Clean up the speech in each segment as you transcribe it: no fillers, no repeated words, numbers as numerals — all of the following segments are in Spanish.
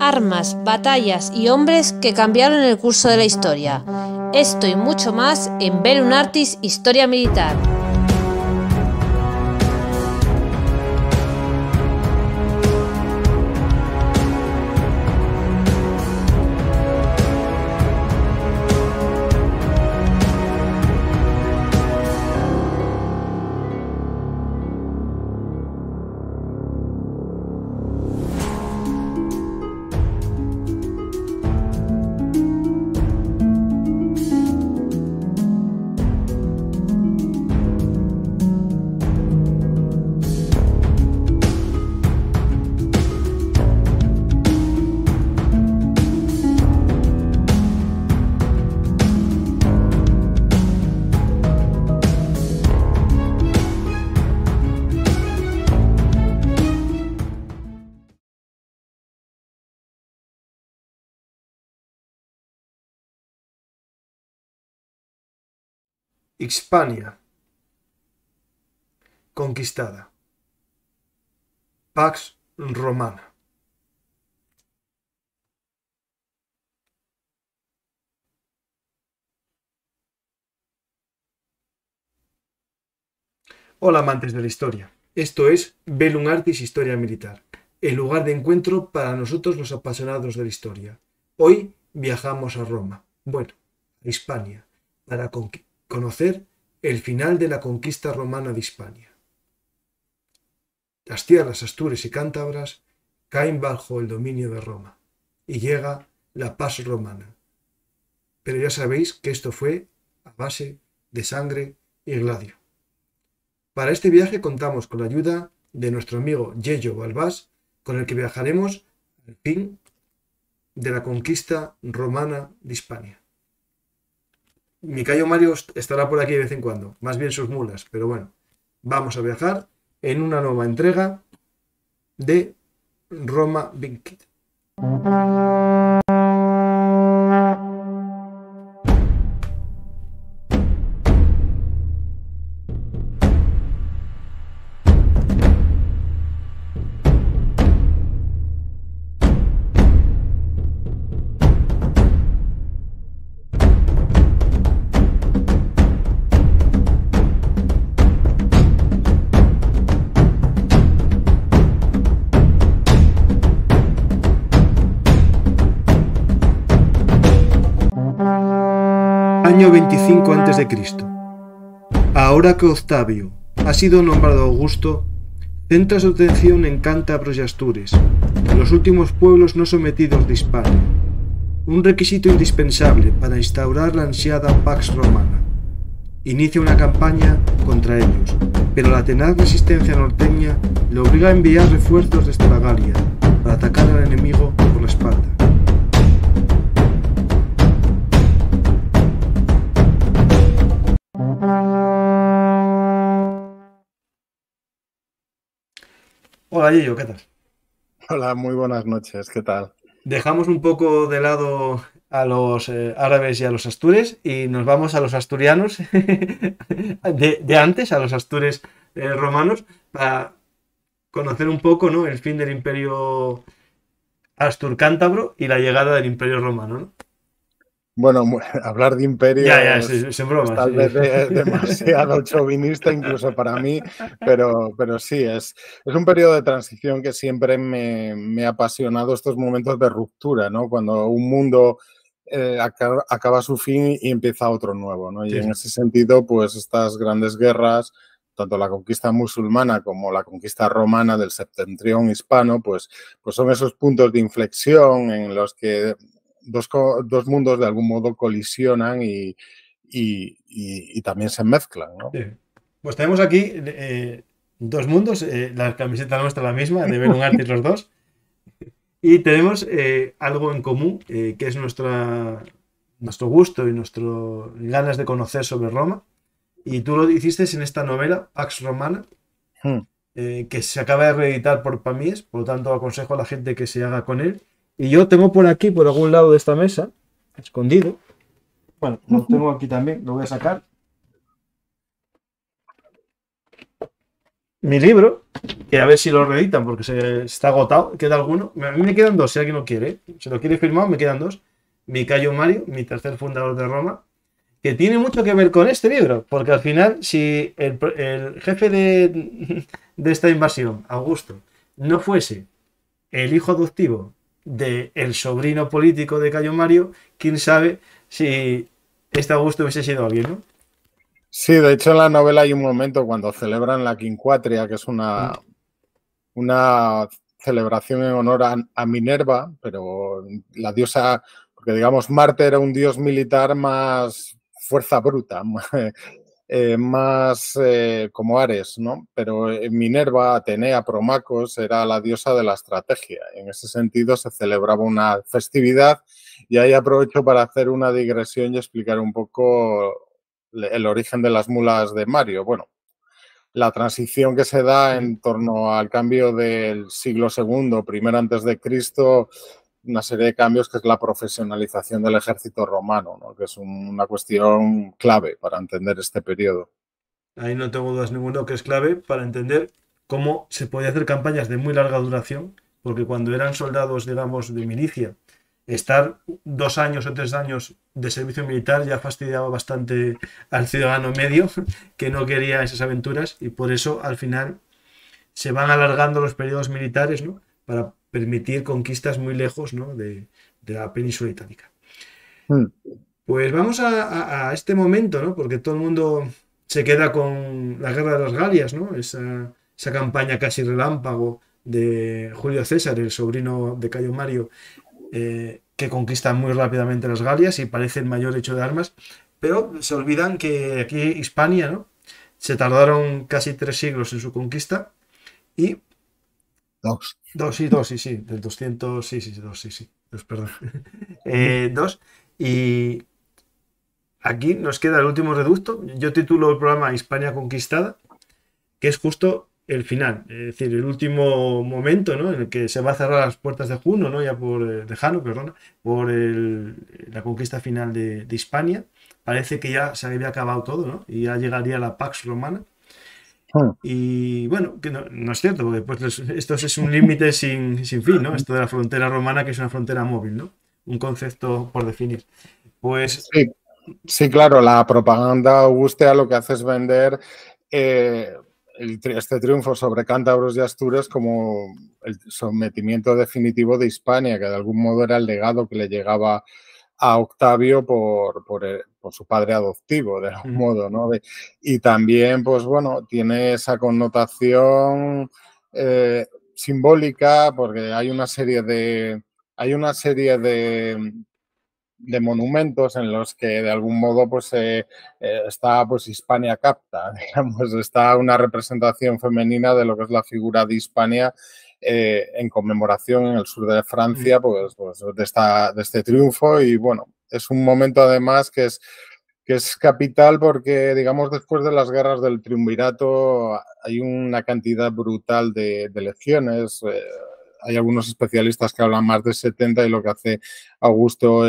armas, batallas y hombres que cambiaron el curso de la historia. Esto y mucho más en Velum Artis Historia Militar. Hispania conquistada. Pax Romana. Hola amantes de la historia, esto es Velum Artis Historia Militar, el lugar de encuentro para nosotros los apasionados de la historia. Hoy viajamos a Roma, bueno, a Hispania, para conocer el final de la conquista romana de Hispania. Las tierras astures y cántabras caen bajo el dominio de Roma y llega la paz romana. Pero ya sabéis que esto fue a base de sangre y gladio. Para este viaje contamos con la ayuda de nuestro amigo Yello Balbás, con el que viajaremos al fin de la conquista romana de Hispania. Mi Cayo Mario estará por aquí de vez en cuando, más bien sus mulas, pero bueno, vamos a viajar en una nueva entrega de Roma Vincit. Año 25 a.C. Ahora que Octavio ha sido nombrado Augusto, centra su atención en cántabros y astures, los últimos pueblos no sometidos de Hispania, un requisito indispensable para instaurar la ansiada Pax Romana. Inicia una campaña contra ellos, pero la tenaz resistencia norteña le obliga a enviar refuerzos desde la Galia para atacar al enemigo por la espalda. Hola Gillo, ¿qué tal? Hola, muy buenas noches, ¿qué tal? Dejamos un poco de lado a los árabes y a los astures y nos vamos a los asturianos de antes, a los astures romanos, para conocer un poco, ¿no?, el fin del imperio astur-cántabro y la llegada del imperio romano, ¿no? Bueno, hablar de Ya, imperios sin es bromas. tal vez demasiado chauvinista incluso para mí, pero sí, es un periodo de transición que siempre me ha apasionado, estos momentos de ruptura, ¿no? Cuando un mundo acaba su fin y empieza otro nuevo, ¿no? Y Sí, en sí. ese sentido, pues estas grandes guerras, tanto la conquista musulmana como la conquista romana del septentrión hispano, pues son esos puntos de inflexión en los que dos mundos de algún modo colisionan y también se mezclan, ¿no? Sí. Pues tenemos aquí dos mundos, la camiseta nuestra la misma, de Velum Artis los dos. Y tenemos algo en común, que es nuestro gusto y nuestras ganas de conocer sobre Roma. Y tú lo hiciste en esta novela, Pax Romana, Hmm. que se acaba de reeditar por Pamies, por lo tanto aconsejo a la gente que se haga con él. Y yo tengo por aquí, por algún lado de esta mesa, escondido. Bueno, lo tengo aquí también, lo voy a sacar. mi libro, que a ver si lo reeditan porque se está agotado, queda alguno. A mí me quedan dos, si alguien lo quiere. Si lo quiere firmado, me quedan dos. Mi Cayo Mario, mi tercer fundador de Roma, que tiene mucho que ver con este libro, porque al final, si el jefe de esta invasión, Augusto, no fuese el hijo adoptivo del sobrino político de Cayo Mario, quién sabe si este Augusto hubiese sido alguien, ¿no? Sí, de hecho en la novela hay un momento cuando celebran la Quincuatria, que es una celebración en honor a Minerva, pero la diosa, porque digamos Marte era un dios militar más fuerza bruta, más como Ares, ¿no? Pero Minerva, Atenea, Promacos era la diosa de la estrategia. En ese sentido se celebraba una festividad y ahí aprovecho para hacer una digresión y explicar un poco el origen de las mulas de Mario. Bueno, la transición que se da en torno al cambio del siglo segundo, primero antes de Cristo, una serie de cambios que es la profesionalización del ejército romano, ¿no? Que es una cuestión clave para entender este periodo. Ahí no tengo dudas ninguno que es clave para entender cómo se podía hacer campañas de muy larga duración, porque cuando eran soldados, digamos, de milicia, estar 2 años o 3 años de servicio militar ya fastidiaba bastante al ciudadano medio que no quería esas aventuras y por eso al final se van alargando los periodos militares, ¿no? Para permitir conquistas muy lejos, ¿no? de la península itálica. Mm. Pues vamos a este momento, ¿no? Porque todo el mundo se queda con la guerra de las Galias, ¿no? Esa campaña casi relámpago de Julio César, el sobrino de Cayo Mario, que conquista muy rápidamente las Galias y parece el mayor hecho de armas, pero se olvidan que aquí Hispania, ¿no? Se tardaron casi 3 siglos en su conquista y Dos. sí, del 200, sí, dos, sí, dos, perdón. Dos, y aquí nos queda el último reducto. Yo titulo el programa Hispania conquistada, que es justo el final, es decir, el último momento, ¿no? En el que se va a cerrar las puertas de Juno, ¿no? Ya por de Jano, perdona, por la conquista final de Hispania. Parece que ya se había acabado todo, ¿no? Y ya llegaría la Pax Romana. Mm. Y bueno, que no es cierto, porque pues, esto es un límite sin fin, ¿no? Esto de la frontera romana, que es una frontera móvil, ¿no? Un concepto por definir. Pues Sí, sí, claro, la propaganda augustea lo que hace es vender este triunfo sobre cántabros y astures como el sometimiento definitivo de Hispania, que de algún modo era el legado que le llegaba a Octavio por su padre adoptivo, de algún modo, ¿no? Y también, pues bueno, tiene esa connotación simbólica porque hay una serie de monumentos en los que de algún modo pues está pues Hispania capta, digamos, está una representación femenina de lo que es la figura de Hispania en conmemoración en el sur de Francia pues de este triunfo y bueno, es un momento además que es capital porque, digamos, después de las guerras del triunvirato hay una cantidad brutal de legiones. Hay algunos especialistas que hablan más de 70 y lo que hace Augusto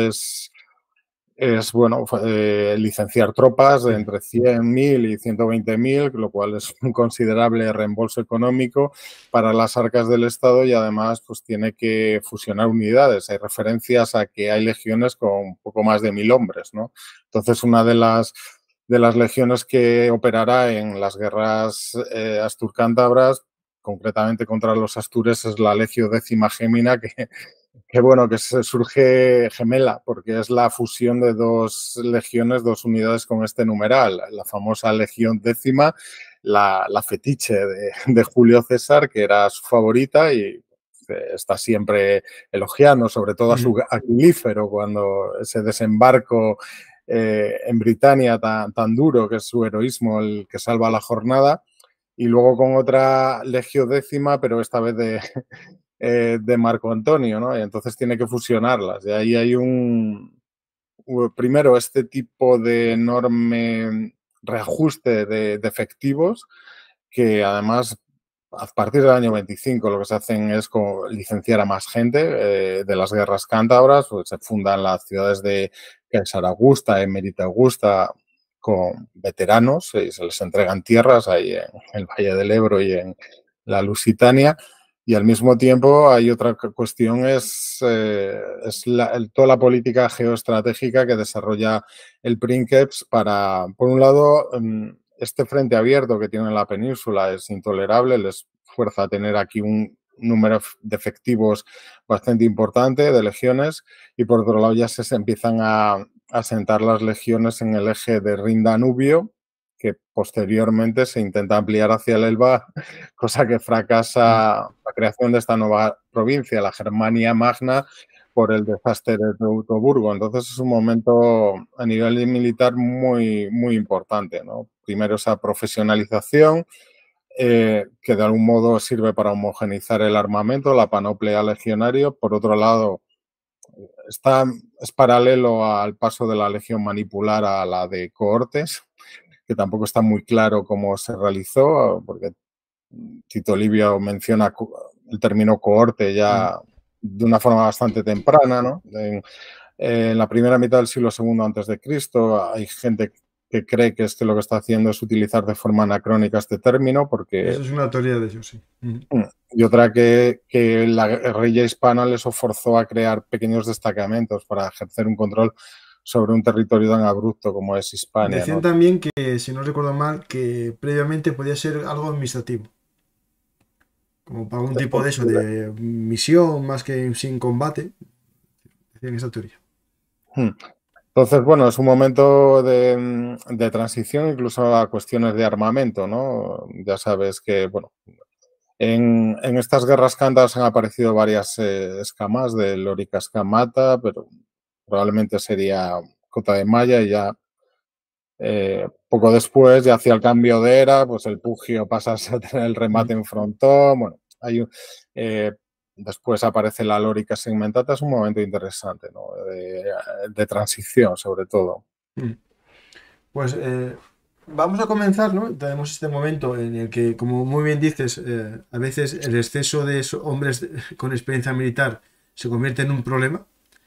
bueno, licenciar tropas de entre 100.000 y 120.000, lo cual es un considerable reembolso económico para las arcas del Estado y además pues tiene que fusionar unidades. Hay referencias a que hay legiones con un poco más de 1.000 hombres, ¿no? Entonces, una de las legiones que operará en las guerras asturcántabras, concretamente contra los astures, es la Legio Décima Gémina, que bueno, que surge gemela, porque es la fusión de dos legiones, dos unidades con este numeral, la famosa Legión Décima, la fetiche de Julio César, que era su favorita y está siempre elogiando, sobre todo a su Aquilífero, cuando ese desembarco en Britania tan duro, que es su heroísmo el que salva la jornada, y luego con otra Legio Décima, pero esta vez de Marco Antonio, ¿no? Y entonces tiene que fusionarlas. Y ahí hay primero, este tipo de enorme reajuste de efectivos que además a partir del año 25 lo que se hacen es licenciar a más gente de las guerras cántabras, pues se fundan las ciudades de Caesar Augusta, Emérita Augusta, con veteranos y se les entregan tierras ahí en el Valle del Ebro y en la Lusitania. Y al mismo tiempo hay otra cuestión, toda la política geoestratégica que desarrolla el Princeps para, por un lado, este frente abierto que tiene en la península es intolerable, les fuerza a tener aquí un número de efectivos bastante importante de legiones, y por otro lado ya se empiezan a asentar las legiones en el eje de Rin-Danubio, que posteriormente se intenta ampliar hacia el Elba, cosa que fracasa la creación de esta nueva provincia, la Germania Magna, por el desastre de Teutoburgo. Entonces es un momento a nivel militar muy, muy importante, ¿no? Primero esa profesionalización, que de algún modo sirve para homogeneizar el armamento, la panoplia legionaria. Por otro lado, es paralelo al paso de la legión manipular a la de cohortes, que tampoco está muy claro cómo se realizó, porque Tito Livio menciona el término cohorte ya de una forma bastante temprana, ¿no? En la primera mitad del siglo II antes de Cristo hay gente que cree que lo que está haciendo es utilizar de forma anacrónica este término, porque... Eso es una teoría de ellos, sí. Y otra que la guerrilla hispana les forzó a crear pequeños destacamentos para ejercer un control sobre un territorio tan abrupto como es Hispania, Decían ¿no? también que, si no recuerdo mal, que previamente podía ser algo administrativo, como para algún tipo de eso, de misión más que sin combate. Decían esa teoría. Entonces, bueno, es un momento de transición incluso a cuestiones de armamento, ¿no? Ya sabes que, bueno, en estas guerras cántabras han aparecido varias escamas de Lorica escamata, pero probablemente sería Cota de Maya, y ya poco después, ya hacia el cambio de era, pues el pugio pasa a tener el remate en frontón. Bueno, después aparece la Lorica segmentata, es un momento interesante, ¿no? De transición, sobre todo. Pues vamos a comenzar, ¿no? Tenemos este momento en el que, como muy bien dices, a veces el exceso de hombres con experiencia militar se convierte en un problema.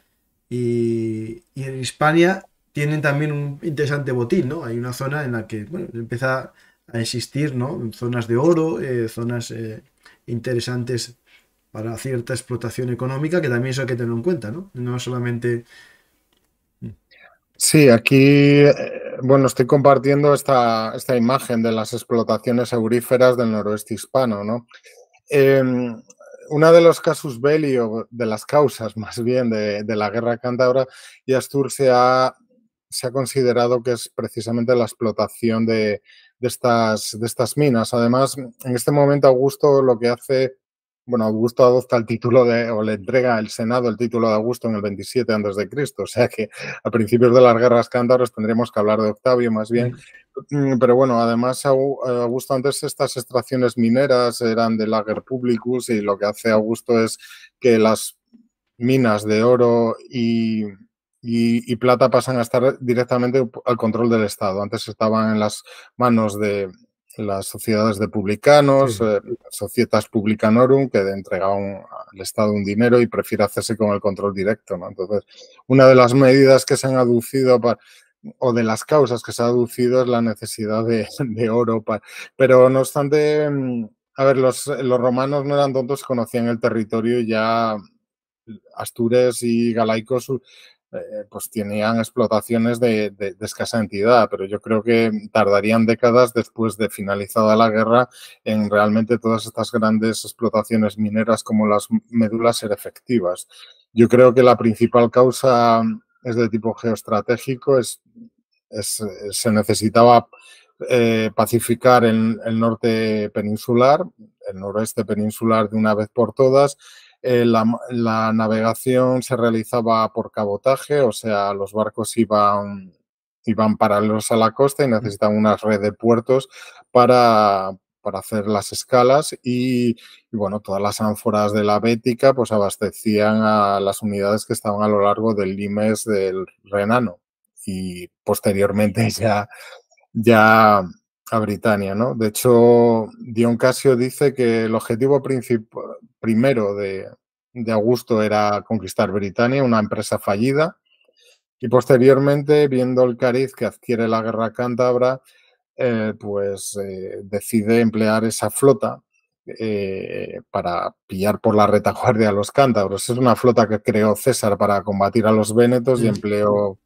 Y en Hispania tienen también un interesante botín, ¿no? Hay una zona en la que, bueno, empieza a existir, ¿no? Zonas de oro, zonas interesantes para cierta explotación económica, que también eso hay que tenerlo en cuenta, ¿no? No solamente... Sí, aquí, bueno, estoy compartiendo esta imagen de las explotaciones auríferas del noroeste hispano, ¿no? Una de los casus belli, o de las causas más bien de la guerra cántabra y Astur se ha considerado que es precisamente la explotación de estas minas. Además, en este momento Augusto lo que hace, bueno, Augusto adopta el título o le entrega el Senado el título de Augusto en el 27 a.C., o sea que a principios de las guerras cántabras tendremos que hablar de Octavio más bien. Pero bueno, además Augusto, antes estas extracciones mineras eran del Ager Publicus, y lo que hace Augusto es que las minas de oro y plata pasan a estar directamente al control del Estado. Antes estaban en las manos de las sociedades de publicanos, Sí. Societas Publicanorum, que entregaban al Estado un dinero y prefiere hacerse con el control directo, ¿no? Entonces, una de las medidas que se han aducido o de las causas que se ha aducido es la necesidad de oro. Pero no obstante, a ver, los romanos no eran tontos, conocían el territorio, y ya Astures y Galaicos pues tenían explotaciones de escasa entidad, pero yo creo que tardarían décadas después de finalizada la guerra en realmente todas estas grandes explotaciones mineras como las médulas ser efectivas. Yo creo que la principal causa es de tipo geoestratégico, se necesitaba pacificar el norte peninsular, el noroeste peninsular de una vez por todas. La navegación se realizaba por cabotaje, o sea, los barcos iban paralelos a la costa y necesitaban una red de puertos para hacer las escalas, y bueno, todas las ánforas de la Bética pues abastecían a las unidades que estaban a lo largo del limes del Renano y posteriormente ya a Britania, ¿no? De hecho, Dion Casio dice que el objetivo primero de Augusto era conquistar Britania, una empresa fallida, Y posteriormente, viendo el cariz que adquiere la guerra cántabra, decide emplear esa flota para pillar por la retaguardia a los cántabros. Es una flota que creó César para combatir a los vénetos y empleó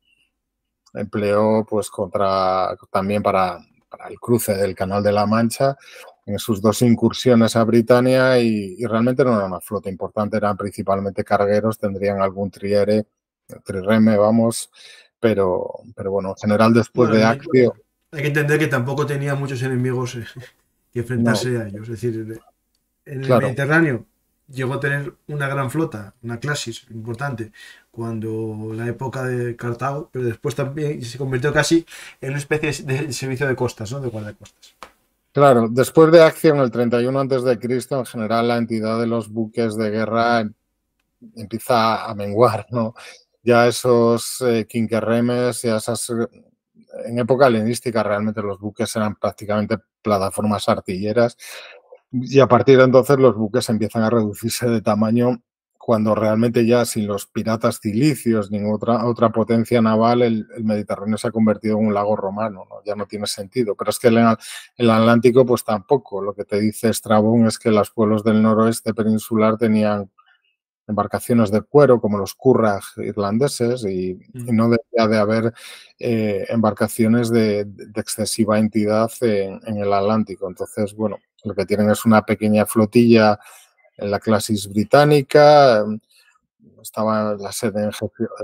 pues también para el cruce del Canal de la Mancha en sus dos incursiones a Britania y realmente no era una flota importante, eran principalmente cargueros, tendrían algún trireme, vamos, pero bueno, en general después Bueno, de Accio... hay que entender que tampoco tenía muchos enemigos que No, enfrentarse a ellos. Es decir, en el claro, Mediterráneo llegó a tener una gran flota, una clasis importante, cuando la época de Cartago, pero después también se convirtió casi en una especie de servicio de costas, ¿no? De guardacostas. claro. Después de Accio, en el 31 a.C., en general la entidad de los buques de guerra empieza a menguar, ¿no? Ya esos quinquerremes, ya esas... En época helenística realmente los buques eran prácticamente plataformas artilleras y a partir de entonces los buques empiezan a reducirse de tamaño cuando realmente ya sin los piratas cilicios ni otra potencia naval el Mediterráneo se ha convertido en un lago romano, ¿no? Ya no tiene sentido. Pero es que el Atlántico pues tampoco. Lo que te dice Estrabón es que los pueblos del noroeste peninsular tenían embarcaciones de cuero como los currag irlandeses y no debía de haber embarcaciones de excesiva entidad en el Atlántico. Entonces, bueno, lo que tienen es una pequeña flotilla en la clasis británica, estaba la sede en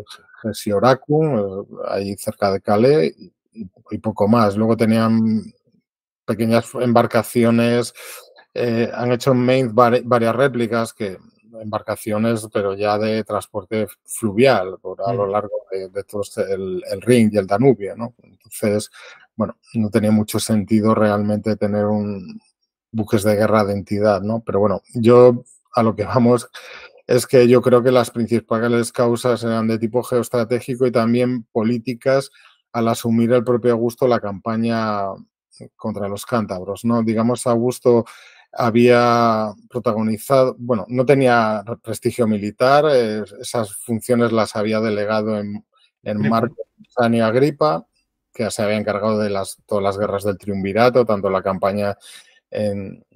Gesioracum, ahí cerca de Calais, y poco más. Luego tenían pequeñas embarcaciones, han hecho en Maine varias réplicas que embarcaciones, pero ya de transporte fluvial a lo largo de todo el Rin y el Danubio, ¿no? Entonces, bueno, no tenía mucho sentido realmente tener buques de guerra de entidad, ¿no? Pero bueno, yo a lo que vamos es que yo creo que las principales causas eran de tipo geoestratégico y también políticas al asumir el propio Augusto la campaña contra los cántabros, ¿no? Digamos, Augusto había protagonizado, bueno, no tenía prestigio militar, esas funciones las había delegado en Marco Antonio Agripa, que se había encargado de todas las guerras del triunvirato, tanto la campaña en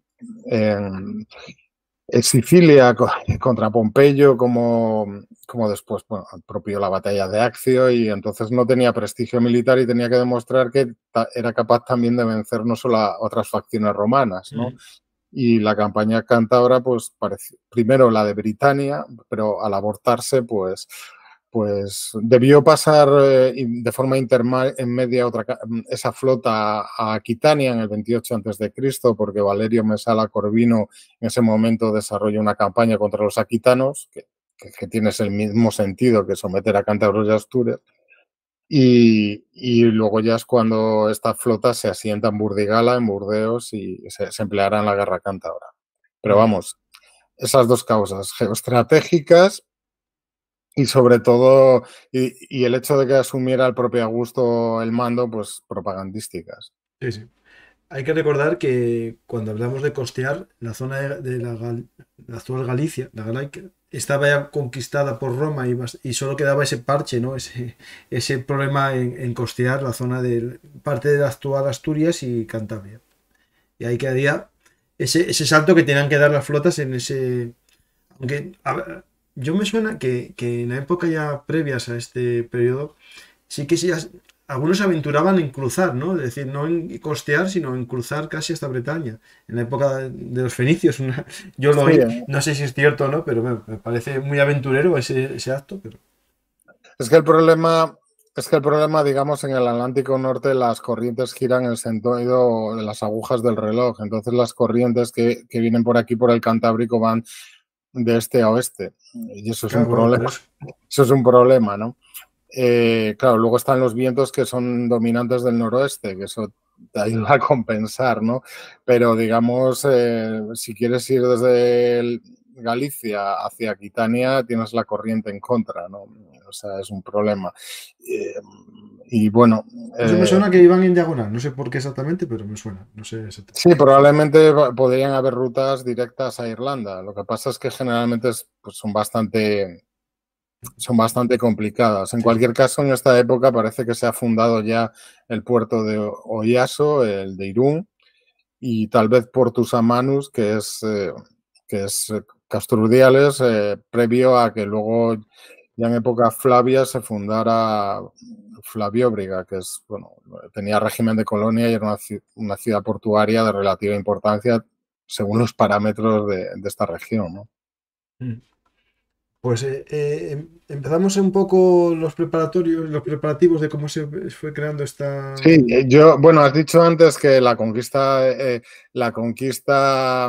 Sicilia contra Pompeyo como después, bueno, propio la batalla de Accio, y entonces no tenía prestigio militar y tenía que demostrar que era capaz también de vencer no solo a otras facciones romanas, ¿no? Y la campaña cántabra, pues primero la de Britania, pero al abortarse, pues debió pasar de forma intermedia esa flota a Aquitania en el 28 a.C., porque Valerio Mesala Corvino en ese momento desarrolla una campaña contra los aquitanos, que tiene el mismo sentido que someter a cántabros y astures. Y luego ya es cuando esta flota se asienta en Burdigala, en Burdeos, y se empleará en la guerra cántabra. Pero vamos, esas dos causas geoestratégicas y sobre todo, y el hecho de que asumiera el propio Augusto el mando, pues propagandísticas. Sí, sí. Hay que recordar que cuando hablamos de costear, la zona de la actual Galicia, la Galaica, estaba ya conquistada por Roma y solo quedaba ese parche, ¿no? Ese problema en costear la zona de parte de la actual Asturias y Cantabria. Y ahí quedaría ese salto que tenían que dar las flotas en ese... Aunque yo me suena que en la época ya previas a este periodo, sí que sí, algunos se aventuraban en cruzar, ¿no? Es decir, no en costear, sino en cruzar casi hasta Bretaña. En la época de los fenicios, yo lo oí, no sé si es cierto o no, pero me parece muy aventurero ese acto. Pero... Es que el problema, digamos, en el Atlántico Norte las corrientes giran en el sentido de las agujas del reloj. Entonces las corrientes que vienen por aquí, por el Cantábrico, van de este a oeste. Y eso es un problema. Eso es un problema, ¿no? Claro, luego están los vientos que son dominantes del noroeste, que eso te ayuda a compensar, ¿no? Pero digamos, si quieres ir desde Galicia hacia Aquitania, tienes la corriente en contra, ¿no? O sea, es un problema. Y bueno... Eso me suena que iban en diagonal, no sé por qué exactamente, pero me suena, no sé exactamente. Sí, probablemente podrían haber rutas directas a Irlanda. Lo que pasa es que generalmente pues, son bastante son bastante complicadas. En cualquier caso, en esta época parece que se ha fundado ya el puerto de Oyaso, el de Irún, y tal vez Portus Amanus, que es Casturdiales, previo a que luego, ya en época Flavia, se fundara Flavióbriga, que es, bueno, tenía régimen de colonia y era una ciudad portuaria de relativa importancia según los parámetros de esta región, ¿no? Pues empezamos un poco los preparativos de cómo se fue creando esta... Sí, bueno, has dicho antes que la conquista,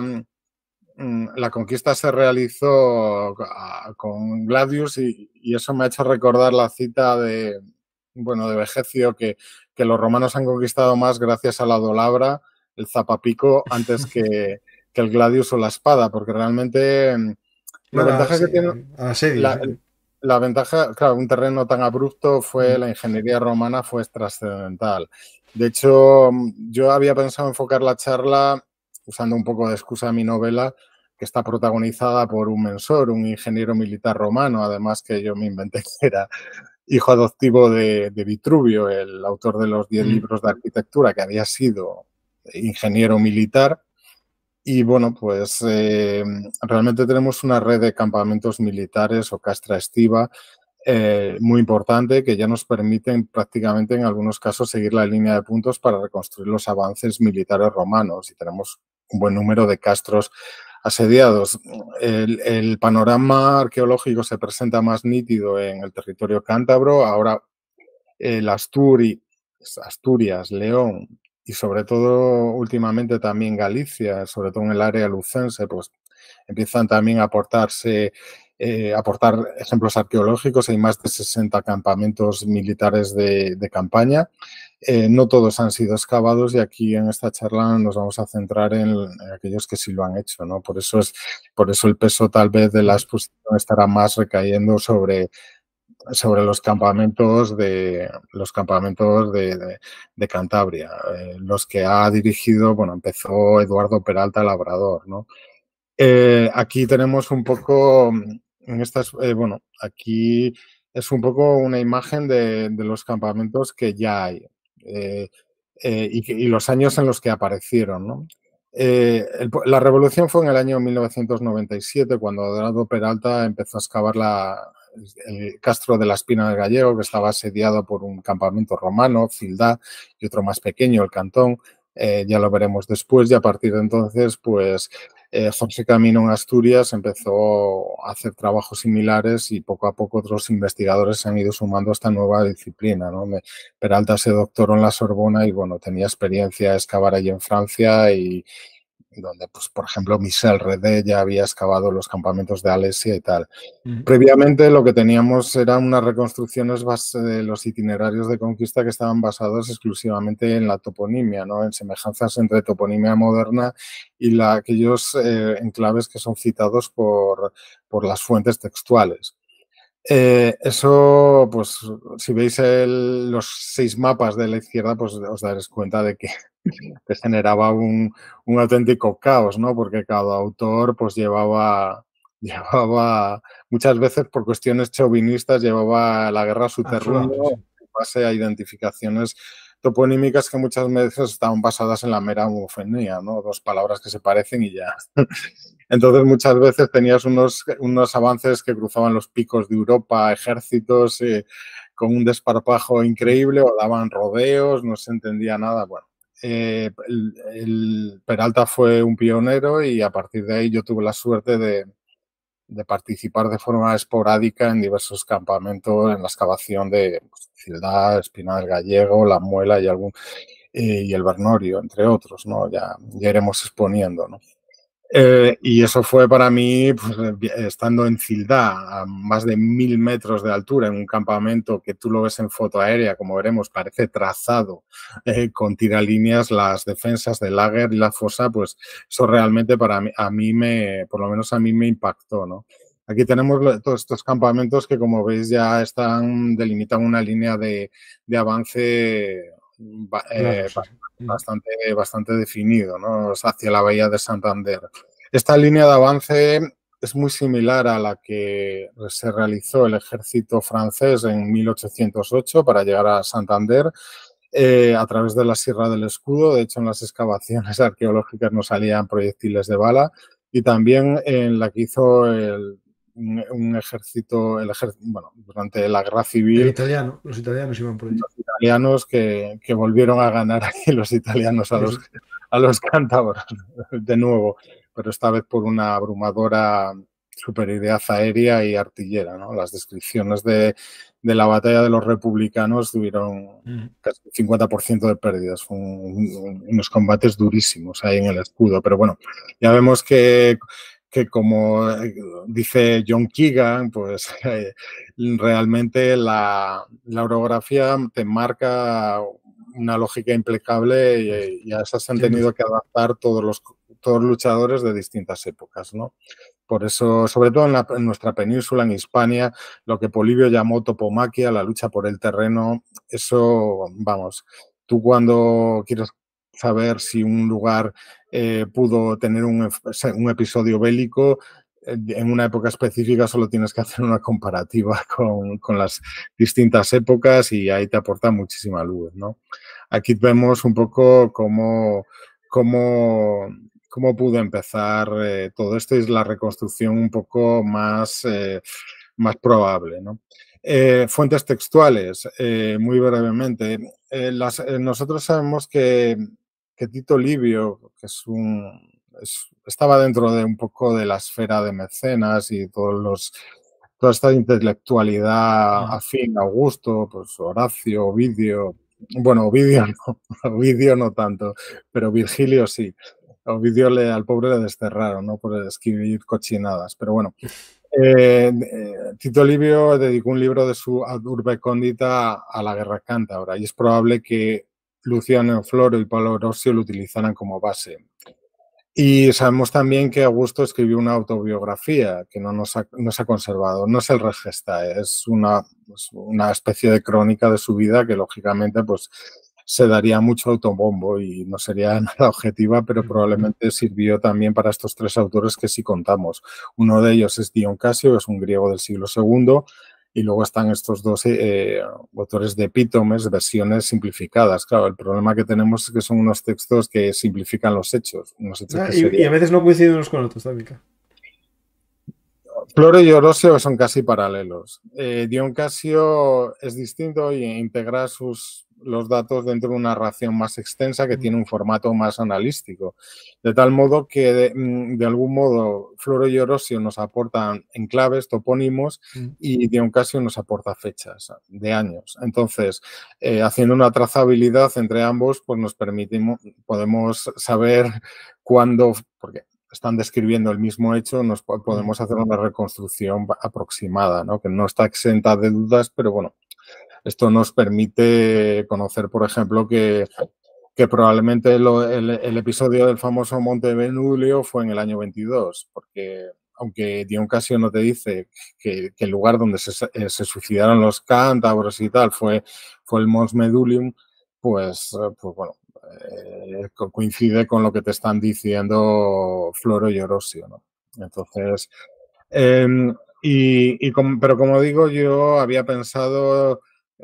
la conquista se realizó con Gladius y eso me ha hecho recordar la cita de, bueno, de Vegecio, que los romanos han conquistado más gracias a la dolabra, el zapapico, antes que el Gladius o la espada, porque realmente la Bueno, ventaja sí, que tiene, asedio, la, sí. la ventaja, claro, un terreno tan abrupto la ingeniería romana fue trascendental. De hecho, yo había pensado enfocar la charla usando un poco de excusa a mi novela, que está protagonizada por un mensor, un ingeniero militar romano, además que yo me inventé que era hijo adoptivo de Vitruvio, el autor de los 10 libros de arquitectura, que había sido ingeniero militar. Y bueno, pues realmente tenemos una red de campamentos militares o castra estiva muy importante que ya nos permiten prácticamente en algunos casos seguir la línea de puntos para reconstruir los avances militares romanos y tenemos un buen número de castros asediados. El panorama arqueológico se presenta más nítido en el territorio cántabro, ahora el Asturias, León y sobre todo últimamente también Galicia, sobre todo en el área lucense, pues empiezan también a aportar ejemplos arqueológicos. Hay más de 60 campamentos militares de campaña. No todos han sido excavados y aquí en esta charla nos vamos a centrar en aquellos que sí lo han hecho, ¿no? Por eso el peso tal vez de la exposición estará más recayendo sobre los campamentos de Cantabria, los que ha dirigido, bueno, empezó Eduardo Peralta Labrador, ¿no? Aquí tenemos un poco, bueno, aquí es un poco una imagen de los campamentos que ya hay y los años en los que aparecieron, ¿no? La revolución fue en el año 1997 cuando Eduardo Peralta empezó a excavar el castro de la Espina del Gallego, que estaba asediado por un campamento romano, Cildá, y otro más pequeño, el Cantón. Ya lo veremos después y a partir de entonces, pues José Camino en Asturias empezó a hacer trabajos similares y poco a poco otros investigadores se han ido sumando a esta nueva disciplina, ¿no? Peralta se doctoró en la Sorbona y bueno, tenía experiencia de excavar allí en Francia y donde, pues, por ejemplo, Michel Redé ya había excavado los campamentos de Alesia y tal. Previamente lo que teníamos eran unas reconstrucciones de los itinerarios de conquista que estaban basados exclusivamente en la toponimia, ¿no? En semejanzas entre toponimia moderna y aquellos enclaves que son citados por las fuentes textuales. Eso, pues, si veis los 6 mapas de la izquierda, pues os daréis cuenta de que generaba un auténtico caos, ¿no? Porque cada autor, pues, llevaba muchas veces por cuestiones chauvinistas, llevaba la guerra a su terruño en base a identificaciones toponímicas que muchas veces estaban basadas en la mera homofonía, ¿no? 2 palabras que se parecen y ya. Entonces, muchas veces tenías unos avances que cruzaban los picos de Europa, ejércitos con un desparpajo increíble o daban rodeos, no se entendía nada. Bueno, el Peralta fue un pionero y a partir de ahí yo tuve la suerte de participar de forma esporádica en diversos campamentos en la excavación de Cildá, Espina del Gallego, La Muela y el Bernorio, entre otros, ¿no? Ya iremos exponiendo, ¿no? Y eso fue para mí, pues, estando en Cildá, a más de 1000 metros de altura, en un campamento que tú lo ves en foto aérea, como veremos, parece trazado con tiralíneas, las defensas del lager y la fosa, pues eso realmente por lo menos a mí me impactó, ¿no? Aquí tenemos todos estos campamentos que, como veis, ya delimitan una línea de avance Claro, sí, sí. bastante definido, ¿no? Hacia la bahía de Santander. Esta línea de avance es muy similar a la que se realizó el ejército francés en 1808 para llegar a Santander a través de la Sierra del Escudo. De hecho, en las excavaciones arqueológicas no salían proyectiles de bala. Y también en la que hizo un ejército, bueno, durante la Guerra Civil. Los italianos iban por allí. Los italianos que volvieron a ganar aquí los italianos a los cántabros de nuevo, pero esta vez por una abrumadora superioridad aérea y artillera, ¿no? Las descripciones de la batalla de los republicanos tuvieron casi 50% de pérdidas. Fueron unos combates durísimos ahí en el Escudo, pero bueno, ya vemos que como dice John Keegan, pues realmente la orografía te marca una lógica impecable y a esas se han tenido que adaptar todos los luchadores de distintas épocas, ¿no? Por eso, sobre todo en nuestra península, en Hispania, lo que Polibio llamó topomaquia, la lucha por el terreno, eso, vamos, tú cuando quieres saber si un lugar pudo tener un episodio bélico, en una época específica solo tienes que hacer una comparativa con las distintas épocas y ahí te aporta muchísima luz, ¿no? Aquí vemos un poco cómo pudo empezar todo esto y es la reconstrucción un poco más probable, ¿no? Fuentes textuales, muy brevemente. Nosotros sabemos que Tito Livio, que estaba dentro de un poco de la esfera de mecenas y toda esta intelectualidad afín a Augusto, pues Horacio, Ovidio, bueno, Ovidio no tanto, pero Virgilio sí. Ovidio al pobre le desterraron, ¿no? Por escribir cochinadas, pero bueno. Tito Livio dedicó un libro de su Ad Urbe Condita a la guerra cántabra y es probable que Luciano Floro y Pablo Orosio lo utilizaran como base. Y sabemos también que Augusto escribió una autobiografía que no se ha conservado. No es el Regesta, es una especie de crónica de su vida que lógicamente pues se daría mucho autobombo y no sería nada objetiva, pero probablemente sirvió también para estos tres autores que sí contamos. Uno de ellos es Dion Casio, es un griego del siglo II, y luego están estos dos autores de epítomes, versiones simplificadas. Claro, el problema que tenemos es que son unos textos que simplifican los hechos. Y a veces no coinciden unos con otros también. Floro y Orosio son casi paralelos. Dion Casio es distinto y integra los datos dentro de una narración más extensa que tiene un formato más analítico. De tal modo que, de algún modo, Floro y Orosio nos aportan enclaves, topónimos, y Dion Casio nos aporta fechas de años. Entonces, haciendo una trazabilidad entre ambos, pues podemos saber cuándo, porque están describiendo el mismo hecho, podemos hacer una reconstrucción aproximada, ¿no? Que no está exenta de dudas, pero bueno, esto nos permite conocer, por ejemplo, que probablemente el episodio del famoso Monte Venulio fue en el año 22, porque aunque Dion Casio no te dice que el lugar donde se suicidaron los cántabros y tal fue el Mons Medulium, pues bueno, coincide con lo que te están diciendo Floro y Orosio, ¿no? Entonces, pero como digo, yo había pensado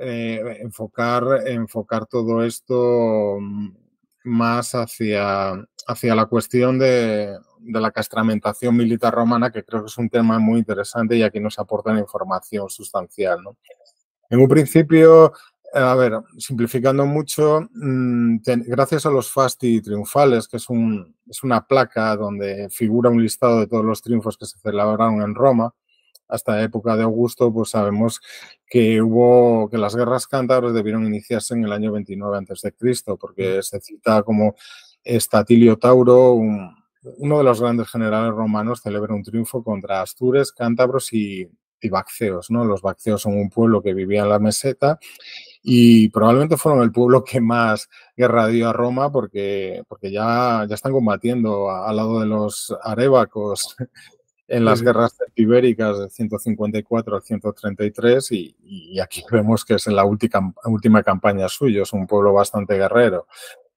enfocar todo esto más hacia la cuestión de la castramentación militar romana, que creo que es un tema muy interesante y aquí nos aportan información sustancial, ¿no? En un principio, a ver, simplificando mucho, gracias a los fasti triunfales, que es una placa donde figura un listado de todos los triunfos que se celebraron en Roma, hasta la época de Augusto, pues sabemos que las guerras cántabras debieron iniciarse en el año 29 a.C., porque se cita como Statilio Tauro, uno de los grandes generales romanos, celebra un triunfo contra astures, cántabros y bacceos, ¿no? Los bacceos son un pueblo que vivía en la meseta y probablemente fueron el pueblo que más guerra dio a Roma porque ya están combatiendo al lado de los arébacos en las guerras celtibéricas del 154 al 133 y aquí vemos que es en la última campaña suya, es un pueblo bastante guerrero.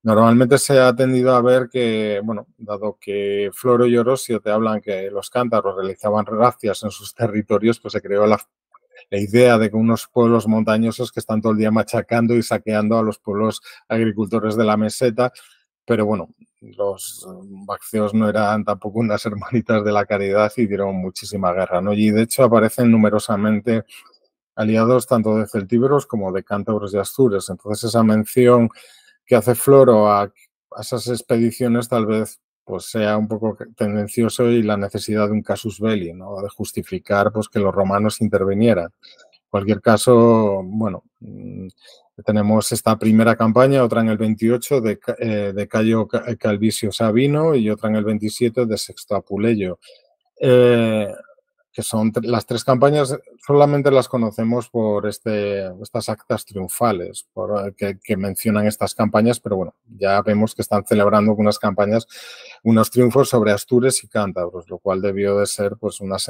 Normalmente se ha tendido a ver que, bueno, dado que Floro y Orosio te hablan que los cántabros realizaban razias en sus territorios, pues se creó la idea de que unos pueblos montañosos que están todo el día machacando y saqueando a los pueblos agricultores de la meseta, pero bueno, los bacceos no eran tampoco unas hermanitas de la caridad y dieron muchísima guerra, ¿no? Y de hecho aparecen numerosamente aliados tanto de celtíberos como de cántabros y astures. Entonces esa mención que hace Floro a esas expediciones tal vez pues sea un poco tendencioso y la necesidad de un casus belli, ¿no? De justificar pues que los romanos intervinieran. En cualquier caso, bueno, tenemos esta primera campaña, otra en el 28 de Cayo Calvisio Sabino y otra en el 27 de Sexto Apuleyo. Que son las tres campañas, solamente las conocemos por estas actas triunfales que mencionan estas campañas, pero bueno, ya vemos que están celebrando unas campañas, unos triunfos sobre astures y cántabros, lo cual debió de ser pues unas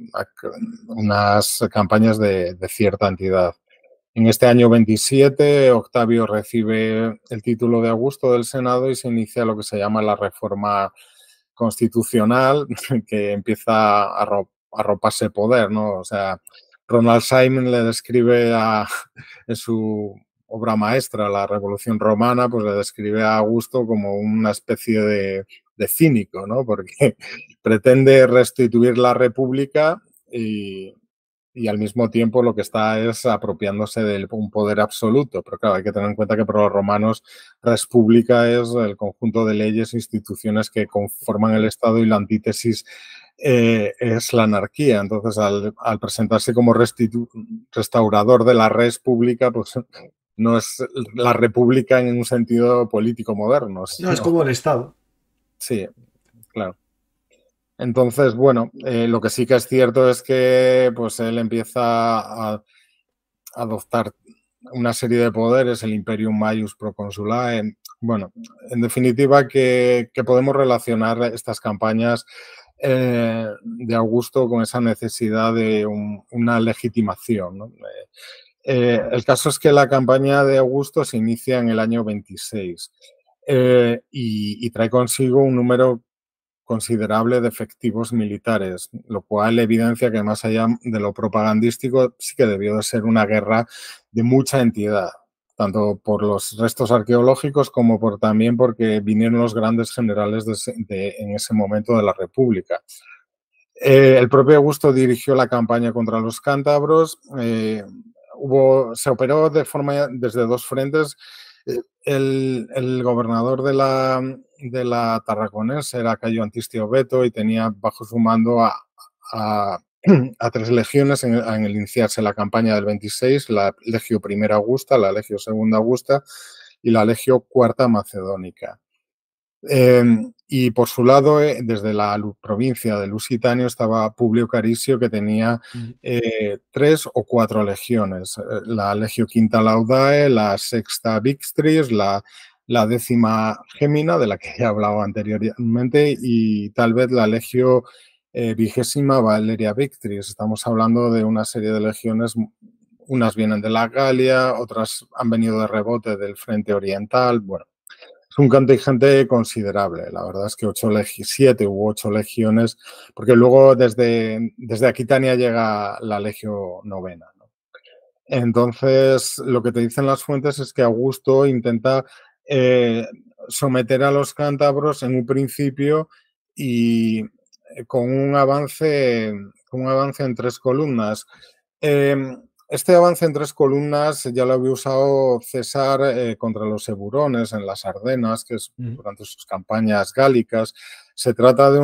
campañas de cierta entidad. En este año 27, Octavio recibe el título de Augusto del Senado y se inicia lo que se llama la reforma constitucional, que empieza a arroparse poder, ¿no? O sea, Ronald Simon le describe en su obra maestra, La Revolución Romana, pues le describe a Augusto como una especie de cínico, ¿no? Porque pretende restituir la república y al mismo tiempo lo que está es apropiándose de un poder absoluto. Pero claro, hay que tener en cuenta que para los romanos res publica es el conjunto de leyes e instituciones que conforman el Estado y la antítesis es la anarquía. Entonces, al presentarse como restaurador de la res pública, pues no es la república en un sentido político moderno. No, es como el Estado. Sí, claro. Entonces, bueno, lo que sí que es cierto es que pues él empieza a adoptar una serie de poderes, el Imperium Maius Proconsulae. Bueno, en definitiva que podemos relacionar estas campañas de Augusto con esa necesidad de una legitimación, ¿no? El caso es que la campaña de Augusto se inicia en el año 26 y trae consigo un número considerable de efectivos militares, lo cual evidencia que más allá de lo propagandístico sí que debió de ser una guerra de mucha entidad, tanto por los restos arqueológicos como también porque vinieron los grandes generales en ese momento de la República. El propio Augusto dirigió la campaña contra los cántabros, se operó desde dos frentes. El gobernador de la Tarraconense era Cayo Antistio Beto y tenía bajo su mando a 3 legiones en el iniciarse la campaña del 26, la Legio I Augusta, la Legio II Augusta y la Legio IV Macedónica. Y por su lado, desde la provincia de Lusitania estaba Publio Carisio, que tenía 3 o 4 legiones. La Legio V Laudae, la Sexta Vixtris, la 10ª Gemina, de la que ya he hablado anteriormente, y tal vez la Legio 20ª Valeria Victris. Estamos hablando de una serie de legiones, unas vienen de la Galia, otras han venido de rebote del frente oriental. Bueno, es un contingente considerable. La verdad es que 7 u 8 legiones, porque luego desde Aquitania llega la Legio IX, ¿no? Entonces, lo que te dicen las fuentes es que Augusto intenta someter a los cántabros en un principio y con un avance en 3 columnas. Este avance en 3 columnas ya lo había usado César contra los eburones en las Ardenas, que es durante sus campañas gálicas. Se trata de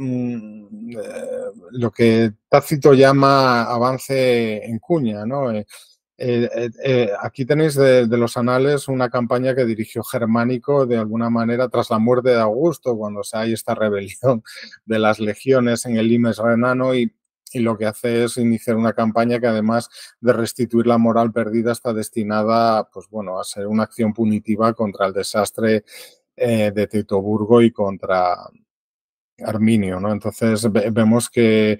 lo que Tácito llama avance en cuña, ¿no? Aquí tenéis de los anales una campaña que dirigió Germánico de alguna manera tras la muerte de Augusto, cuando hay esta rebelión de las legiones en el limes renano y lo que hace es iniciar una campaña que además de restituir la moral perdida está destinada pues, bueno, a ser una acción punitiva contra el desastre de Teutoburgo y contra Arminio, ¿no? Entonces vemos que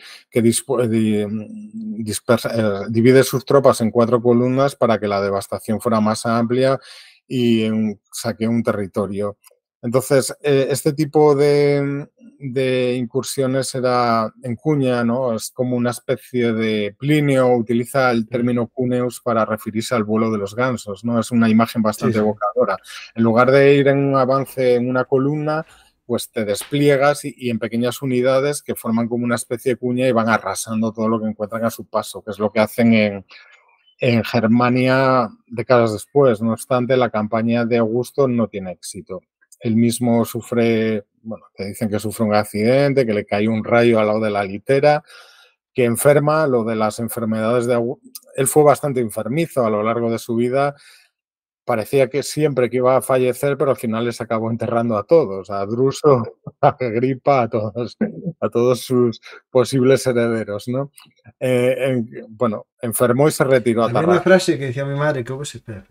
divide sus tropas en 4 columnas para que la devastación fuera más amplia y saqué un territorio. Entonces, este tipo de incursiones era en cuña, ¿no? Es como una especie de... Plinio utiliza el término cuneus para referirse al vuelo de los gansos, ¿no? Es una imagen bastante evocadora. En lugar de ir en un avance en una columna, pues te despliegas y en pequeñas unidades que forman como una especie de cuña y van arrasando todo lo que encuentran a su paso, que es lo que hacen en Germania décadas después. No obstante, la campaña de Augusto no tiene éxito. Él mismo sufre, bueno, te dicen que sufre un accidente, que le cae un rayo al lado de la litera, que enferma. Lo de las enfermedades de Augusto, él fue bastante enfermizo a lo largo de su vida. Parecía que siempre que iba a fallecer, pero al final les acabó enterrando a todos, a Druso, a Agripa, a todos sus posibles herederos, ¿no? Bueno, enfermó y se retiró a Había Tarraco. una frase que decía mi madre, que espera,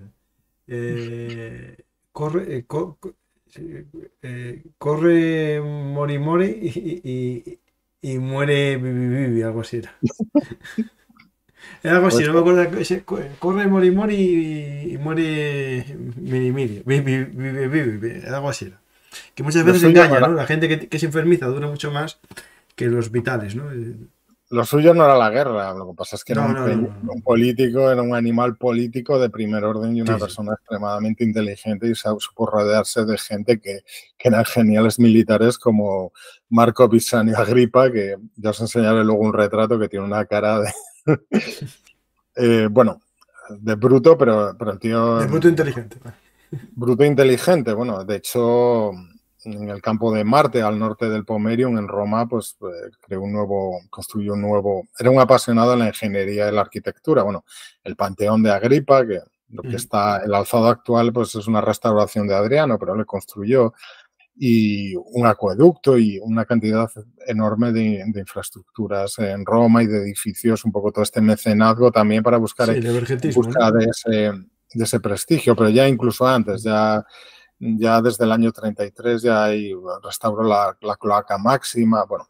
corre Mori Mori y muere Vivi Vivi, algo así era. Era algo así, Pues, no me acuerdo. Corre Mori Mori y muere Miri Miri. Vivi, algo así era. Que muchas lo veces suyo no engaña, era, ¿no? La gente que se enfermiza dura mucho más que los vitales, ¿no? lo suyo no era la guerra, lo que pasa es que era No, un, no, no, no. un político, era un animal político de primer orden y una Sí, sí. persona extremadamente inteligente y supo rodearse de gente que eran geniales militares como Marco Pisanio Agripa, que ya os enseñaré luego un retrato que tiene una cara de... bueno, de bruto, pero el tío De puto inteligente. bruto e inteligente. Bueno, de hecho, en el campo de Marte, al norte del Pomerium, en Roma, pues construyó un nuevo, era un apasionado en la ingeniería y la arquitectura. Bueno, el Panteón de Agripa, que lo que está, el alzado actual, pues es una restauración de Adriano, pero le construyó, y un acueducto y una cantidad enorme de infraestructuras en Roma y de edificios, un poco todo este mecenazgo también para buscar Sí, el evergentismo, busca ¿no? de ese prestigio, pero ya incluso antes, ya desde el año 33 ya hay, restauró la cloaca máxima, bueno,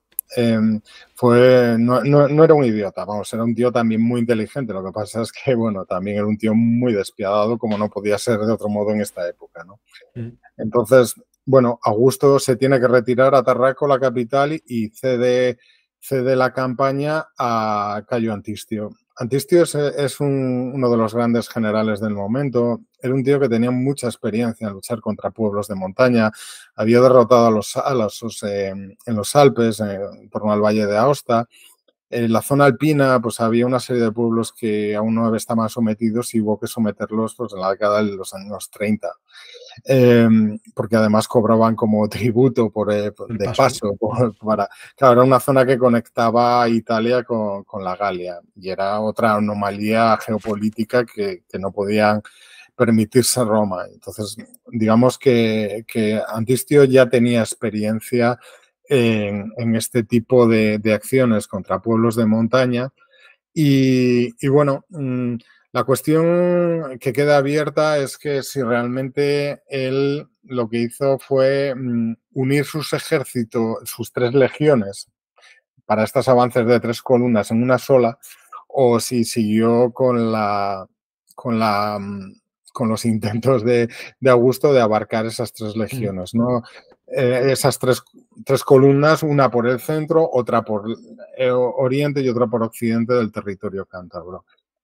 no era un idiota, vamos, era un tío también muy inteligente, lo que pasa es que, bueno, también era un tío muy despiadado, como no podía ser de otro modo en esta época, ¿no? Entonces, bueno, Augusto se tiene que retirar a Tarraco, la capital, y cede la campaña a Cayo Antistio. Antistio es uno de los grandes generales del momento. Era un tío que tenía mucha experiencia en luchar contra pueblos de montaña. Había derrotado a los alasos en los Alpes, en torno al Valle de Aosta. En la zona alpina, pues había una serie de pueblos que aún no estaban sometidos y hubo que someterlos pues, en la década de los años 30. Porque además cobraban como tributo de paso claro, era una zona que conectaba a Italia con la Galia y era otra anomalía geopolítica que no podían permitirse Roma. Entonces, digamos que Antistio ya tenía experiencia en este tipo de acciones contra pueblos de montaña y bueno, la cuestión que queda abierta es que si realmente él lo que hizo fue unir sus ejércitos, sus 3 legiones para estos avances de 3 columnas en una sola, o si siguió con los intentos de Augusto de abarcar esas 3 legiones, ¿no? Esas tres columnas, una por el centro, otra por oriente y otra por occidente del territorio cántabro.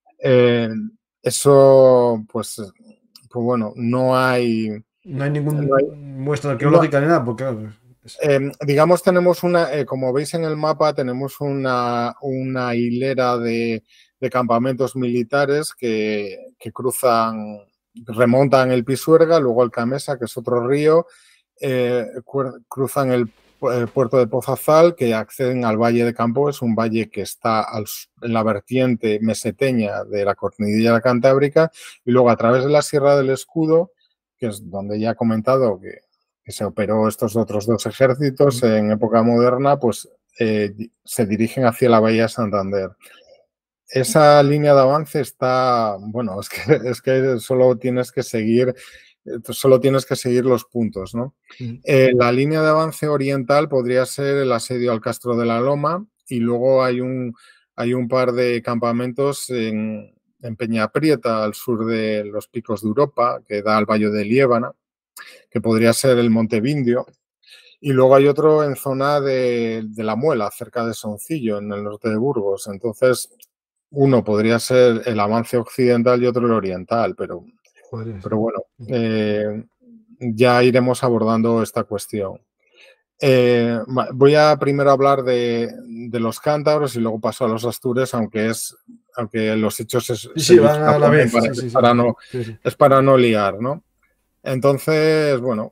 Eso, pues bueno, no hay... No hay ninguna muestra No, arqueológica ni nada, porque claro, digamos, tenemos como veis en el mapa, tenemos una hilera de campamentos militares que remontan el Pisuerga, luego el Camesa, que es otro río, cruzan el puerto de Pozazal, que acceden al Valle de Campo, es un valle que está en la vertiente meseteña de la Cordillera Cantábrica, y luego a través de la Sierra del Escudo, que es donde ya he comentado que se operó estos otros 2 ejércitos en época moderna, pues se dirigen hacia la Bahía de Santander. Esa línea de avance está, bueno, es que solo tienes que seguir los puntos, ¿no? La línea de avance oriental podría ser el asedio al Castro de la Loma y luego hay un par de campamentos en Peñaprieta, al sur de los Picos de Europa, que da al Valle de Liébana, que podría ser el Monte Vindio. Y luego hay otro en zona de La Muela, cerca de Soncillo, en el norte de Burgos. Entonces, uno podría ser el avance occidental y otro el oriental, pero bueno, ya iremos abordando esta cuestión. Voy a primero hablar de los cántabros y luego paso a los astures, aunque los hechos van a la vez. Es para no liar, ¿no? Entonces, bueno,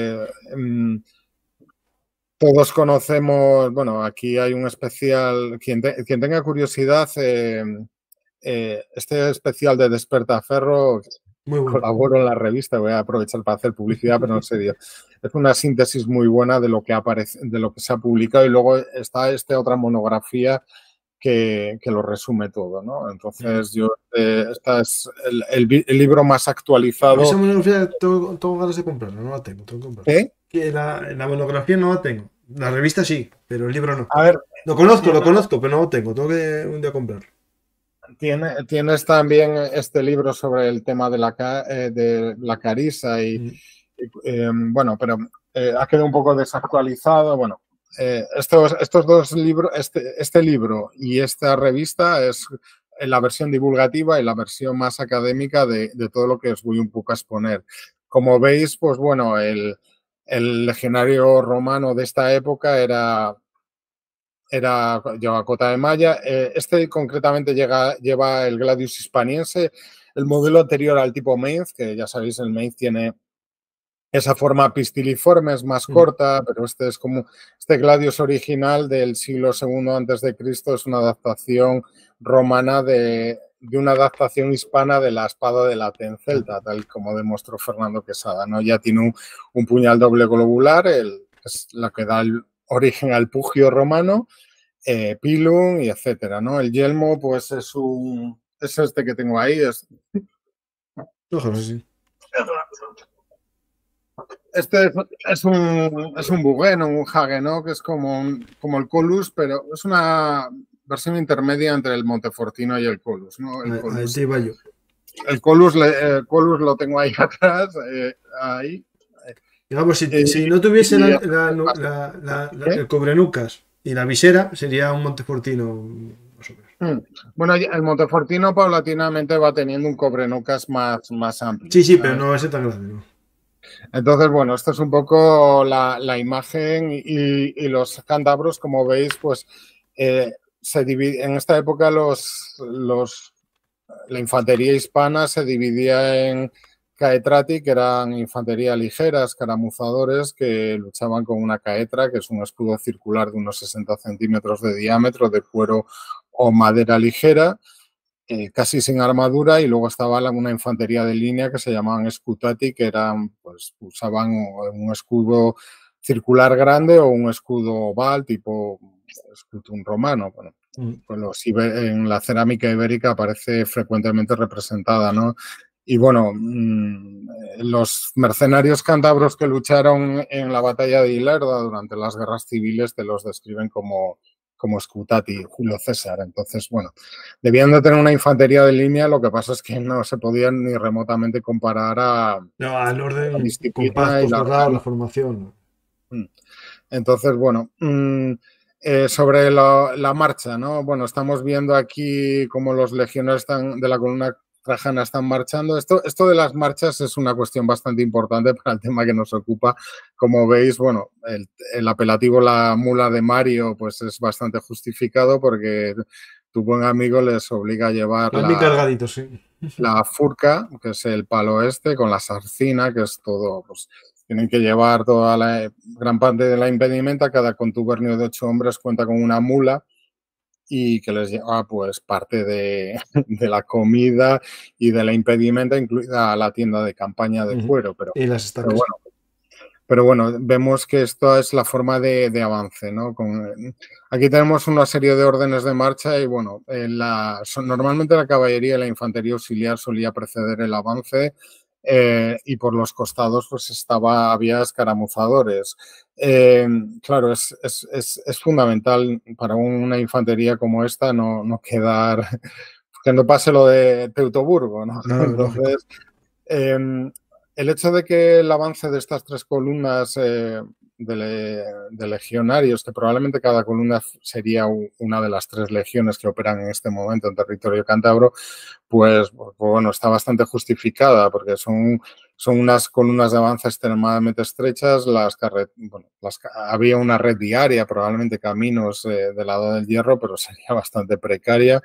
todos conocemos, bueno, aquí hay un especial, quien tenga curiosidad, este especial de Despertaferro, colaboro en la revista, voy a aprovechar para hacer publicidad, pero en serio, es una síntesis muy buena de lo que se ha publicado, y luego está otra monografía que lo resume todo, ¿no? Entonces, esta es el libro más actualizado. Esa monografía tengo ganas de comprarla, no la tengo que comprarla. ¿Eh? La monografía no la tengo. La revista sí, pero el libro no. A ver, lo conozco, pero no lo tengo. Tengo que un día comprarlo. Tienes también este libro sobre el tema de la carisa bueno, pero ha quedado un poco desactualizado. Bueno, estos dos libros, este libro y esta revista es la versión divulgativa y la versión más académica de todo lo que os voy un poco a exponer. Como veis, pues bueno, el legionario romano de esta época lleva cota de malla. Este concretamente lleva el gladius hispaniense, el modelo anterior al tipo Mainz, que ya sabéis, el Mainz tiene esa forma pistiliforme, es más corta, pero este gladius original del siglo II a.C. es una adaptación romana de una adaptación hispana de la espada de la tencelta, tal como demostró Fernando Quesada, ¿no? Ya tiene un puñal doble globular, es la que da el origen al pugio romano, pilum y etcétera, ¿no? El yelmo, pues es este que tengo ahí. Este es un Buggen o un Hagen, ¿no? Que es como el Colus, pero es una versión intermedia entre el Montefortino y el Colus, ¿no? El Colus lo tengo ahí atrás, ahí. Digamos, si no tuviese el cobrenucas y la visera, sería un Montefortino más o menos. Bueno, el Montefortino paulatinamente va teniendo un cobrenucas más amplio. Sí, pero no es tan grande, ¿no? Entonces, bueno, esto es un poco la imagen y los cántabros, como veis, pues se divide. En esta época la infantería hispana se dividía en caetrati, que eran infantería ligera, escaramuzadores que luchaban con una caetra, que es un escudo circular de unos 60 centímetros de diámetro, de cuero o madera ligera, casi sin armadura, y luego estaba una infantería de línea que se llamaban scutati, que usaban un escudo circular grande o un escudo oval tipo escutum romano. Bueno, pues en la cerámica ibérica aparece frecuentemente representada, ¿no? Y bueno, los mercenarios cántabros que lucharon en la batalla de Ilerda durante las guerras civiles te los describen como Scutati, Julio César. Entonces, bueno, debían de tener una infantería de línea, lo que pasa es que no se podían ni remotamente comparar al orden, la disciplina y la formación. Entonces, bueno, sobre la marcha, ¿no? Bueno, estamos viendo aquí cómo los legionarios de la columna trajana están marchando. Esto de las marchas es una cuestión bastante importante para el tema que nos ocupa. Como veis, bueno, el apelativo la mula de Mario pues es bastante justificado porque tu buen amigo les obliga a llevar la furca, que es el palo con la zarcina, que es todo, pues tienen que llevar toda la gran parte de la impedimenta. Cada contubernio de 8 hombres cuenta con una mula y que les lleva pues parte de la comida y de la impedimenta, incluida la tienda de campaña de cuero. Y las estacas. Pero bueno, vemos que esto es la forma de avance, ¿no? Aquí tenemos una serie de órdenes de marcha y bueno, normalmente la caballería y la infantería auxiliar solía preceder el avance. Y por los costados pues había escaramuzadores. Claro, es fundamental para una infantería como esta no quedar que no pase lo de Teutoburgo, ¿no? No, lógico. Entonces, el hecho de que el avance de estas 3 columnas de legionarios, que probablemente cada columna sería una de las 3 legiones que operan en este momento en territorio cántabro, pues bueno, está bastante justificada porque son unas columnas de avance extremadamente estrechas. Había una red diaria, probablemente caminos del lado del Hierro, pero sería bastante precaria.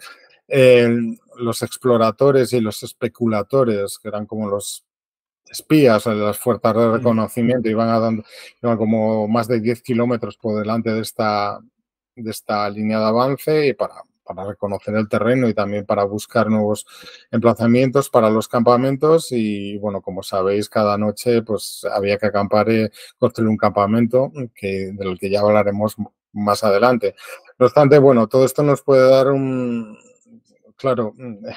Los exploradores y los especuladores, que eran como los espías, las fuerzas de reconocimiento, iban como más de 10 kilómetros por delante de esta línea de avance y para reconocer el terreno y también para buscar nuevos emplazamientos para los campamentos. Y bueno, como sabéis, cada noche pues había que acampar, construir un campamento del que ya hablaremos más adelante. No obstante, bueno, todo esto nos puede dar claro,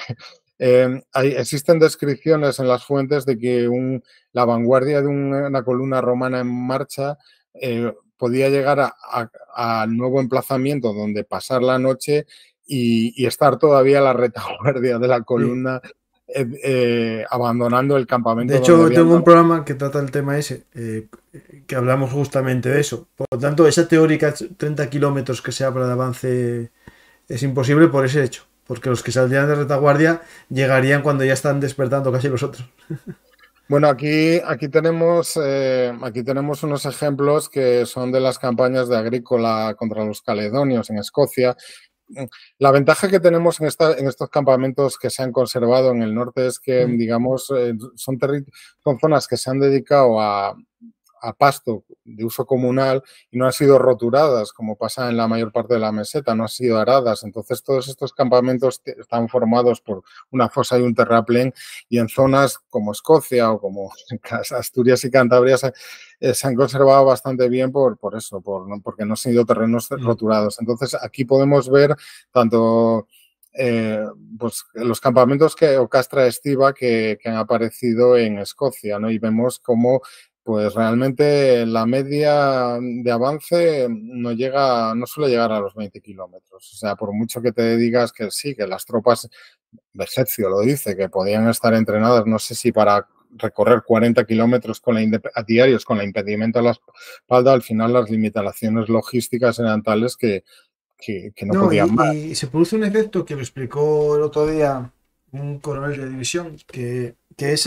existen descripciones en las fuentes de que la vanguardia de una columna romana en marcha podía llegar al nuevo emplazamiento donde pasar la noche y estar todavía la retaguardia de la columna abandonando el campamento. De hecho, tengo un programa que trata el tema ese, que hablamos justamente de eso. Por lo tanto, esa teórica 30 kilómetros que se habla de avance es imposible por ese hecho. Porque los que saldrían de retaguardia llegarían cuando ya están despertando casi los otros. Bueno, aquí tenemos unos ejemplos que son de las campañas de Agrícola contra los caledonios en Escocia. La ventaja que tenemos en estos campamentos que se han conservado en el norte es que, digamos, son zonas que se han dedicado a pasto de uso comunal y no han sido roturadas, como pasa en la mayor parte de la meseta, no han sido aradas. Entonces, todos estos campamentos están formados por una fosa y un terraplén, y en zonas como Escocia o como Asturias y Cantabria se han conservado bastante bien porque no han sido terrenos roturados. Entonces, aquí podemos ver tanto pues los campamentos o castra estiva que han aparecido en Escocia, ¿no? Y vemos cómo pues realmente la media de avance no suele llegar a los 20 kilómetros. O sea, por mucho que te digas que sí, que las tropas, Vegetio lo dice, que podían estar entrenadas, no sé si para recorrer 40 kilómetros diarios con el impedimento a la espalda, al final las limitaciones logísticas eran tales que no podían más. Y se produce un efecto que lo explicó el otro día un coronel de división, que es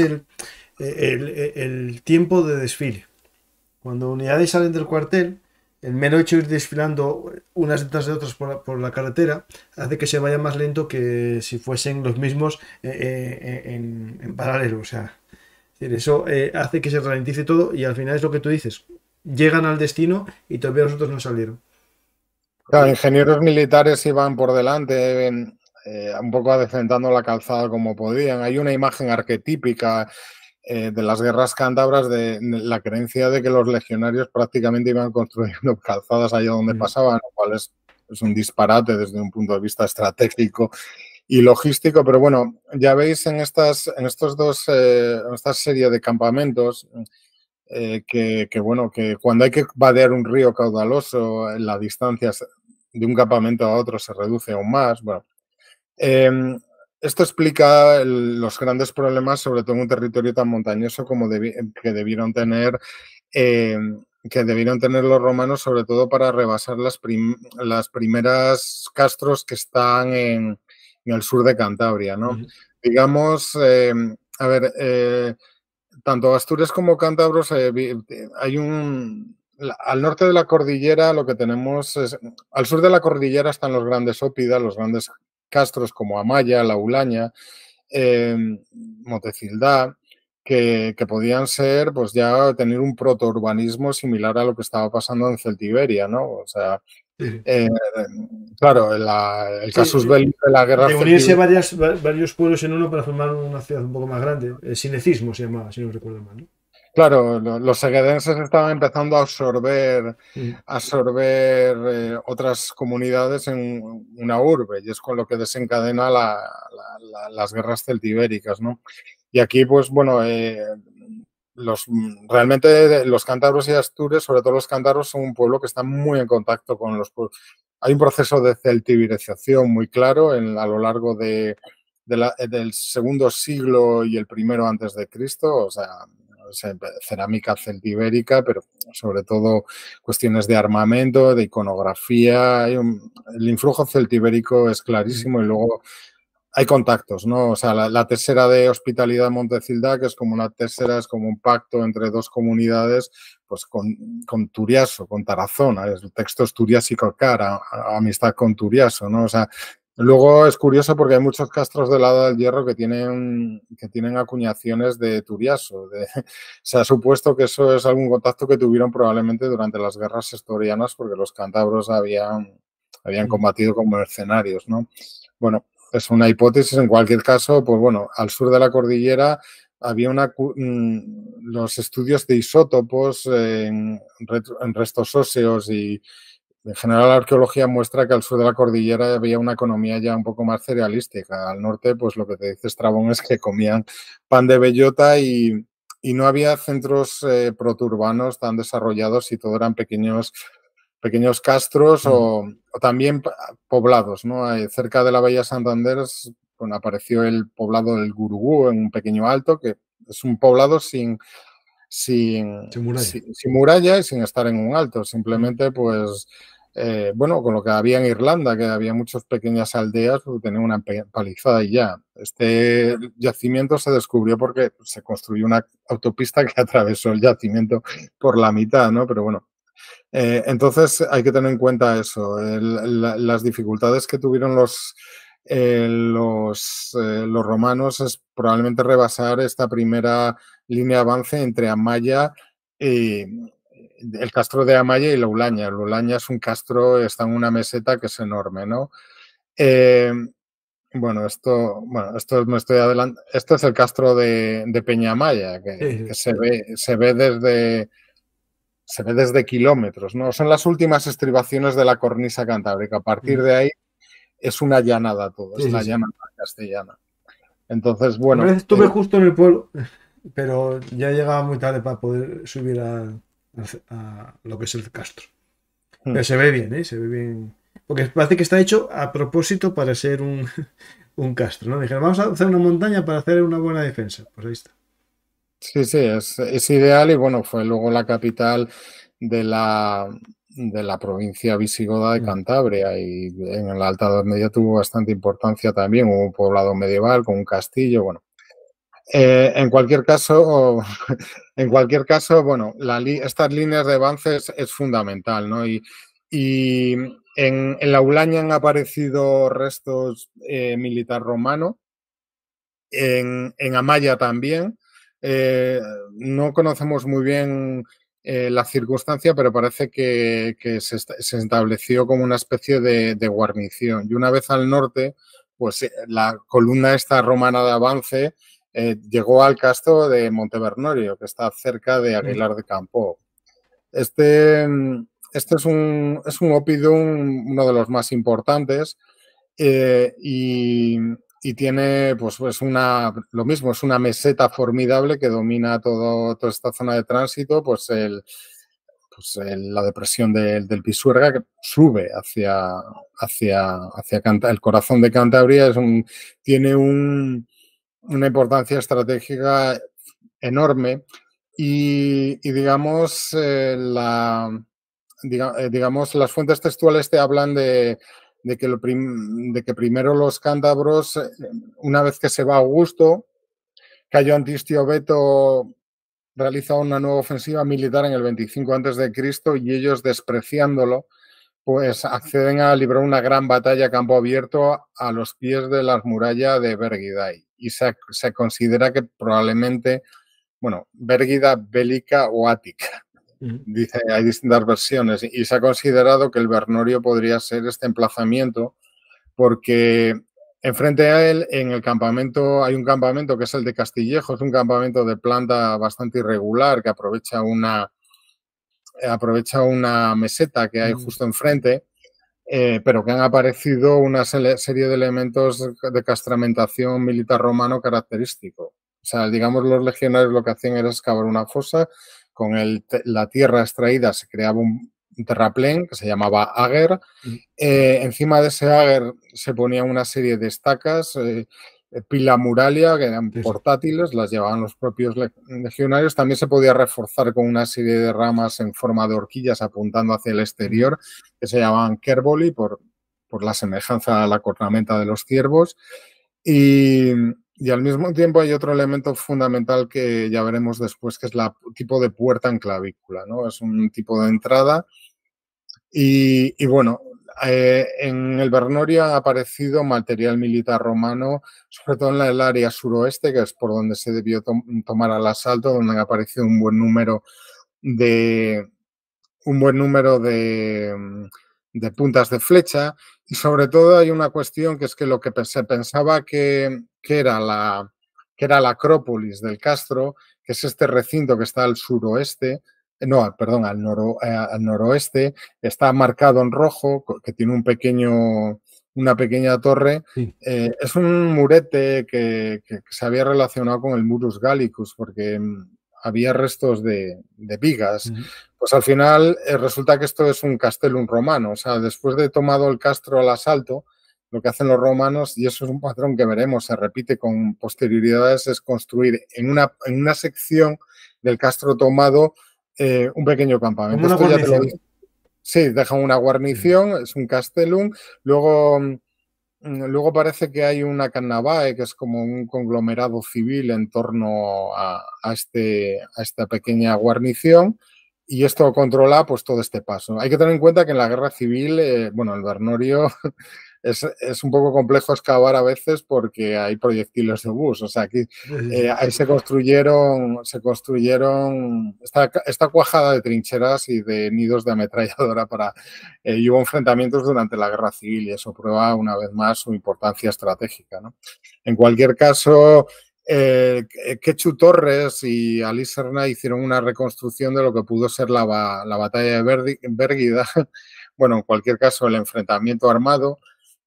el tiempo de desfile. Cuando unidades salen del cuartel, el mero hecho de ir desfilando unas detrás de otras por la carretera hace que se vaya más lento que si fuesen los mismos en paralelo. O sea, eso hace que se ralentice todo y al final es lo que tú dices. Llegan al destino y todavía los otros no salieron. Claro, ingenieros militares iban por delante, un poco adecentando la calzada como podían. Hay una imagen arquetípica de las guerras cántabras de la creencia de que los legionarios prácticamente iban construyendo calzadas allá donde pasaban, lo cual es un disparate desde un punto de vista estratégico y logístico. Pero bueno, ya veis en esta serie de campamentos que cuando hay que vadear un río caudaloso, la distancia de un campamento a otro se reduce aún más. Bueno, esto explica los grandes problemas, sobre todo en un territorio tan montañoso como que debieron tener los romanos, sobre todo para rebasar las primeras castros que están en el sur de Cantabria, ¿no? Digamos, tanto Asturias como Cántabros al norte de la cordillera lo que tenemos es, al sur de la cordillera están los grandes ópidas, los grandes castros como Amaya, La Ulaña, Motecildá, que podían ser, pues ya tener un protourbanismo similar a lo que estaba pasando en Celtiberia, ¿no? O sea, claro, el casus belli de la guerra de unirse varios pueblos en uno para formar una ciudad un poco más grande. El cinecismo se llamaba, si no recuerdo mal, ¿no? Claro, los seguedenses estaban empezando a absorber otras comunidades en una urbe, y es con lo que desencadena las guerras celtibéricas, ¿no? Y aquí, pues bueno, realmente los cántabros y astures, sobre todo los cántabros, son un pueblo que está muy en contacto con los pueblos. Hay un proceso de celtiberización muy claro a lo largo de del segundo siglo y el primero antes de Cristo, o sea, cerámica celtibérica, pero sobre todo cuestiones de armamento, de iconografía. El influjo celtibérico es clarísimo y luego hay contactos, ¿no? O sea, la tesera de hospitalidad de Montecilda, que es como una tesera, es como un pacto entre dos comunidades, pues con Turiaso, con Tarazona. El texto es Turiásico cara, amistad con Turiaso, ¿no? O sea, luego es curioso porque hay muchos castros de la Edad del Hierro que tienen acuñaciones de Turiaso. Se ha supuesto que eso es algún contacto que tuvieron probablemente durante las guerras estorianas porque los cántabros habían combatido como mercenarios, ¿no? Bueno, es una hipótesis. En cualquier caso, pues bueno, al sur de la cordillera había los estudios de isótopos en restos óseos y en general la arqueología muestra que al sur de la cordillera había una economía ya un poco más cerealística. Al norte, pues lo que te dice Estrabón es que comían pan de bellota y no había centros proturbanos tan desarrollados y todo eran pequeños castros o también poblados, ¿no? Cerca de la Bahía Santander bueno, apareció el poblado del Gurugú en un pequeño alto, que es un poblado sin muralla y sin estar en un alto. Simplemente, pues, bueno, con lo que había en Irlanda, que había muchas pequeñas aldeas, pues, tenían una empalizada y ya. Este yacimiento se descubrió porque se construyó una autopista que atravesó el yacimiento por la mitad, ¿no? Pero bueno. Entonces hay que tener en cuenta eso, las dificultades que tuvieron los romanos es probablemente rebasar esta primera línea de avance entre Amaya y el castro de Amaya y Loulaña. Loulaña es un castro, está en una meseta que es enorme, ¿no? Bueno, esto me estoy adelantando. Esto es el castro de Peñamaya, que se ve desde kilómetros, ¿no? Son las últimas estribaciones de la cornisa cantábrica. A partir de ahí es una llanada todo, es la llanada castellana. Entonces, bueno. Estuve justo en el pueblo, pero ya llegaba muy tarde para poder subir a lo que es el castro. Pero se ve bien, ¿eh? Se ve bien. Porque parece que está hecho a propósito para ser un castro, ¿no? Dijeron, vamos a hacer una montaña para hacer una buena defensa. Pues ahí está. Sí, es ideal y bueno, fue luego la capital de la provincia visigoda de Cantabria y en la Alta Edad Media tuvo bastante importancia también, hubo un poblado medieval con un castillo, bueno. En cualquier caso, bueno, estas líneas de avance es fundamental, ¿no? Y en la Aulaña han aparecido restos militar romano, en Amaya también. No conocemos muy bien la circunstancia, pero parece que se estableció como una especie de guarnición. Y una vez al norte, pues la columna esta romana de avance llegó al castro de Montevernorio, que está cerca de Aguilar de Campoo. Este es un oppidum, uno de los más importantes, y tiene, pues lo mismo, es una meseta formidable que domina toda esta zona de tránsito, la depresión del Pisuerga, que sube hacia el corazón de Cantabria, tiene una importancia estratégica enorme y digamos, digamos, las fuentes textuales te hablan de que primero los cántabros, una vez que se va Augusto, cayó Antistio Beto, realiza una nueva ofensiva militar en el 25 a.C. y ellos, despreciándolo, pues acceden a librar una gran batalla a campo abierto a los pies de la muralla de Bergidae. Y se considera que probablemente, bueno, Bérgida, Bélica o Ática. Dice, hay distintas versiones y se ha considerado que el Vernorio podría ser este emplazamiento porque enfrente a él, en el campamento, hay un campamento que es el de Castillejo, es un campamento de planta bastante irregular que aprovecha una meseta que hay justo enfrente, pero que han aparecido una serie de elementos de castramentación militar romano característico. O sea, digamos, los legionarios lo que hacían era excavar una fosa, con la tierra extraída se creaba un terraplén que se llamaba ager. Encima de ese ager se ponía una serie de estacas pila muralia, que eran portátiles, las llevaban los propios legionarios. También se podía reforzar con una serie de ramas en forma de horquillas apuntando hacia el exterior, que se llamaban kerboli por la semejanza a la cornamenta de los ciervos. Y al mismo tiempo hay otro elemento fundamental que ya veremos después, que es el tipo de puerta en clavícula, ¿no? Es un tipo de entrada y bueno, en el Vernorio ha aparecido material militar romano, sobre todo en el área suroeste, que es por donde se debió tomar al asalto, donde han aparecido un buen número de puntas de flecha, y sobre todo hay una cuestión que es que lo que se pensaba que era la Acrópolis del Castro, que es este recinto que está al suroeste, no, perdón, al noroeste, está marcado en rojo, que tiene una pequeña torre. Sí. Es un murete que se había relacionado con el Murus Gallicus, porque había restos de vigas. Pues al final resulta que esto es un castellum romano. O sea, después de tomado el castro al asalto, lo que hacen los romanos, y eso es un patrón que veremos, se repite con posterioridades, es construir en una sección del castro tomado un pequeño campamento. Como una guarnición. Sí, dejan una guarnición, es un castellum. Luego parece que hay una cannavae, que es como un conglomerado civil en torno a esta pequeña guarnición, y esto controla pues todo este paso. Hay que tener en cuenta que en la guerra civil, el Vernorio es un poco complejo excavar a veces porque hay proyectiles de obús. O sea, aquí ahí se construyeron esta cuajada de trincheras y de nidos de ametralladora y hubo enfrentamientos durante la guerra civil, y eso prueba una vez más su importancia estratégica, ¿no? En cualquier caso, Quechu Torres y Ali Serna hicieron una reconstrucción de lo que pudo ser la batalla de Bérguida. Bueno, en cualquier caso, el enfrentamiento armado.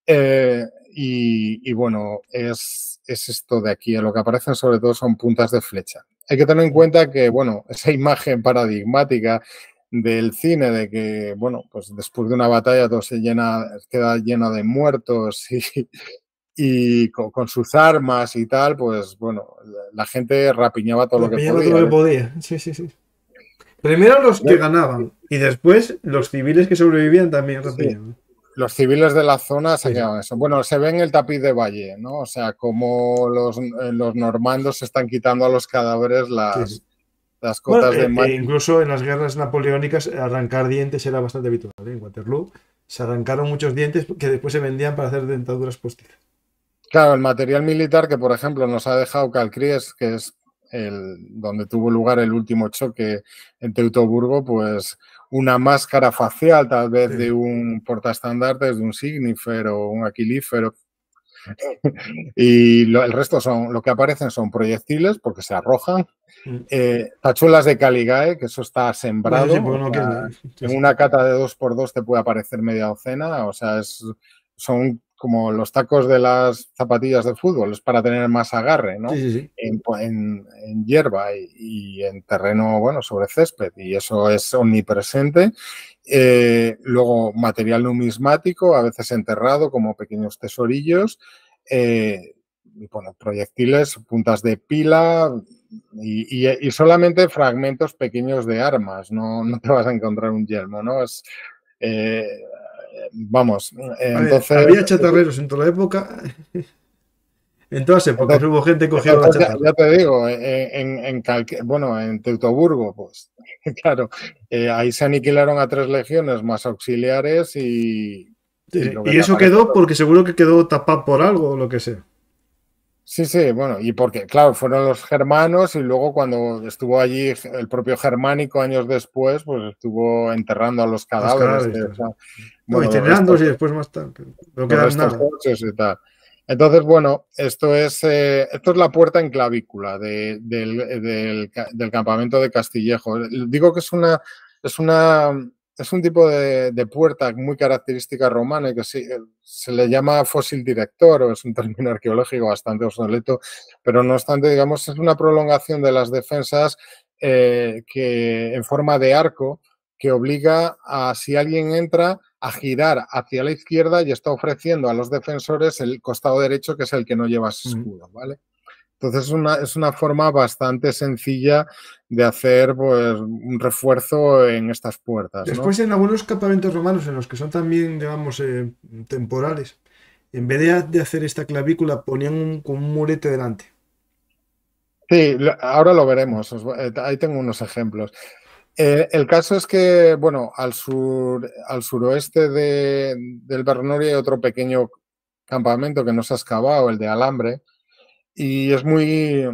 Y bueno, es esto de aquí. Lo que aparecen sobre todo son puntas de flecha. Hay que tener en cuenta que, bueno, esa imagen paradigmática del cine de que, bueno, pues después de una batalla todo queda lleno de muertos y con sus armas y tal, pues bueno, la gente rapiñaba todo lo que podía. Sí. Primero los que ganaban y después los civiles que sobrevivían también rapiñaban. Sí. Los civiles de la zona se quedaban eso. Bueno, se ve en el tapiz de Valle, ¿no? O sea, como los normandos se están quitando a los cadáveres las cotas de mar. Incluso en las guerras napoleónicas arrancar dientes era bastante habitual. En Waterloo se arrancaron muchos dientes que después se vendían para hacer dentaduras postizas. Claro, el material militar que, por ejemplo, nos ha dejado Calcries, que es donde tuvo lugar el último choque en Teutoburgo, pues una máscara facial tal vez de un portaestandartes, de un signifer o un aquilífero. Y el resto lo que aparecen son proyectiles porque se arrojan, tachuelas de Caligae, que eso está sembrado. En una cata de 2x2 te puede aparecer media docena, o sea, son como los tacos de las zapatillas de fútbol, es para tener más agarre, ¿no? Sí. En hierba y en terreno, bueno, sobre césped, y eso es omnipresente. Luego material numismático, a veces enterrado como pequeños tesorillos, y bueno, proyectiles, puntas de pila y solamente fragmentos pequeños de armas, no te vas a encontrar un yelmo, ¿no? Vamos, entonces... Había chatarreros en toda la época. En todas épocas hubo gente cogiendo la chatarra. Ya te digo, en Teutoburgo, pues claro, ahí se aniquilaron a 3 legiones más auxiliares y eso quedó porque seguro que quedó tapado por algo o lo que sea. Sí, bueno, y porque, claro, fueron los germanos y luego cuando estuvo allí el propio Germánico años después, pues estuvo enterrando a los cadáveres. Incinerándolos y después más tarde. No quedan nada. Y tal. Entonces, bueno, esto es la puerta en clavícula del campamento de Castillejo. Digo que es un tipo de puerta muy característica romana y que se le llama fósil director, o es un término arqueológico bastante obsoleto, pero no obstante, digamos, es una prolongación de las defensas que en forma de arco que obliga a, si alguien entra, a girar hacia la izquierda y está ofreciendo a los defensores el costado derecho, que es el que no lleva escudo, ¿vale? Entonces es una forma bastante sencilla de hacer pues, un refuerzo en estas puertas, ¿no? Después, en algunos campamentos romanos, en los que son también, digamos, temporales, en vez de hacer esta clavícula, ponían con un murete delante. Sí, ahora lo veremos. Ahí tengo unos ejemplos. El caso es que, bueno, al suroeste del Bernoulli hay otro pequeño campamento que no se ha excavado, el de Alambre, y es muy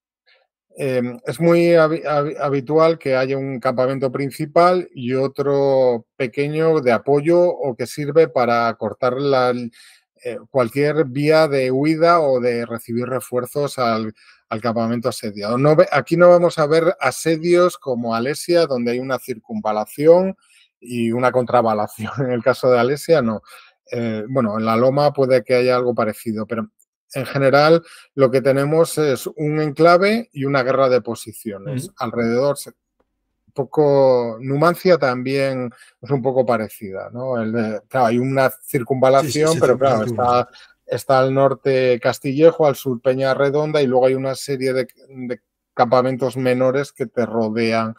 habitual que haya un campamento principal y otro pequeño de apoyo o que sirve para cortar cualquier vía de huida o de recibir refuerzos al campamento asediado. Aquí no vamos a ver asedios como Alesia, donde hay una circunvalación y una contravalación. En el caso de Alesia, no. Bueno, en la Loma puede que haya algo parecido, pero en general lo que tenemos es un enclave y una guerra de posiciones. Alrededor, poco Numancia también es un poco parecida, ¿no? Claro, hay una circunvalación, pero claro, está al norte Castillejo, al sur Peñarredonda y luego hay una serie de campamentos menores que te rodean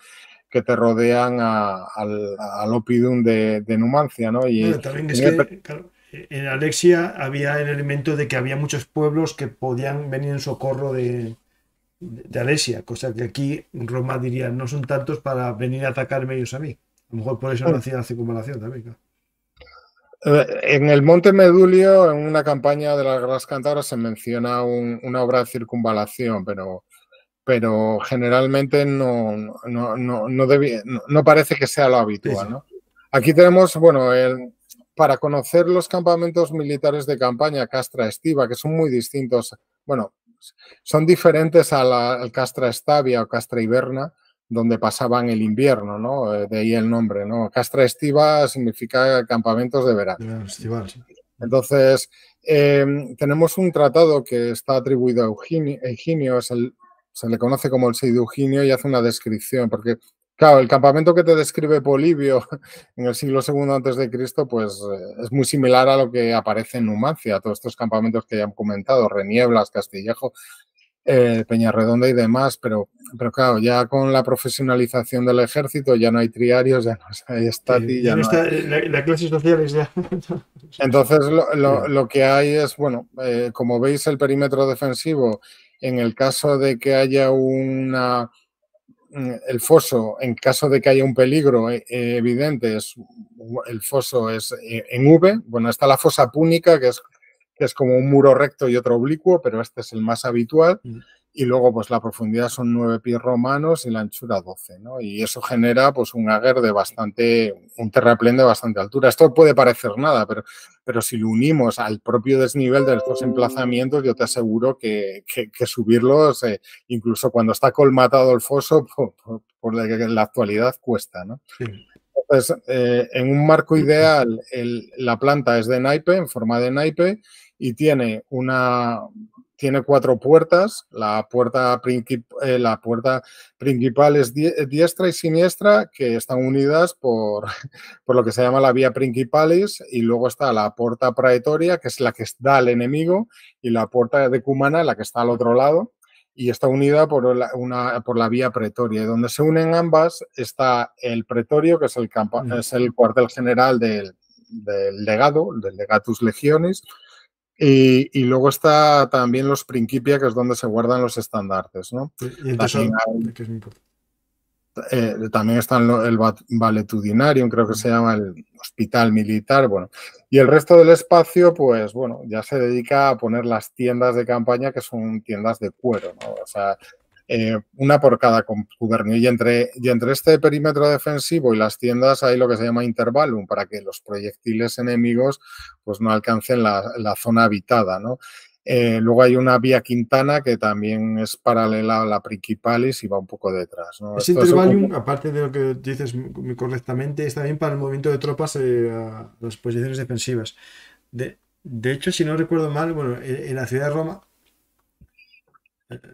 al Oppidum de Numancia, ¿no? Y bueno, también es que, claro, en Alexia había el elemento de que había muchos pueblos que podían venir en socorro de Alesia, cosa que aquí Roma diría, no son tantos para venir a atacarme ellos a mí. A lo mejor por eso no hacía la circunvalación también, claro. En el Monte Medulio, en una campaña de las Guerras Cántabras, se menciona una obra de circunvalación, pero generalmente no parece que sea lo habitual, ¿no? Aquí tenemos, bueno, para conocer los campamentos militares de campaña Castra Estiva, que son muy distintos, bueno, son diferentes al Castra Stabia o Castra Iberna, donde pasaban el invierno, ¿no? De ahí el nombre, ¿no? Castra Estiva significa campamentos de verano. Estival, sí. Entonces, tenemos un tratado que está atribuido a Euginio, se le conoce como el 6 de Euginio y hace una descripción, porque, claro, el campamento que te describe Polibio en el siglo II a.C., pues es muy similar a lo que aparece en Numancia, todos estos campamentos que ya hemos comentado, Renieblas, Castillejo, Peñarredonda y demás, pero claro, ya con la profesionalización del ejército ya no hay triarios, ya no hay estati, ya no está, la clase social es ya. Entonces lo que hay es, bueno, como veis el perímetro defensivo, en el caso de que haya el foso, en caso de que haya un peligro evidente, el foso es en V. Bueno, está la fosa púnica, que es como un muro recto y otro oblicuo, pero este es el más habitual. Y luego, pues la profundidad son 9 pies romanos y la anchura 12, ¿no? Y eso genera, pues, un terraplén de bastante altura. Esto puede parecer nada, pero si lo unimos al propio desnivel de estos emplazamientos, yo te aseguro que subirlos, incluso cuando está colmatado el foso, por la actualidad cuesta, ¿no? Sí. Entonces, en un marco ideal, la planta es de naipe, en forma de naipe, y tiene 4 puertas. La puerta principal es diestra y siniestra, que están unidas por lo que se llama la vía principalis, y luego está la puerta praetoria, que es la que da al enemigo, y la puerta decumana, la que está al otro lado, y está unida por la vía pretoria. Y donde se unen ambas está el pretorio, que es el cuartel general del legado, del legatus legionis, y luego está también los principia, que es donde se guardan los estandartes, ¿no? Y el tesoro, que es muy importante. También está el valetudinarium, creo que se llama el hospital militar, bueno. Y el resto del espacio, pues bueno, ya se dedica a poner las tiendas de campaña, que son tiendas de cuero, ¿no? O sea, una por cada cubernio. Y entre este perímetro defensivo y las tiendas hay lo que se llama intervalum, para que los proyectiles enemigos pues no alcancen la zona habitada, ¿no? Luego hay una vía Quintana que también es paralela a la Principalis y va un poco detrás, ¿no? Ese intervalium, aparte de lo que dices muy correctamente, es también para el movimiento de tropas a las posiciones defensivas. De hecho, si no recuerdo mal, bueno, en la ciudad de Roma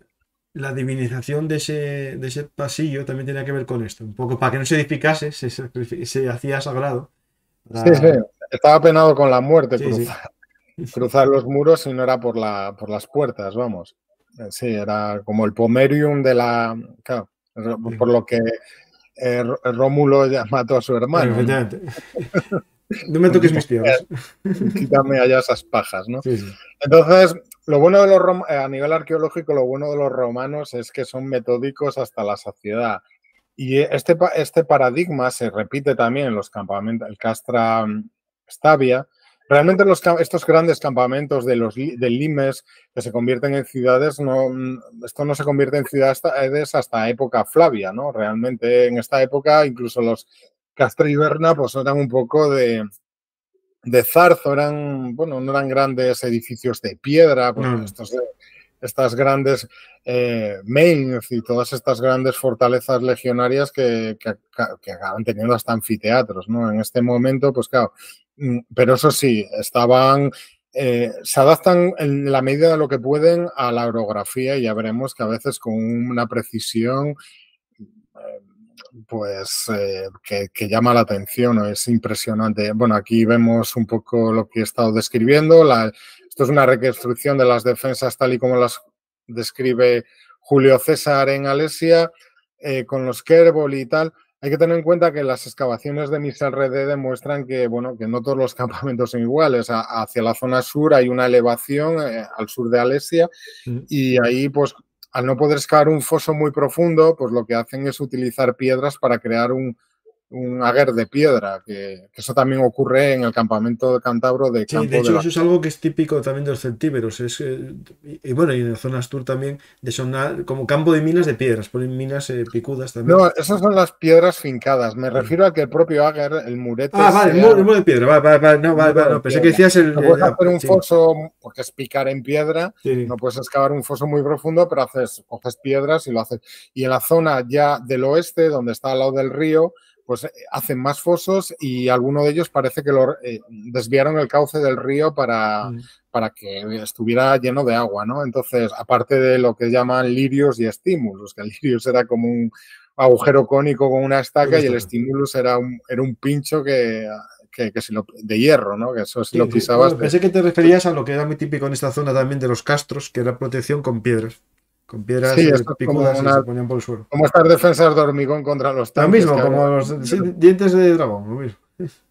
la divinización de ese pasillo también tenía que ver con esto. Un poco para que no se edificase, se hacía sagrado. Sí, sí, estaba penado con la muerte Sí, sí. cruzar los muros y no era por las puertas, vamos. Sí, era como el pomerium de la... Claro, por lo que Rómulo ya mató a su hermano, ¿no? Efectivamente. No me toques mis tierras. Quítame allá esas pajas, ¿no? Sí, sí. Entonces, lo bueno de a nivel arqueológico, lo bueno de los romanos es que son metódicos hasta la saciedad. Y este paradigma se repite también en los campamentos, el Castra Stabia. Realmente estos grandes campamentos del limes que se convierten en ciudades, esto no se convierte en ciudades hasta época Flavia, ¿no? Realmente en esta época incluso los Castra Iberna pues eran un poco de zarzo, bueno, no eran grandes edificios de piedra, pues estas grandes mains y todas estas grandes fortalezas legionarias que acaban teniendo hasta anfiteatros, ¿no? En este momento, pues claro, pero eso sí, se adaptan en la medida de lo que pueden a la orografía y ya veremos que a veces con una precisión que llama la atención, ¿no? Es impresionante. Bueno, aquí vemos un poco lo que he estado describiendo. Esto es una reconstrucción de las defensas tal y como las describe Julio César en Alesia, con los Kerboli y tal. Hay que tener en cuenta que las excavaciones de Misal-Redé demuestran que, bueno, que no todos los campamentos son iguales. Hacia la zona sur hay una elevación, al sur de Alesia, y ahí, pues, al no poder excavar un foso muy profundo, pues lo que hacen es utilizar piedras para crear un aguer de piedra, que eso también ocurre en el campamento de Cantabro de Campo Sí, de hecho, de la... eso es algo que es típico también de los celtíberos. Y bueno, y en zonas tour también, como campo de minas de piedras, ponen minas picudas también. No, esas son las piedras fincadas. Me refiero a que el propio aguer, el murete, Vale, el muro de piedra. No, pensé que decías el. No puedes hacer un sí. foso, porque es picar en piedra, Sí. no puedes excavar un foso muy profundo, pero coges piedras y lo haces. Y en la zona ya del oeste, donde está al lado del río, pues hacen más fosos y alguno de ellos parece que desviaron el cauce del río para que estuviera lleno de agua, ¿no? Entonces, aparte de lo que llaman lirios y estímulos, que el lirios era como un agujero cónico con una estaca y el estímulos era un pincho de hierro, ¿no? Que eso si lo pisabas... Bueno, pensé que te referías a lo que era muy típico en esta zona también de los castros, que era protección con piedras. Con piedras sí, esto picudas es y se ponían por el suelo. Como estas defensas de hormigón contra los Lo tanques. mismo, como los dientes de dragón, lo mismo.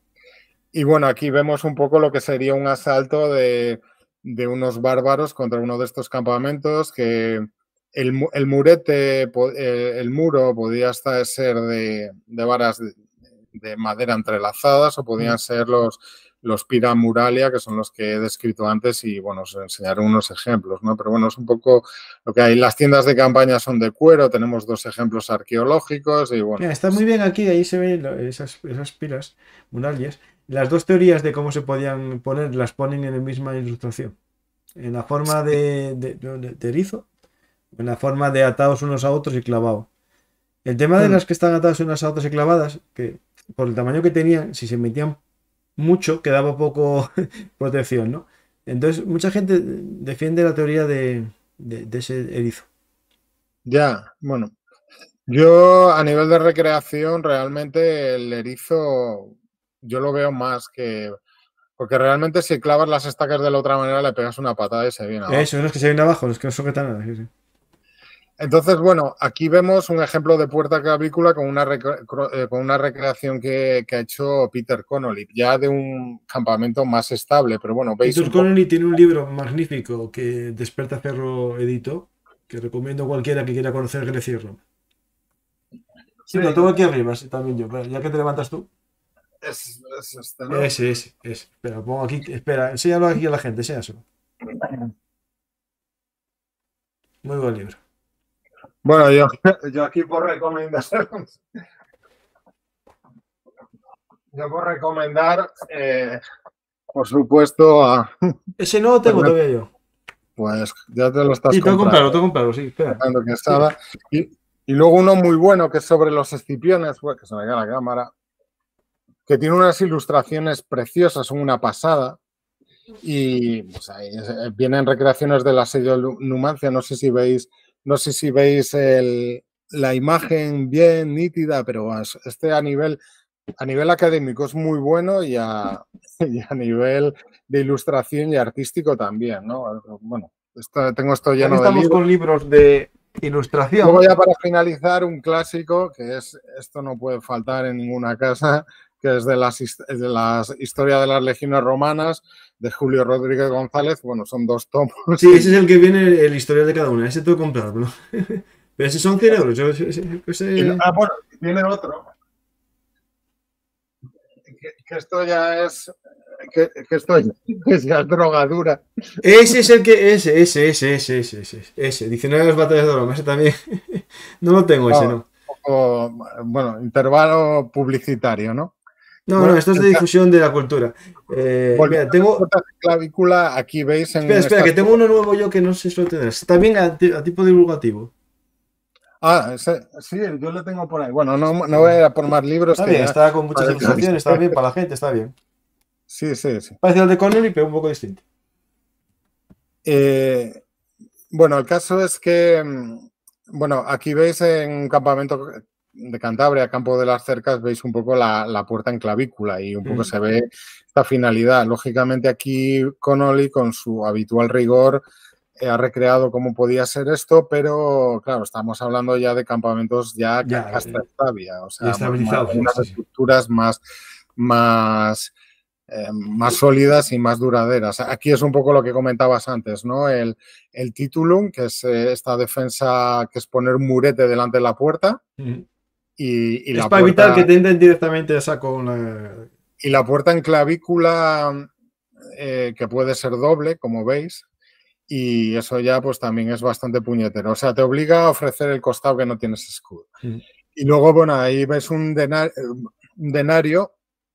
Y bueno, aquí vemos un poco lo que sería un asalto de unos bárbaros contra uno de estos campamentos, que el murete, el muro podía ser de varas de madera entrelazadas o podían ser los piramuralia, que son los que he descrito antes y, bueno, os enseñaré unos ejemplos, ¿no? Pero bueno, es un poco lo que hay. Las tiendas de campaña son de cuero, tenemos 2 ejemplos arqueológicos y, bueno... Mira, está muy bien aquí, ahí se ven esas pilas muralias. Las 2 teorías de cómo se podían poner, las ponen en la misma ilustración. En la forma de erizo, en la forma de atados unos a otros y clavados. El tema de las que están atadas unas a otras y clavadas, que por el tamaño que tenían, si se metían mucho, quedaba poco protección, ¿no? Entonces, mucha gente defiende la teoría de ese erizo. Ya, bueno. Yo, a nivel de recreación, realmente el erizo yo lo veo más que... Porque realmente si clavas las estacas de la otra manera le pegas una patada y se viene abajo. Eso, los que se ven abajo, los que no sujetan nada. Sí, sí. Entonces, bueno, aquí vemos un ejemplo de puerta clavícula con una recreación que ha hecho Peter Connolly, ya de un campamento más estable, pero bueno, veis... Peter Connolly tiene un libro magnífico que Despertaferro editó, que recomiendo a cualquiera que quiera conocer Grecia y Roma. Sí, lo tengo aquí arriba, sí, también yo. Ya que te levantas tú. Es este, ¿no? Ese. Espera, pongo aquí. Espera, enséñalo aquí a la gente, enséñaselo. Muy buen libro. Bueno, yo aquí por recomendar. Yo por recomendar, por supuesto, a... Ese no lo tengo todavía yo. Pues ya te lo estás Sí, tengo comprando. que comprarlo, sí, espera. Y luego uno muy bueno que es sobre los escipiones, que se me cae la cámara, que tiene unas ilustraciones preciosas, son una pasada. Y pues, ahí vienen recreaciones del asedio de Numancia, no sé si veis no sé si veis la imagen bien nítida, pero este a nivel académico es muy bueno y a nivel de ilustración y artístico también, ¿no? Bueno, tengo esto Aquí lleno de estamos libros. con libros de ilustración. Luego ya para finalizar, un clásico, que esto no puede faltar en ninguna casa, que es de las historia de las legiones romanas, de Julio Rodríguez González. Bueno, son 2 tomos. Sí, ese es el que viene el historial de cada una. Ese tengo que comprarlo. Pero ese son 100 euros. Bueno, viene otro. Que esto ya es... Que esto ya es drogadura. Ese es el que... Ese. Diccionario de las batallas de Roma. Ese también. No lo tengo, ese no. Bueno, intervalo publicitario, ¿no? No, bueno, esto es de difusión de la cultura. Mira, tengo... clavícula, aquí veis en... Espera, que tengo uno nuevo yo que no sé si lo tendrás. También a tipo divulgativo. Sí, yo lo tengo por ahí. Bueno, no voy a ir a por más libros. Está bien, está con muchas ilustraciones, está bien para la gente, está bien. Sí. Parece el de Connolly, pero un poco distinto. Bueno, el caso es que, bueno, aquí veis en un campamento de Cantabria, Campo de las Cercas, veis un poco la puerta en clavícula y un poco se ve esta finalidad. Lógicamente aquí Connolly, con su habitual rigor, ha recreado cómo podía ser esto, pero claro, estamos hablando ya de campamentos ya Castra-Estávia, o sea, unas estructuras más sólidas y más duraderas. Aquí es un poco lo que comentabas antes, ¿no? El titulum, que es esta defensa, que es poner un murete delante de la puerta. Y es la para puerta, evitar que te entren directamente a saco. Y la puerta en clavícula, que puede ser doble, como veis. Y eso ya pues también es bastante puñetero. O sea, te obliga a ofrecer el costado que no tienes escudo. Y luego, bueno, ahí ves un denario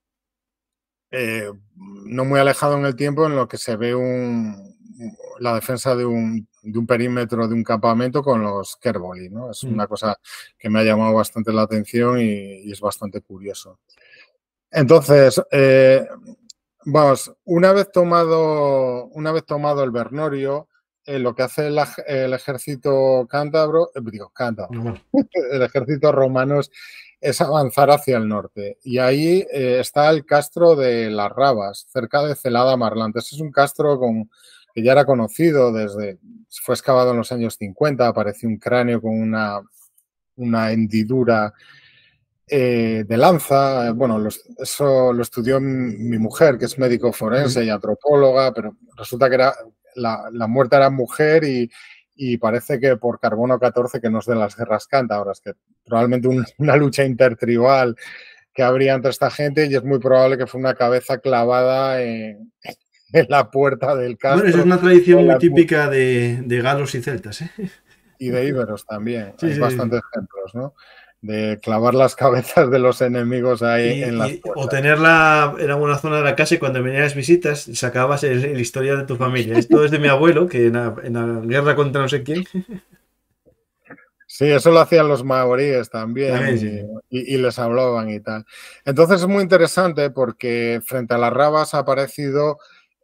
no muy alejado en el tiempo, en lo que se ve la defensa de un perímetro de un campamento con los Kerboli, ¿no? Es una cosa que me ha llamado bastante la atención y es bastante curioso. Entonces, vamos, una vez tomado el Bernorio, lo que hace el ejército cántabro, el ejército romano es avanzar hacia el norte. Y ahí está el castro de las Rabas, cerca de Celada Marlantes. Es un castro que ya era conocido fue excavado en los años 50, apareció un cráneo con una hendidura de lanza. Bueno, eso lo estudió mi mujer, que es médico forense y antropóloga, pero resulta que la muerta era mujer y parece que por carbono 14, que no es de las guerras cántabras, que probablemente una lucha intertribal que habría entre esta gente, y es muy probable que fue una cabeza clavada en la puerta del castro. Bueno, eso es una tradición muy típica de galos y celtas, ¿eh? Y de íberos también. Hay bastantes ejemplos, ¿no? De clavar las cabezas de los enemigos ahí en las puertas. O tenerla en alguna zona de la casa y cuando venían las visitas sacabas el historial de tu familia. Esto es de mi abuelo, que en la guerra contra no sé quién. Sí, eso lo hacían los maoríes también, y les hablaban y tal. Entonces es muy interesante porque frente a las Rabas ha aparecido...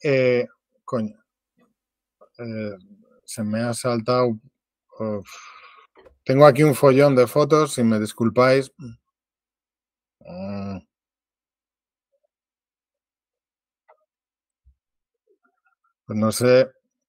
se me ha saltado... Tengo aquí un follón de fotos, si me disculpáis. Pues no sé.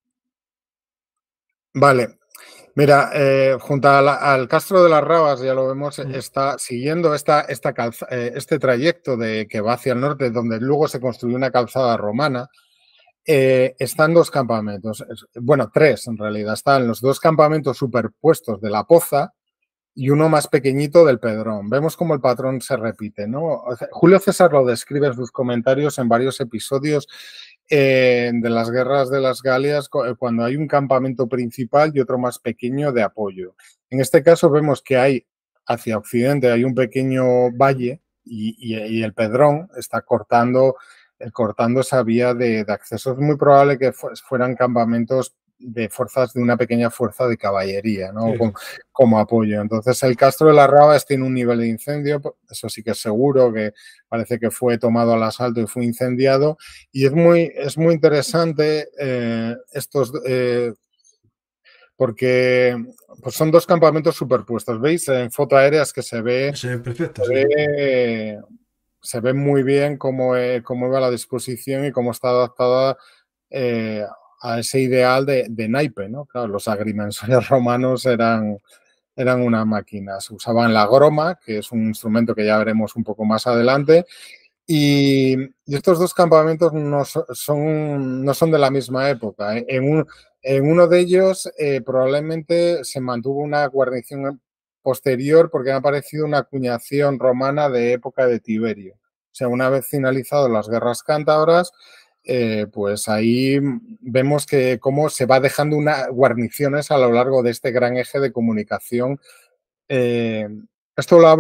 Vale. Mira, junto al Castro de las Rabas, ya lo vemos, está siguiendo este trayecto que va hacia el norte, donde luego se construyó una calzada romana. Están 2 campamentos, bueno, 3 en realidad. Están los 2 campamentos superpuestos de la Poza y uno más pequeñito del Pedrón. Vemos cómo el patrón se repite, ¿no? Julio César lo describe en sus comentarios en varios episodios de las guerras de las Galias, cuando hay un campamento principal y otro más pequeño de apoyo. En este caso vemos que hay hacia occidente hay un pequeño valle y el Pedrón está cortando esa vía de acceso. Es muy probable que fueran campamentos de una pequeña fuerza de caballería, ¿no? Como apoyo. Entonces el Castro de las Rabas tiene un nivel de incendio, eso sí que es seguro, que parece que fue tomado al asalto y fue incendiado, y es muy interesante porque pues son dos campamentos superpuestos. ¿Veis? En foto aéreas que se ve, Se ve perfecto. se ve muy bien cómo iba la disposición y cómo está adaptada a ese ideal de naipe, ¿no? Claro, los agrimensores romanos eran una máquina. Se usaban la groma, que es un instrumento que ya veremos un poco más adelante. Y estos dos campamentos no son de la misma época. En uno de ellos probablemente se mantuvo una guarnición posterior porque ha aparecido una acuñación romana de época de Tiberio. O sea, una vez finalizadas las guerras cántabras, pues ahí vemos que cómo se va dejando guarniciones a lo largo de este gran eje de comunicación. Esto lo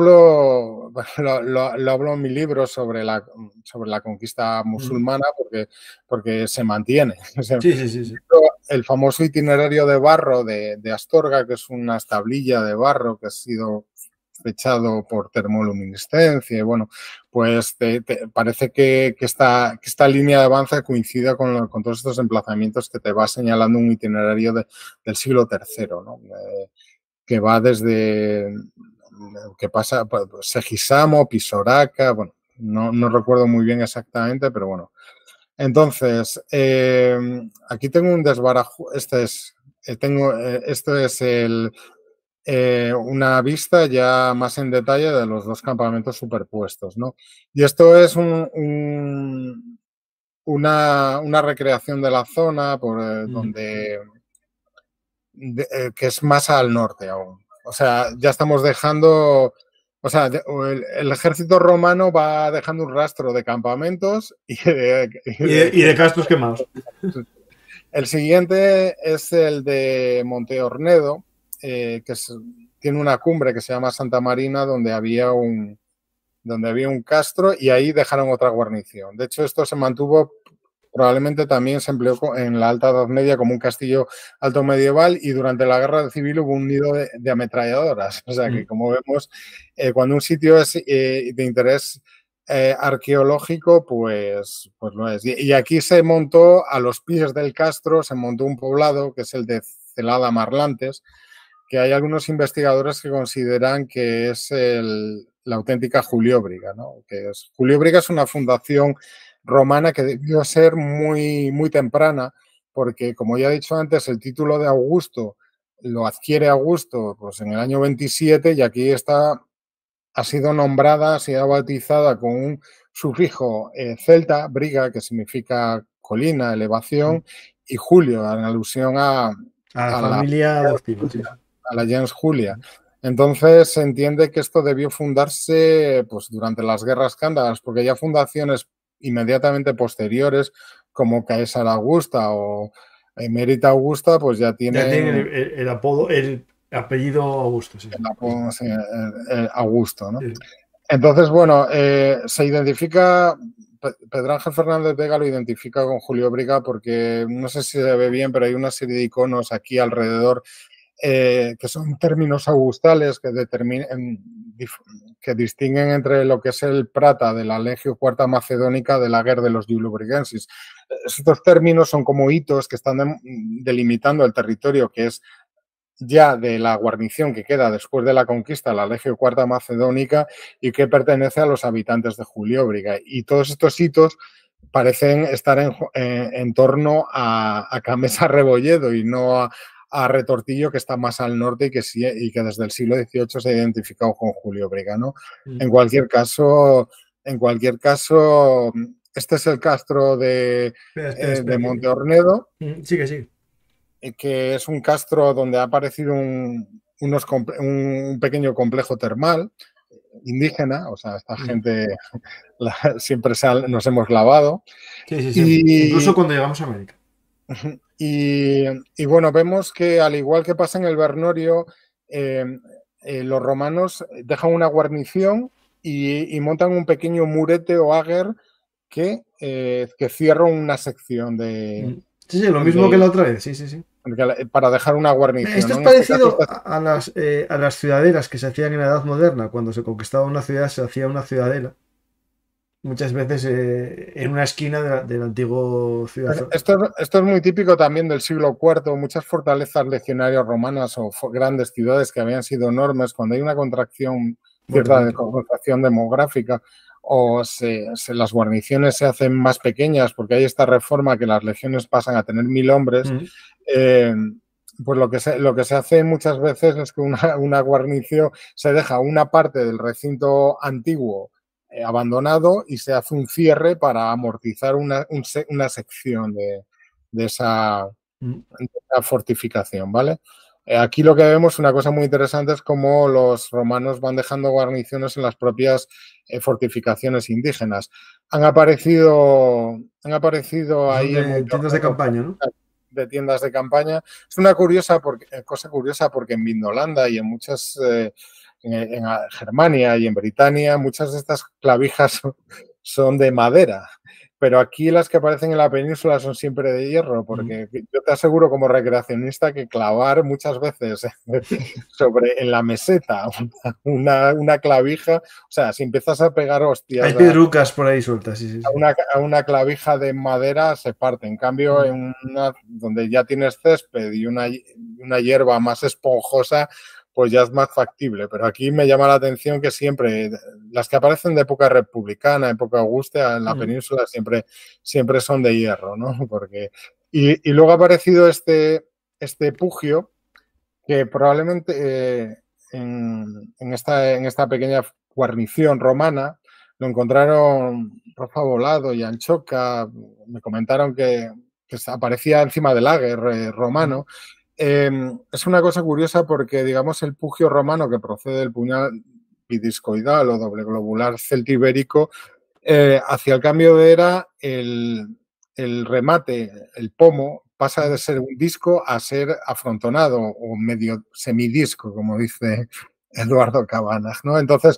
hablo en mi libro sobre la conquista musulmana porque se mantiene. O sea, Sí. el famoso itinerario de barro de Astorga, que es una tablilla de barro que ha sido fechado por termoluminiscencia, y bueno, pues parece que esta línea de avance coincide con todos estos emplazamientos que te va señalando un itinerario del siglo III, ¿no? Que va desde que pasa Segisamo, Pisoraca, bueno, no recuerdo muy bien exactamente, pero bueno. Entonces, aquí tengo un desbarajo, esto es una vista ya más en detalle de los dos campamentos superpuestos, ¿no? Y esto es una recreación de la zona donde que es más al norte aún. O sea, ya estamos dejando, o sea, el ejército romano va dejando un rastro de campamentos y de castros quemados. El siguiente es el de Monteornedo, que tiene una cumbre que se llama Santa Marina, donde había un castro y ahí dejaron otra guarnición. De hecho, esto se mantuvo, probablemente también se empleó en la Alta Edad Media como un castillo alto medieval y durante la Guerra Civil hubo un nido de ametralladoras. O sea que, como vemos, cuando un sitio es de interés arqueológico, pues lo es. Y aquí se montó, a los pies del castro, se montó un poblado que es el de Celada Marlantes, que hay algunos investigadores que consideran que es la auténtica Julióbriga, ¿no? Julióbriga es una fundación romana que debió ser muy, muy temprana, porque, como ya he dicho antes, el título de Augusto lo adquiere Augusto pues, en el año 27 y aquí ha sido nombrada, ha sido bautizada con un sufijo celta, briga, que significa colina, elevación, y Julio, en alusión a la familia adoptiva, sí. A la gens Julia. Entonces se entiende que esto debió fundarse pues, durante las guerras cántabras, porque ya fundaciones inmediatamente posteriores, como Caesar Augusta o Emérita Augusta, pues ya tienen el apodo, el apellido Augusto. Sí. El Augusto, ¿no? Sí. Entonces, bueno, se identifica, Pedro Ángel Fernández Vega lo identifica con Julióbriga porque no sé si se ve bien, pero hay una serie de iconos aquí alrededor que son términos augustales que distinguen entre lo que es el prata de la Legio Cuarta Macedónica de la guerra de los Iulobrigensis. Estos términos son como hitos que están delimitando el territorio que es ya de la guarnición que queda después de la conquista, la Legio Cuarta Macedónica, y que pertenece a los habitantes de Julióbriga. Y todos estos hitos parecen estar en torno a Camesa Rebolledo y no a Retortillo, que está más al norte y que desde el siglo XVIII se ha identificado con Julióbriga, ¿no? En cualquier caso, este es el castro de Monteornedo. Sigue. Que es un castro donde ha aparecido un pequeño complejo termal indígena, o sea, esta gente siempre nos hemos lavado. Sí. Incluso cuando llegamos a América. Y bueno, vemos que al igual que pasa en el Bernorio, los romanos dejan una guarnición y montan un pequeño murete o ager que cierra una sección de... Sí, lo mismo que la otra vez, sí. Para dejar una guarnición. Esto es parecido a las ciudadelas que se hacían en la Edad Moderna. Cuando se conquistaba una ciudad, se hacía una ciudadela. muchas veces en una esquina del antiguo ciudad. Esto es muy típico también del siglo IV. Muchas fortalezas legionarias romanas o grandes ciudades que habían sido enormes, cuando hay una contracción, cierta de contracción demográfica, o las guarniciones se hacen más pequeñas porque hay esta reforma que las legiones pasan a tener 1000 hombres, pues lo que se hace muchas veces es que una guarnición se deja una parte del recinto antiguo abandonado y se hace un cierre para amortizar una sección de esa fortificación, ¿vale? Aquí lo que vemos, una cosa muy interesante, es cómo los romanos van dejando guarniciones en las propias fortificaciones indígenas. Han aparecido ahí en tiendas de campaña, ¿no? De tiendas de campaña. Es una cosa curiosa porque en Vinolanda y en muchas, en Germania y en Britania, muchas de estas clavijas son de madera. Pero aquí las que aparecen en la península son siempre de hierro, porque yo te aseguro como recreacionista que clavar muchas veces en la meseta una clavija, o sea, si empiezas a pegar hostias... Hay piedrucas por ahí sueltas, sí. A una clavija de madera se parte. En cambio, en donde ya tienes césped y una hierba más esponjosa, pues ya es más factible. Pero aquí me llama la atención que siempre, las que aparecen de época republicana, época augusta, en la península, siempre son de hierro, ¿no? Y luego ha aparecido este pugio que probablemente en esta pequeña guarnición romana lo encontraron Rafa Volado y Anchoca, me comentaron que aparecía encima del águer romano. Es una cosa curiosa porque, digamos, el pugio romano, que procede del puñal bidiscoidal o doble globular celtibérico, hacia el cambio de era, el remate, el pomo, pasa de ser un disco a ser afrontonado o medio semidisco, como dice Eduardo Cabanas, ¿no? Entonces,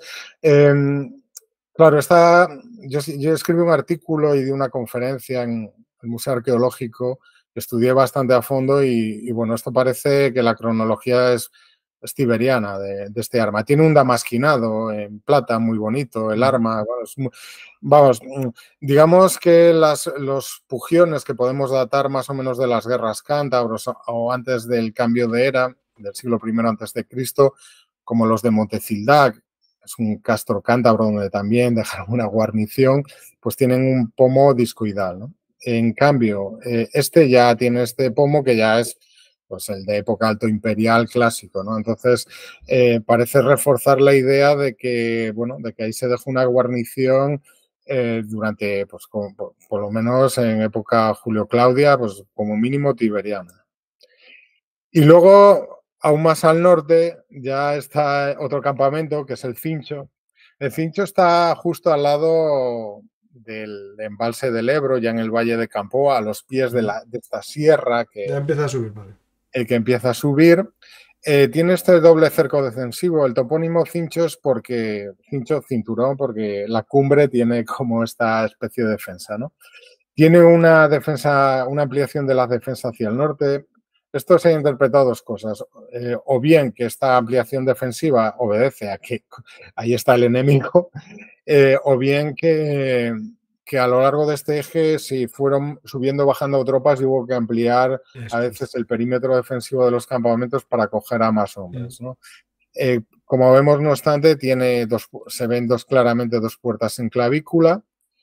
claro, yo escribí un artículo y di una conferencia en el Museo Arqueológico, estudié bastante a fondo y bueno, esto parece que la cronología es tiberiana de este arma. Tiene un damasquinado en plata muy bonito, el arma. Vamos, digamos que los pugiones que podemos datar más o menos de las guerras cántabros o antes del cambio de era, del siglo I antes de Cristo, como los de Montecildac, es un castro cántabro donde también dejaron una guarnición, pues tienen un pomo discoidal, ¿no? En cambio, este ya tiene este pomo que ya es pues el de época alto imperial clásico, ¿no? Entonces, parece reforzar la idea de que, bueno, de que ahí se dejó una guarnición durante, pues, por lo menos en época Julio-Claudia, pues como mínimo tiberiana. Y luego, aún más al norte, ya está otro campamento, que es el Cincho. El Cincho está justo al lado del embalse del Ebro, ya en el Valle de Campoa, a los pies de esta sierra que... Ya empieza a subir, vale. El que empieza a subir. Tiene este doble cerco defensivo. El topónimo Cincho es porque, Cincho, cinturón, porque la cumbre tiene como esta especie de defensa, ¿no? Tiene una defensa, una ampliación de la defensa hacia el norte. Esto se ha interpretado dos cosas. O bien que esta ampliación defensiva obedece a que ahí está el enemigo, o bien que a lo largo de este eje, si fueron subiendo o bajando tropas, hubo que ampliar a veces el perímetro defensivo de los campamentos para acoger a más hombres, ¿no? Como vemos, no obstante, se ven claramente dos puertas en clavícula.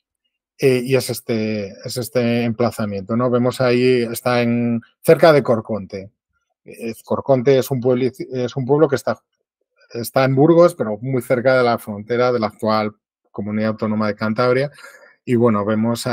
Y es este emplazamiento, ¿no? Vemos ahí, está cerca de Corconte. Corconte es un pueblo que está en Burgos, pero muy cerca de la frontera de la actual Comunidad Autónoma de Cantabria. Y bueno, vemos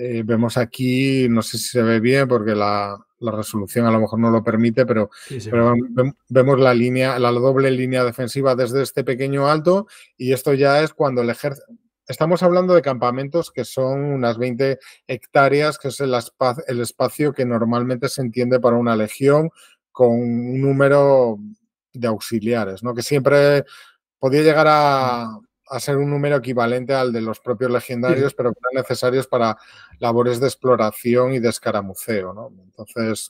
aquí, no sé si se ve bien porque la resolución a lo mejor no lo permite, pero vemos la doble línea defensiva desde este pequeño alto, y esto ya es cuando el ejército... Estamos hablando de campamentos que son unas 20 hectáreas, que es el espacio que normalmente se entiende para una legión con un número de auxiliares, ¿no? Que siempre podía llegar a ser un número equivalente al de los propios legendarios, pero que eran necesarios para labores de exploración y de escaramuceo, ¿no? Entonces,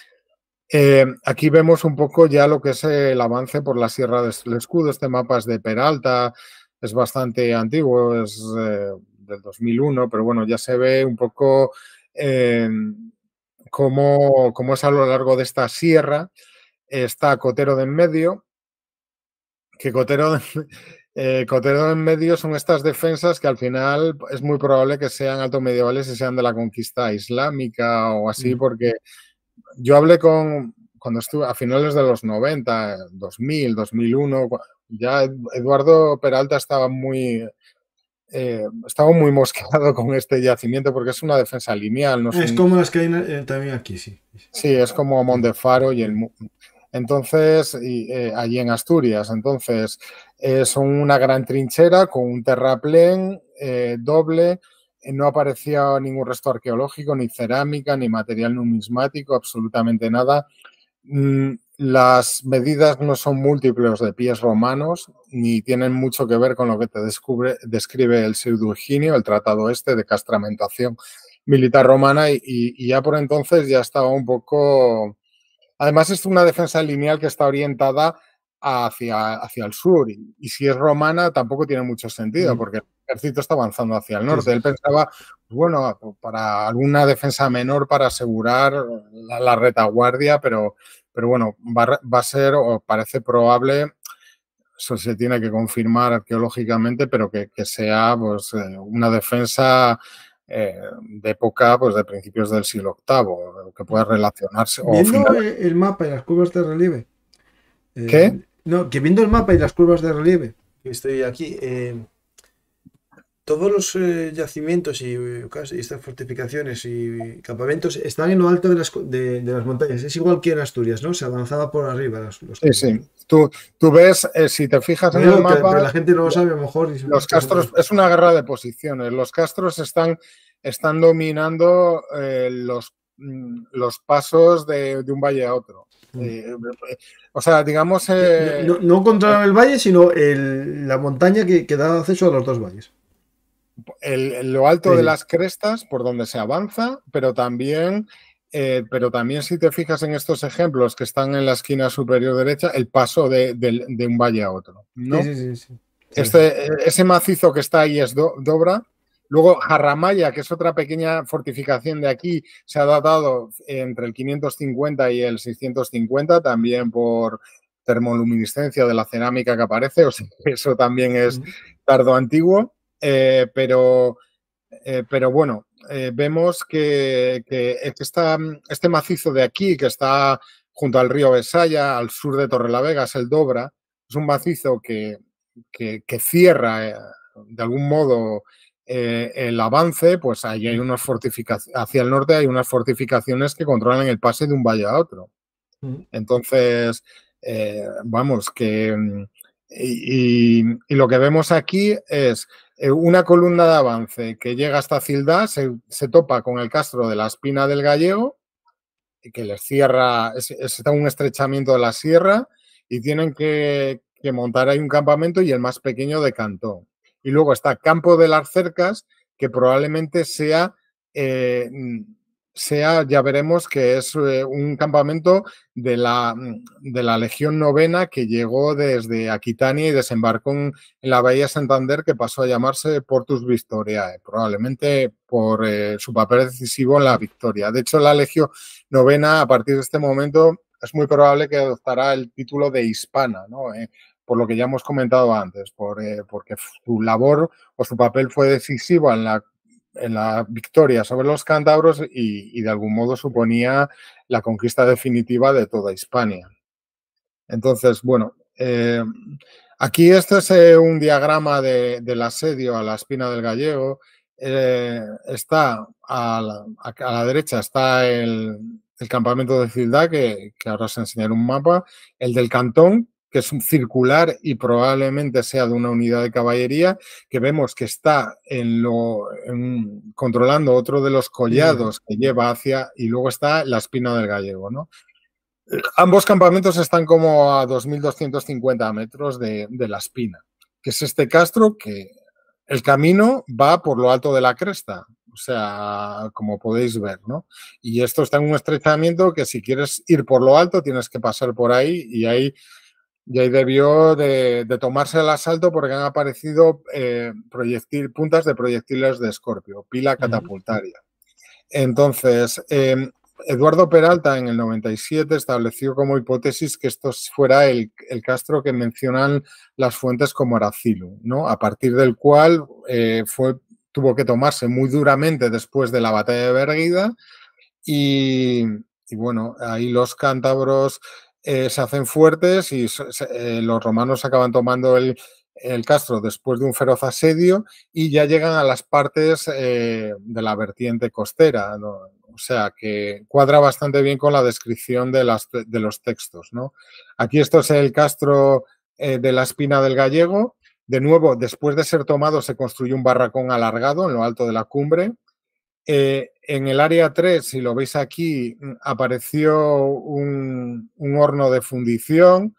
aquí vemos un poco ya lo que es el avance por la Sierra del Escudo. Este mapa es de Peralta, es bastante antiguo, es del 2001, pero bueno, ya se ve un poco cómo es a lo largo de esta sierra. Está Cotero de en medio, que Cotero de en medio son estas defensas que al final es muy probable que sean altomedievales y sean de la conquista islámica o así, porque yo hablé cuando estuve a finales de los 90, 2000, 2001, ya Eduardo Peralta estaba muy mosqueado con este yacimiento porque es una defensa lineal. No es como las que hay también aquí, sí. Sí, es como Mondefaro y entonces, allí en Asturias. Entonces, son una gran trinchera con un terraplén doble. No aparecía ningún resto arqueológico, ni cerámica, ni material numismático, absolutamente nada. Las medidas no son múltiples de pies romanos, ni tienen mucho que ver con lo que te describe el Pseudo Higinio, el tratado este de castramentación militar romana, y ya por entonces ya estaba un poco... Además, es una defensa lineal que está orientada hacia el sur, y si es romana tampoco tiene mucho sentido, porque el ejército está avanzando hacia el norte. Él pensaba, bueno, para alguna defensa menor para asegurar la retaguardia, pero bueno, va a ser, o parece probable, eso se tiene que confirmar arqueológicamente, pero que sea pues, una defensa de época, pues de principios del siglo VIII, que pueda relacionarse. Viendo el mapa y las curvas de relieve. ¿Qué? No, que viendo el mapa y las curvas de relieve, que estoy aquí, todos los yacimientos y estas fortificaciones y campamentos están en lo alto de las montañas. Es igual que en Asturias, ¿no? Se avanzaba por arriba. Sí. Tú ves, si te fijas en el mapa... Pero la gente no lo sabe, a lo mejor. Los castros, es una guerra de posiciones. Los castros están dominando los pasos de un valle a otro. O sea, digamos... no contra el valle, sino la montaña que da acceso a los dos valles. Lo alto de las crestas por donde se avanza, pero también si te fijas en estos ejemplos que están en la esquina superior derecha, el paso de un valle a otro, ¿no? Sí. Ese macizo que está ahí es Dobra. Luego Jarramaya, que es otra pequeña fortificación de aquí, se ha datado entre el 550 y el 650, también por termoluminiscencia de la cerámica que aparece, o sea, eso también es tardo antiguo. Pero bueno, vemos que este macizo de aquí, que está junto al río Besaya, al sur de Torrelavega, es el Dobra, es un macizo que cierra de algún modo el avance. Pues ahí hay unas fortificaciones, hacia el norte hay unas fortificaciones que controlan el pase de un valle a otro. Entonces, vamos, que... Y lo que vemos aquí es una columna de avance que llega hasta Cildá, se topa con el castro de la Espina del Gallego, que les cierra, está un estrechamiento de la sierra, y tienen que montar ahí un campamento, y el más pequeño de Cantón. Y luego está Campo de las Cercas, que probablemente sea, ya veremos que es un campamento de la Legión Novena, que llegó desde Aquitania y desembarcó en la Bahía de Santander, que pasó a llamarse Portus Victoriae, probablemente por su papel decisivo en la victoria. De hecho, la Legión Novena, a partir de este momento, es muy probable que adoptará el título de hispana, ¿no? Por lo que ya hemos comentado antes, porque su labor o su papel fue decisivo en la victoria sobre los cántabros, y de algún modo suponía la conquista definitiva de toda Hispania. Entonces, bueno, aquí este es un diagrama del asedio a la Espina del Gallego. Está a la derecha está el campamento de Cildá, que ahora os enseñaré un mapa, el del Cantón, que es un circular y probablemente sea de una unidad de caballería, que vemos que está controlando otro de los collados que lleva hacia, y luego está la Espina del Gallego, ¿no? Ambos campamentos están como a 2.250 metros de la Espina, que es este castro que el camino va por lo alto de la cresta, o sea, como podéis ver, ¿no? Y esto está en un estrechamiento que, si quieres ir por lo alto, tienes que pasar por ahí, y ahí Y ahí debió de tomarse el asalto porque han aparecido puntas de proyectiles de Escorpio, pila catapultaria. Entonces, Eduardo Peralta en el 97 estableció como hipótesis que esto fuera el castro que mencionan las fuentes como Aracilum, ¿no? A partir del cual tuvo que tomarse muy duramente después de la batalla de Berguida y bueno, ahí los cántabros se hacen fuertes y los romanos acaban tomando el castro después de un feroz asedio y ya llegan a las partes de la vertiente costera, ¿no? O sea, que cuadra bastante bien con la descripción de los textos, ¿no? Aquí esto es el castro de la Espina del Gallego. De nuevo, después de ser tomado, se construye un barracón alargado en lo alto de la cumbre. En el área 3, si lo veis aquí, apareció un horno de fundición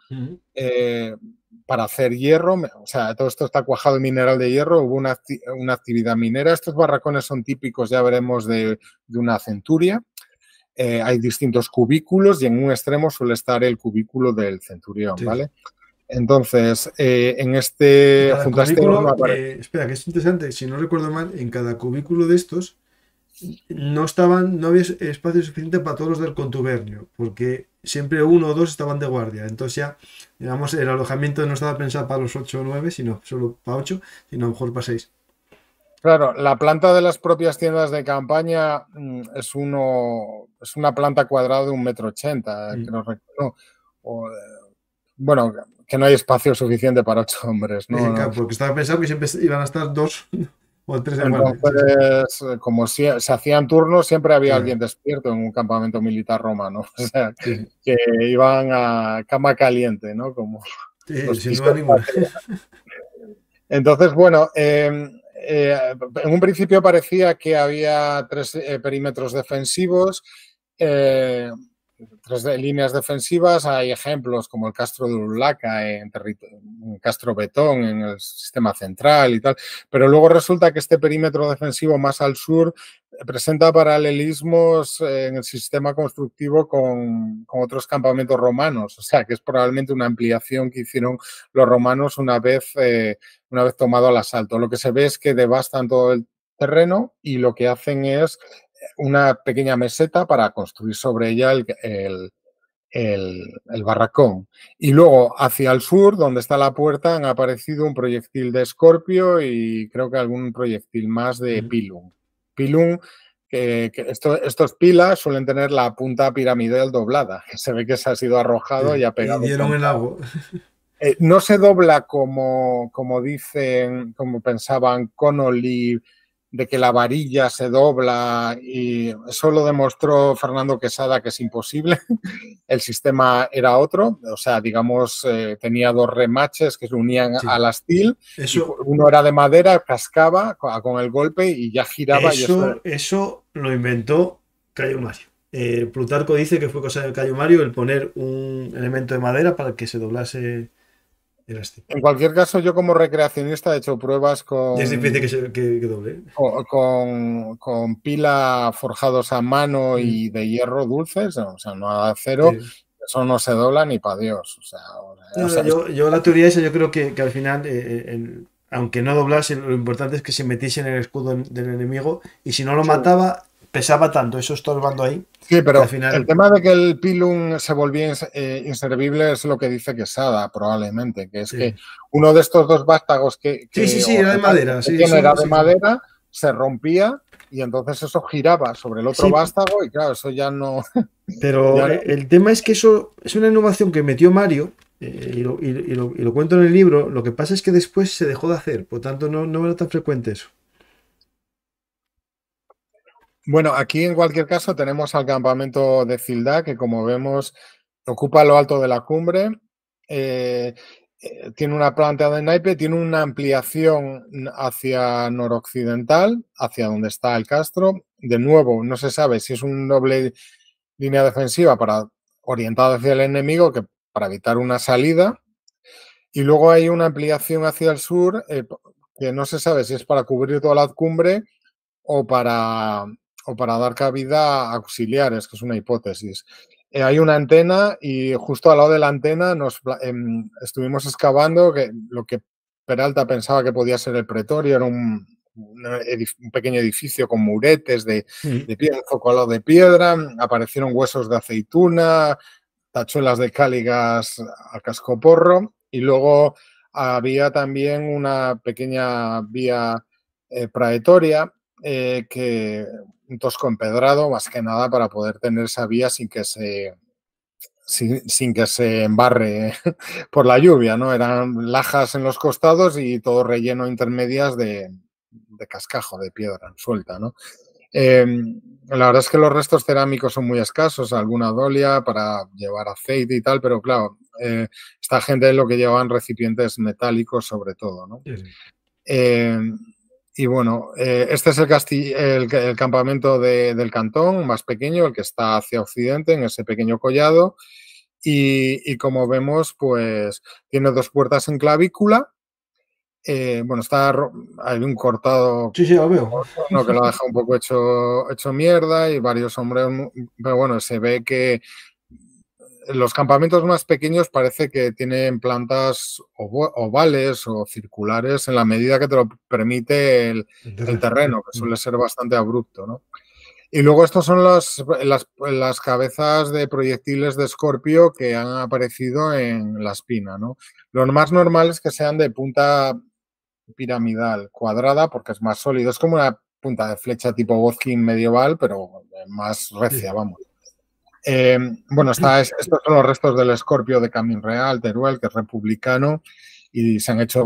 para hacer hierro. O sea, todo esto está cuajado de mineral de hierro. Hubo una actividad minera. Estos barracones son típicos, ya veremos, de una centuria. Hay distintos cubículos y en un extremo suele estar el cubículo del centurión, ¿vale? Entonces, en este... Junto a este horno espera, que es interesante. Si no recuerdo mal, en cada cubículo de estos no había espacio suficiente para todos los del contubernio, porque siempre uno o dos estaban de guardia. Entonces ya, digamos, el alojamiento no estaba pensado para los 8 o 9, sino solo para 8, sino a lo mejor para 6. Claro, la planta de las propias tiendas de campaña es una planta cuadrada de 1,80 m. Bueno, que no hay espacio suficiente para 8 hombres, ¿no? Claro, porque estaba pensado que siempre iban a estar 2 o 3 de Entonces, como se hacían turnos, siempre había alguien despierto en un campamento militar romano. O sea, que iban a cama caliente, ¿no? Como sin duda ninguna. Entonces, bueno, en un principio parecía que había 3 perímetros defensivos, 3 líneas defensivas. Hay ejemplos como el Castro de Urlaca, un Castro Betón en el sistema central y tal, pero luego resulta que este perímetro defensivo más al sur presenta paralelismos en el sistema constructivo con otros campamentos romanos, o sea que es probablemente una ampliación que hicieron los romanos una vez tomado el asalto. Lo que se ve es que devastan todo el terreno y lo que hacen es una pequeña meseta para construir sobre ella el barracón. Y luego hacia el sur, donde está la puerta, han aparecido un proyectil de Escorpio y creo que algún proyectil más de Pilum. Pilum, estos pilas suelen tener la punta piramidal doblada, que se ve que se ha sido arrojado y ha pegado. Y dieron el agua. No se dobla como dicen, como pensaban Connolly, de que la varilla se dobla, y eso lo demostró Fernando Quesada que es imposible. El sistema era otro, o sea, digamos, tenía 2 remaches que se unían al astil. Uno era de madera, cascaba con el golpe y ya giraba. Eso lo inventó Cayo Mario. Plutarco dice que fue cosa de Cayo Mario el poner un elemento de madera para que se doblase. En cualquier caso, yo como recreacionista he hecho pruebas con... Y es difícil que doble. Con pila forjados a mano y de hierro dulces, o sea, no a acero, eso no se dobla ni para Dios. Yo la teoría esa, yo creo que al final, aunque no doblase, lo importante es que se metiese en el escudo del enemigo y si no lo mataba, pesaba tanto, eso estorbando ahí. Sí, pero al final... el tema de que el pilum se volvía inservible es lo que dice Quesada, probablemente, que es que uno de estos 2 vástagos que era de madera. Era de madera, se rompía y entonces eso giraba sobre el otro vástago y claro, eso ya no... Pero ya no... el tema es que eso es una innovación que metió Mario y lo cuento en el libro. Lo que pasa es que después se dejó de hacer, por tanto no era tan frecuente eso. Bueno, aquí en cualquier caso tenemos al campamento de Cildá, que como vemos ocupa lo alto de la cumbre, tiene una planta de naipe, tiene una ampliación hacia noroccidental, hacia donde está el castro. De nuevo, no se sabe si es una doble línea defensiva orientada hacia el enemigo, que para evitar una salida. Y luego hay una ampliación hacia el sur, que no se sabe si es para cubrir toda la cumbre o para dar cabida a auxiliares, que es una hipótesis. hay una antena y justo al lado de la antena estuvimos excavando que lo que Peralta pensaba que podía ser el pretorio, era un pequeño edificio con muretes de piedra, un zocalo de piedra, aparecieron huesos de aceituna, tachuelas de cáligas a cascoporro y luego había también una pequeña vía praetoria que un tosco empedrado, más que nada para poder tener esa vía sin que se embarre por la lluvia, ¿no? Eran lajas en los costados y todo relleno intermedias de cascajo, de piedra suelta, ¿no? La verdad es que los restos cerámicos son muy escasos, alguna dolia para llevar aceite y tal, pero claro, esta gente lo que llevaban recipientes metálicos sobre todo, ¿no? Y bueno, este es el campamento del cantón más pequeño, el que está hacia occidente, en ese pequeño collado. Y como vemos, pues tiene 2 puertas en clavícula. Bueno, hay un cortado, Sí, lo veo. ¿no? Que lo deja un poco hecho mierda y varios hombres, pero bueno, se ve que los campamentos más pequeños parece que tienen plantas ovales o circulares en la medida que te lo permite el terreno, que suele ser bastante abrupto, ¿no? Y luego estos son las cabezas de proyectiles de escorpio que han aparecido en la espina, ¿no? Lo más normal es que sean de punta piramidal, cuadrada, porque es más sólido. Es como una punta de flecha tipo Gozkin medieval, pero más recia, vamos. Bueno, estos son los restos del escorpio de Camín Real, Teruel, que es republicano, y se han hecho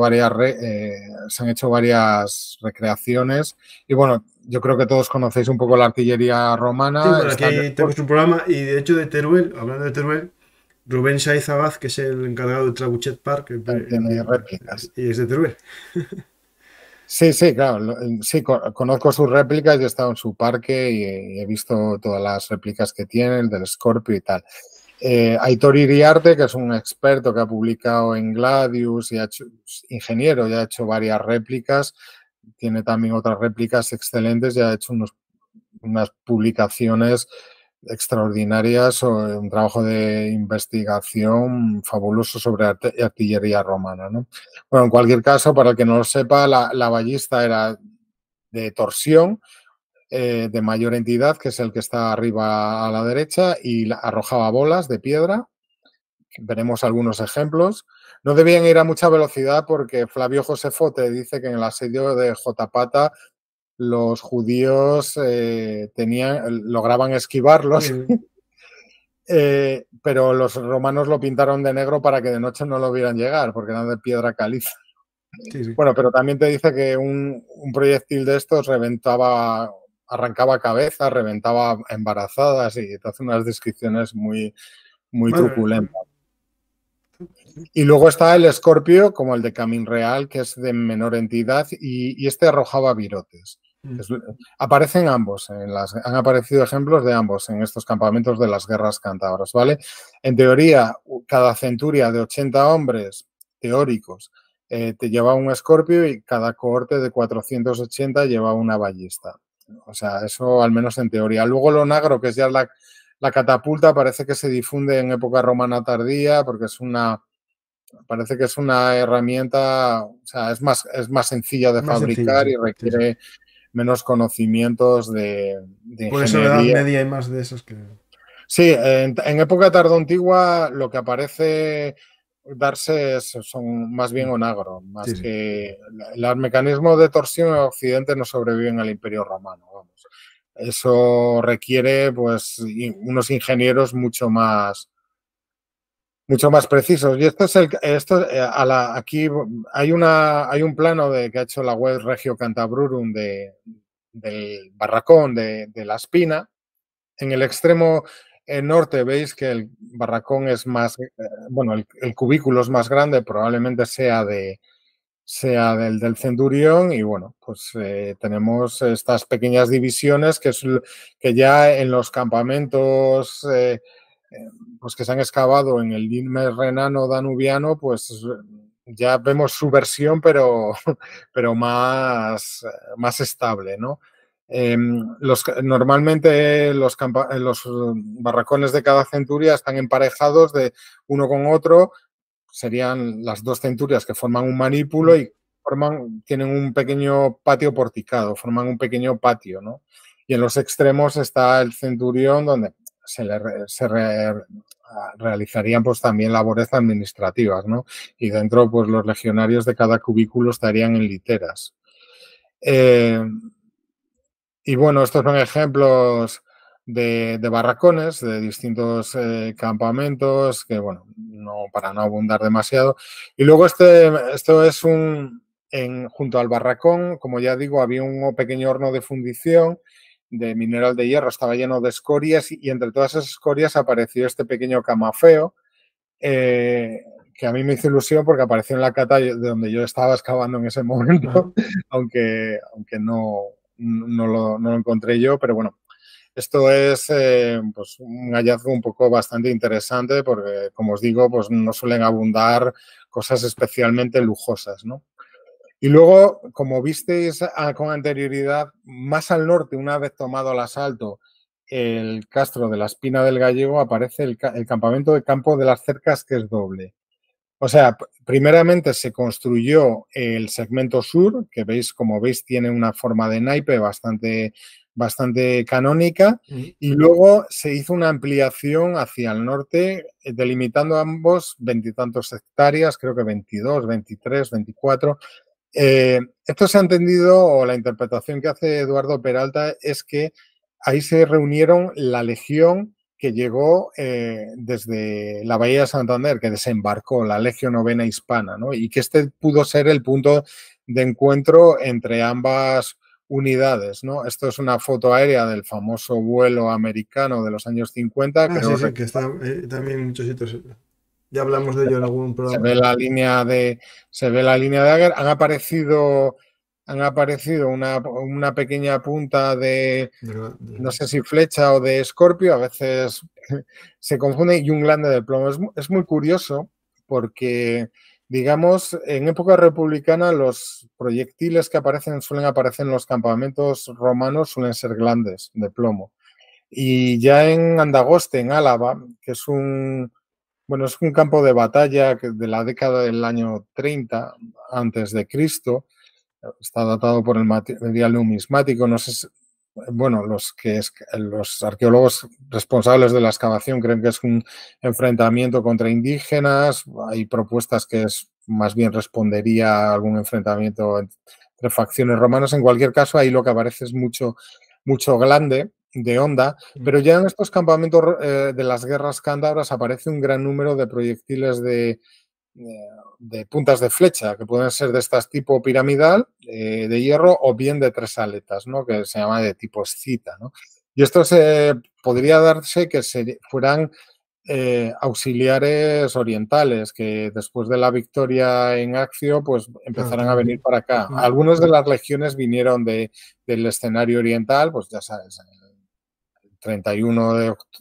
varias recreaciones. Y bueno, yo creo que todos conocéis un poco la artillería romana. Sí, bueno, aquí tenemos un programa y de hecho de Teruel, hablando de Teruel, Rubén Saiz Abad, que es el encargado del Trabuchet Park, tiene réplicas. Y es de Teruel. Sí, claro. Sí, conozco sus réplicas, yo he estado en su parque y he visto todas las réplicas que tienen, del Scorpio y tal. Aitor Iriarte, que es un experto que ha publicado en Gladius y ingeniero, ya ha hecho varias réplicas, tiene también otras réplicas excelentes y ha hecho unas publicaciones extraordinarias, un trabajo de investigación fabuloso sobre artillería romana, ¿no? Bueno, en cualquier caso, para el que no lo sepa, la ballista era de torsión, de mayor entidad, que es el que está arriba a la derecha, y arrojaba bolas de piedra. Veremos algunos ejemplos. No debían ir a mucha velocidad porque Flavio Josefote dice que en el asedio de Jotapata los judíos lograban esquivarlos, pero los romanos lo pintaron de negro para que de noche no lo vieran llegar, porque eran de piedra caliza. Sí. Bueno, pero también te dice que un proyectil de estos arrancaba cabezas, reventaba embarazadas y te hace unas descripciones muy truculentas. Y luego está el escorpio, como el de Camín Real, que es de menor entidad, y este arrojaba virotes. Aparecen ambos, han aparecido ejemplos de ambos en estos campamentos de las guerras cántabras, ¿vale? En teoría, cada centuria de 80 hombres teóricos te lleva un escorpio y cada cohorte de 480 lleva una ballista. O sea, eso al menos en teoría. Luego lo nagro, que es ya la catapulta, parece que se difunde en época romana tardía porque parece que es una herramienta, o sea, es más sencilla de fabricar y requiere menos conocimientos de ingeniería. Por eso en la Edad Media hay más de esos que... Sí, en época tardoantigua lo que aparece darse son más bien onagro, más que el mecanismo de torsión en Occidente no sobreviven al Imperio Romano, vamos. Eso requiere pues unos ingenieros mucho más precisos. Y aquí hay un plano que ha hecho la web Regio Cantabrurum del barracón de la Espina. En el extremo norte veis que el barracón es más, el cubículo es más grande, probablemente sea del centurión y bueno, pues tenemos estas pequeñas divisiones que ya en los campamentos pues que se han excavado en el Limes renano danubiano, pues ya vemos su versión, pero más estable, ¿no? Normalmente los barracones de cada centuria están emparejados de uno con otro, serían las dos centurias que forman un manípulo y tienen un pequeño patio porticado, forman un pequeño patio, ¿no? Y en los extremos está el centurión donde realizarían pues también labores administrativas, ¿no? Y dentro pues los legionarios de cada cubículo estarían en literas. Y bueno, estos son ejemplos de barracones de distintos campamentos que, bueno, no para no abundar demasiado. Y luego esto es junto al barracón, como ya digo, había un pequeño horno de fundición de mineral de hierro, estaba lleno de escorias y entre todas esas escorias apareció este pequeño camafeo que a mí me hizo ilusión porque apareció en la cata de donde yo estaba excavando en ese momento, aunque no lo encontré yo, pero bueno, esto es pues un hallazgo un poco bastante interesante porque, como os digo, pues no suelen abundar cosas especialmente lujosas, ¿no? Y luego, como visteis con anterioridad, más al norte, una vez tomado el asalto, el castro de la Espina del Gallego, aparece el campamento de Campo de las Cercas, que es doble. O sea, primeramente se construyó el segmento sur, que veis, como veis, tiene una forma de naipe bastante canónica, y luego se hizo una ampliación hacia el norte, delimitando ambos 20 y tantos hectáreas, creo que 22, 23, 24. Esto se ha entendido, o la interpretación que hace Eduardo Peralta, es que ahí se reunieron la legión que llegó desde la Bahía de Santander, que desembarcó, la Legión Novena Hispana, ¿no? Y que este pudo ser el punto de encuentro entre ambas unidades, ¿no? Esto es una foto aérea del famoso vuelo americano de los años 50. Sí, que está también en muchos sitios. Ya hablamos de ello en algún programa. Se ve la línea de Dagger. Han aparecido una pequeña punta no sé si flecha o de escorpio, a veces se confunde, y un glande de plomo. Es muy curioso porque, digamos, en época republicana los proyectiles que suelen aparecer en los campamentos romanos suelen ser glandes de plomo. Y ya en Andagoste, en Álava, que es un campo de batalla de la década del año 30 antes de Cristo, está datado por el material numismático, no sé, bueno, los arqueólogos responsables de la excavación creen que es un enfrentamiento contra indígenas, hay propuestas que más bien respondería a algún enfrentamiento entre facciones romanas. En cualquier caso, ahí lo que aparece es mucho glande de onda, pero ya en estos campamentos de las guerras cántabras aparece un gran número de proyectiles de puntas de flecha, que pueden ser de estas tipo piramidal, de hierro, o bien de 3 aletas, ¿no? Que se llama de tipo escita, ¿no? Y esto podría darse que fueran auxiliares orientales, que después de la victoria en Accio, pues empezaran a venir para acá. Algunos de las legiones vinieron del escenario oriental, pues ya sabes, el 31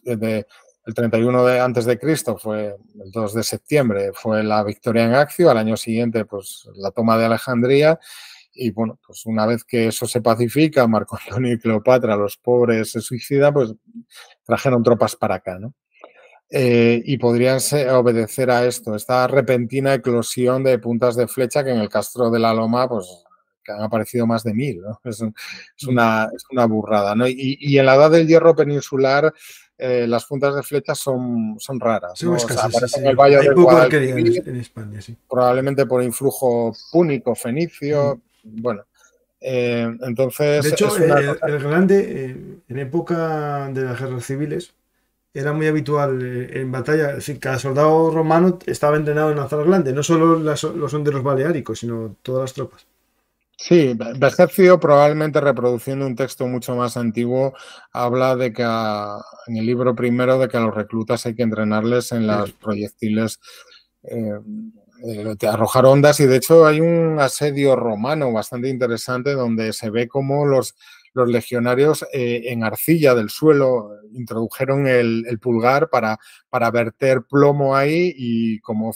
de antes de Cristo fue el 2 de septiembre, fue la victoria en Accio, al año siguiente pues la toma de Alejandría, y bueno, pues una vez que eso se pacifica, Marco Antonio y Cleopatra, los pobres se suicidan, pues trajeron tropas para acá, ¿no? Y podrían obedecer a esta repentina eclosión de puntas de flecha que en el Castro de la Loma, pues que han aparecido más de 1000, ¿no? Es una burrada, ¿no? Y en la Edad del Hierro peninsular las puntas de flecha son raras, ¿no? Aparecen en el Valle del Guadalquivir en España, sí. Probablemente por influjo púnico, fenicio, bueno. Entonces, de hecho, el glande en época de las guerras civiles era muy habitual en batalla. Es decir, cada soldado romano estaba entrenado en lanzar glande, no solo los honderos baleáricos, sino todas las tropas. Sí, Vegecio, probablemente reproduciendo un texto mucho más antiguo, habla de que en el libro primero de que a los reclutas hay que entrenarles en los proyectiles de arrojar ondas, y de hecho hay un asedio romano bastante interesante donde se ve cómo los los legionarios en arcilla del suelo introdujeron el pulgar para verter plomo ahí y como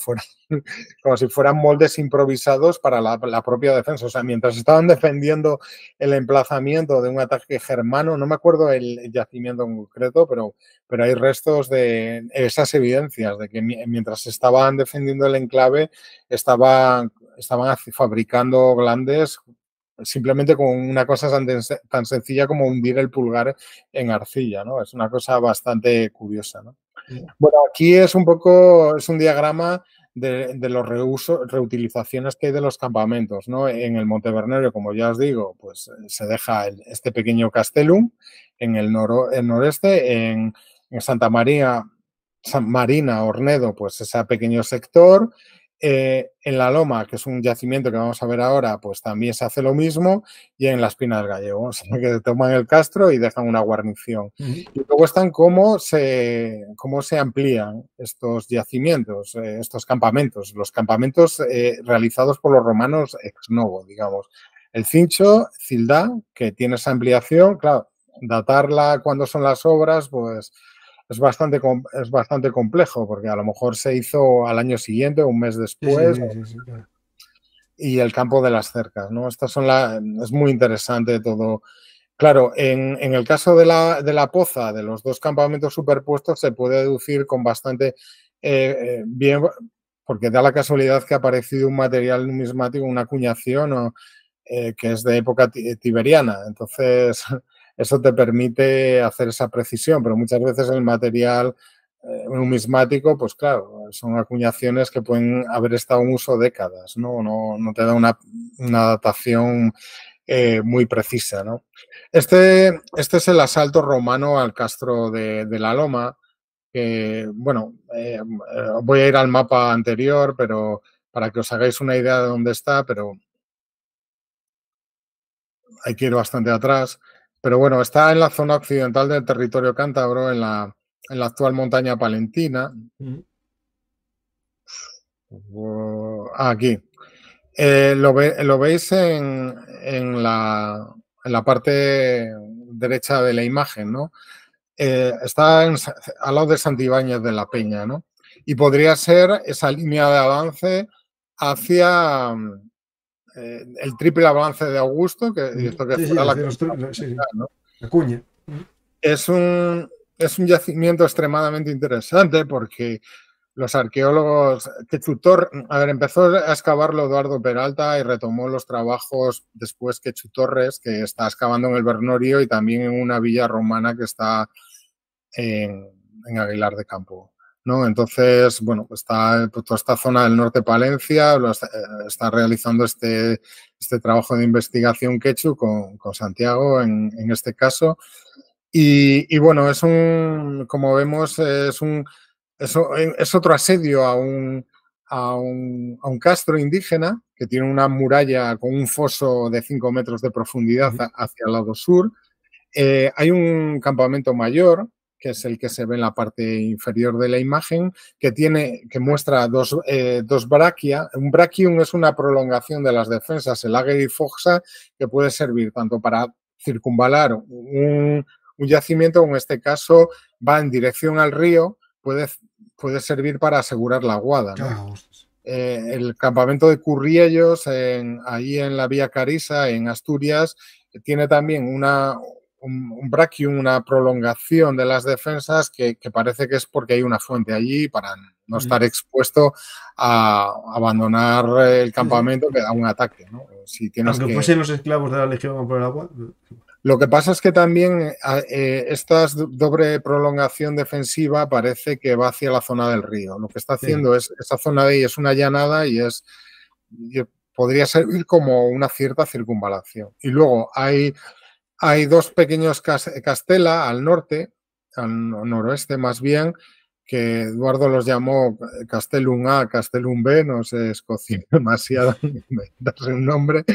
si fueran moldes improvisados para la propia defensa. O sea, mientras estaban defendiendo el emplazamiento de un ataque germano, no me acuerdo el yacimiento en concreto, pero hay restos de esas evidencias de que mientras estaban defendiendo el enclave estaban fabricando glandes simplemente con una cosa tan sencilla como hundir el pulgar en arcilla, ¿no? Es una cosa bastante curiosa, ¿no? Bueno, aquí es un diagrama de los reutilizaciones que hay de los campamentos, ¿no? En el Montevernerio, como ya os digo, pues se deja este pequeño castellum en el noreste, en Santa María, San Marina, Ornedo, pues ese pequeño sector. En la Loma, que es un yacimiento que vamos a ver ahora, pues también se hace lo mismo, y en las Pinas del Gallego, o sea, que toman el castro y dejan una guarnición. Y luego están cómo se amplían estos yacimientos, estos campamentos, los campamentos realizados por los romanos ex novo, digamos. El Cincho, Cildá, que tiene esa ampliación, claro, datarla cuando son las obras, pues es bastante complejo, porque a lo mejor se hizo al año siguiente o un mes después. Sí, claro. Y el campo de las cercas, ¿no? Es muy interesante todo. Claro, en el caso de la Poza, de los dos campamentos superpuestos, se puede deducir con bastante bien, porque da la casualidad que ha aparecido un material numismático, una acuñación que es de época tiberiana. Entonces, eso te permite hacer esa precisión, pero muchas veces el material numismático, pues claro, son acuñaciones que pueden haber estado en uso décadas, ¿no? No te da una datación muy precisa, ¿no? Este es el asalto romano al castro de la Loma, que, bueno, voy a ir al mapa anterior, pero para que os hagáis una idea de dónde está, pero hay que ir bastante atrás. Pero bueno, está en la zona occidental del territorio cántabro, en la actual montaña palentina. Aquí. Lo veis en la parte derecha de la imagen, ¿no? Está al lado de Santibáñez de la Peña, ¿no? Y podría ser esa línea de avance hacia el triple avance de Augusto, esto que fuera la cuña. Es un yacimiento extremadamente interesante porque los arqueólogos, empezó a excavarlo Eduardo Peralta y retomó los trabajos después Quechu Torres, que está excavando en el Bernorio y también en una villa romana que está en Aguilar de Campo, ¿no? Entonces, bueno, está toda esta zona del norte de Palencia, está realizando este trabajo de investigación Quechu con Santiago en este caso. Y bueno, como vemos, es otro asedio a un castro indígena que tiene una muralla con un foso de 5 metros de profundidad hacia el lado sur. Hay un campamento mayor, que es el que se ve en la parte inferior de la imagen, que muestra dos braquia. Un brachium es una prolongación de las defensas, el Ager y Foxa, que puede servir tanto para circunvalar un yacimiento, o en este caso va en dirección al río, puede servir para asegurar la aguada, ¿no? El campamento de Curriellos, ahí en la Vía Carisa, en Asturias, tiene también un brachium, una prolongación de las defensas que parece que es porque hay una fuente allí para no estar expuesto a abandonar el campamento que da un ataque, ¿no? Si tienes Aunque fuesen los esclavos de la legión por el agua. Lo que pasa es que también esta doble prolongación defensiva parece que va hacia la zona del río. Lo que está haciendo es, esa zona de ahí es una llanada y podría servir como una cierta circunvalación. Y luego hay dos pequeños castela al norte, al noroeste más bien, que Eduardo los llamó Castellum A, Castellum B, no sé, escocino demasiado, darse un nombre.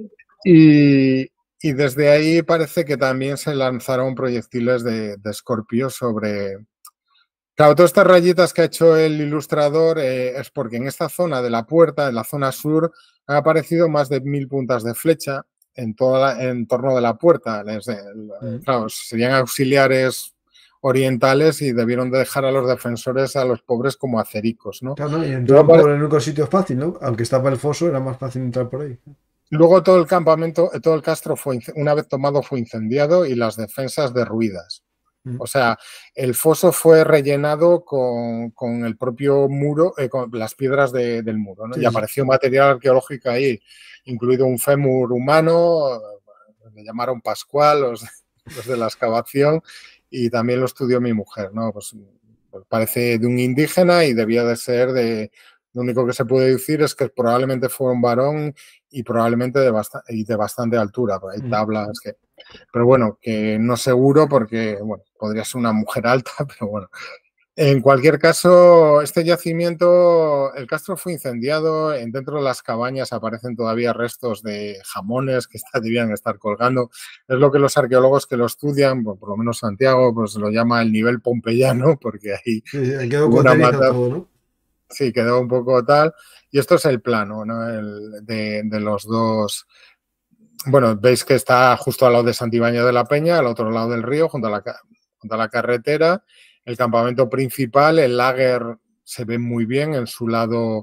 Y desde ahí parece que también se lanzaron proyectiles de escorpio sobre... Claro, todas estas rayitas que ha hecho el ilustrador es porque en esta zona de la puerta, en la zona sur, han aparecido más de 1000 puntas de flecha en torno de la puerta. Claro, serían auxiliares orientales y debieron de dejar a los defensores, a los pobres, como acericos, ¿no? Claro, ¿no? Y entraban por el único sitio fácil, ¿no? Aunque estaba el foso, era más fácil entrar por ahí. Luego todo el campamento, todo el castro una vez tomado fue incendiado y las defensas derruidas. O sea, el foso fue rellenado con el propio muro, con las piedras del muro, ¿no? Sí, y apareció material arqueológico ahí, incluido un fémur humano, le llamaron Pascual, los de la excavación, y también lo estudió mi mujer, ¿no? Pues parece de un indígena y debía de ser de... Lo único que se puede decir es que probablemente fue un varón y probablemente de bastante altura. Hay tablas que... Pero bueno, que no seguro porque, bueno, podría ser una mujer alta, pero bueno. En cualquier caso, este yacimiento, el castro fue incendiado, dentro de las cabañas aparecen todavía restos de jamones que debían estar colgando. Es lo que los arqueólogos que lo estudian, por lo menos Santiago, pues lo llama el nivel pompeyano, porque ahí quedó con ceniza todo, ¿no? Sí, quedó un poco tal. Y esto es el plano, ¿no? De los dos. Bueno, veis que está justo al lado de Santibáñez de la Peña, al otro lado del río, junto a la carretera. El campamento principal, el lager, se ve muy bien en su lado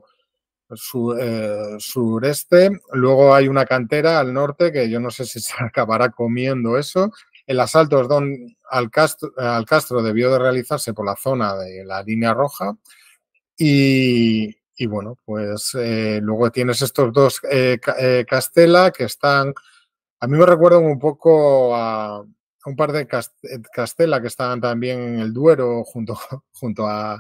sureste. Luego hay una cantera al norte que yo no sé si se acabará comiendo eso. El asalto al Castro debió de realizarse por la zona de la línea roja. Y bueno, pues luego tienes estos dos Castela que están, a mí me recuerdan un poco a un par de Castela que estaban también en el Duero junto a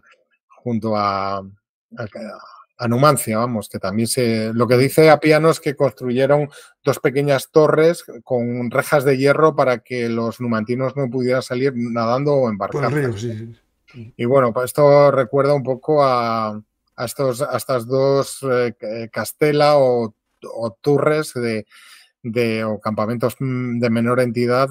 Numancia, vamos, que también lo que dice Apiano es que construyeron dos pequeñas torres con rejas de hierro para que los numantinos no pudieran salir nadando o embarcando. Por el río, sí. Y bueno, pues esto recuerda un poco a estas dos castela o torres o campamentos de menor entidad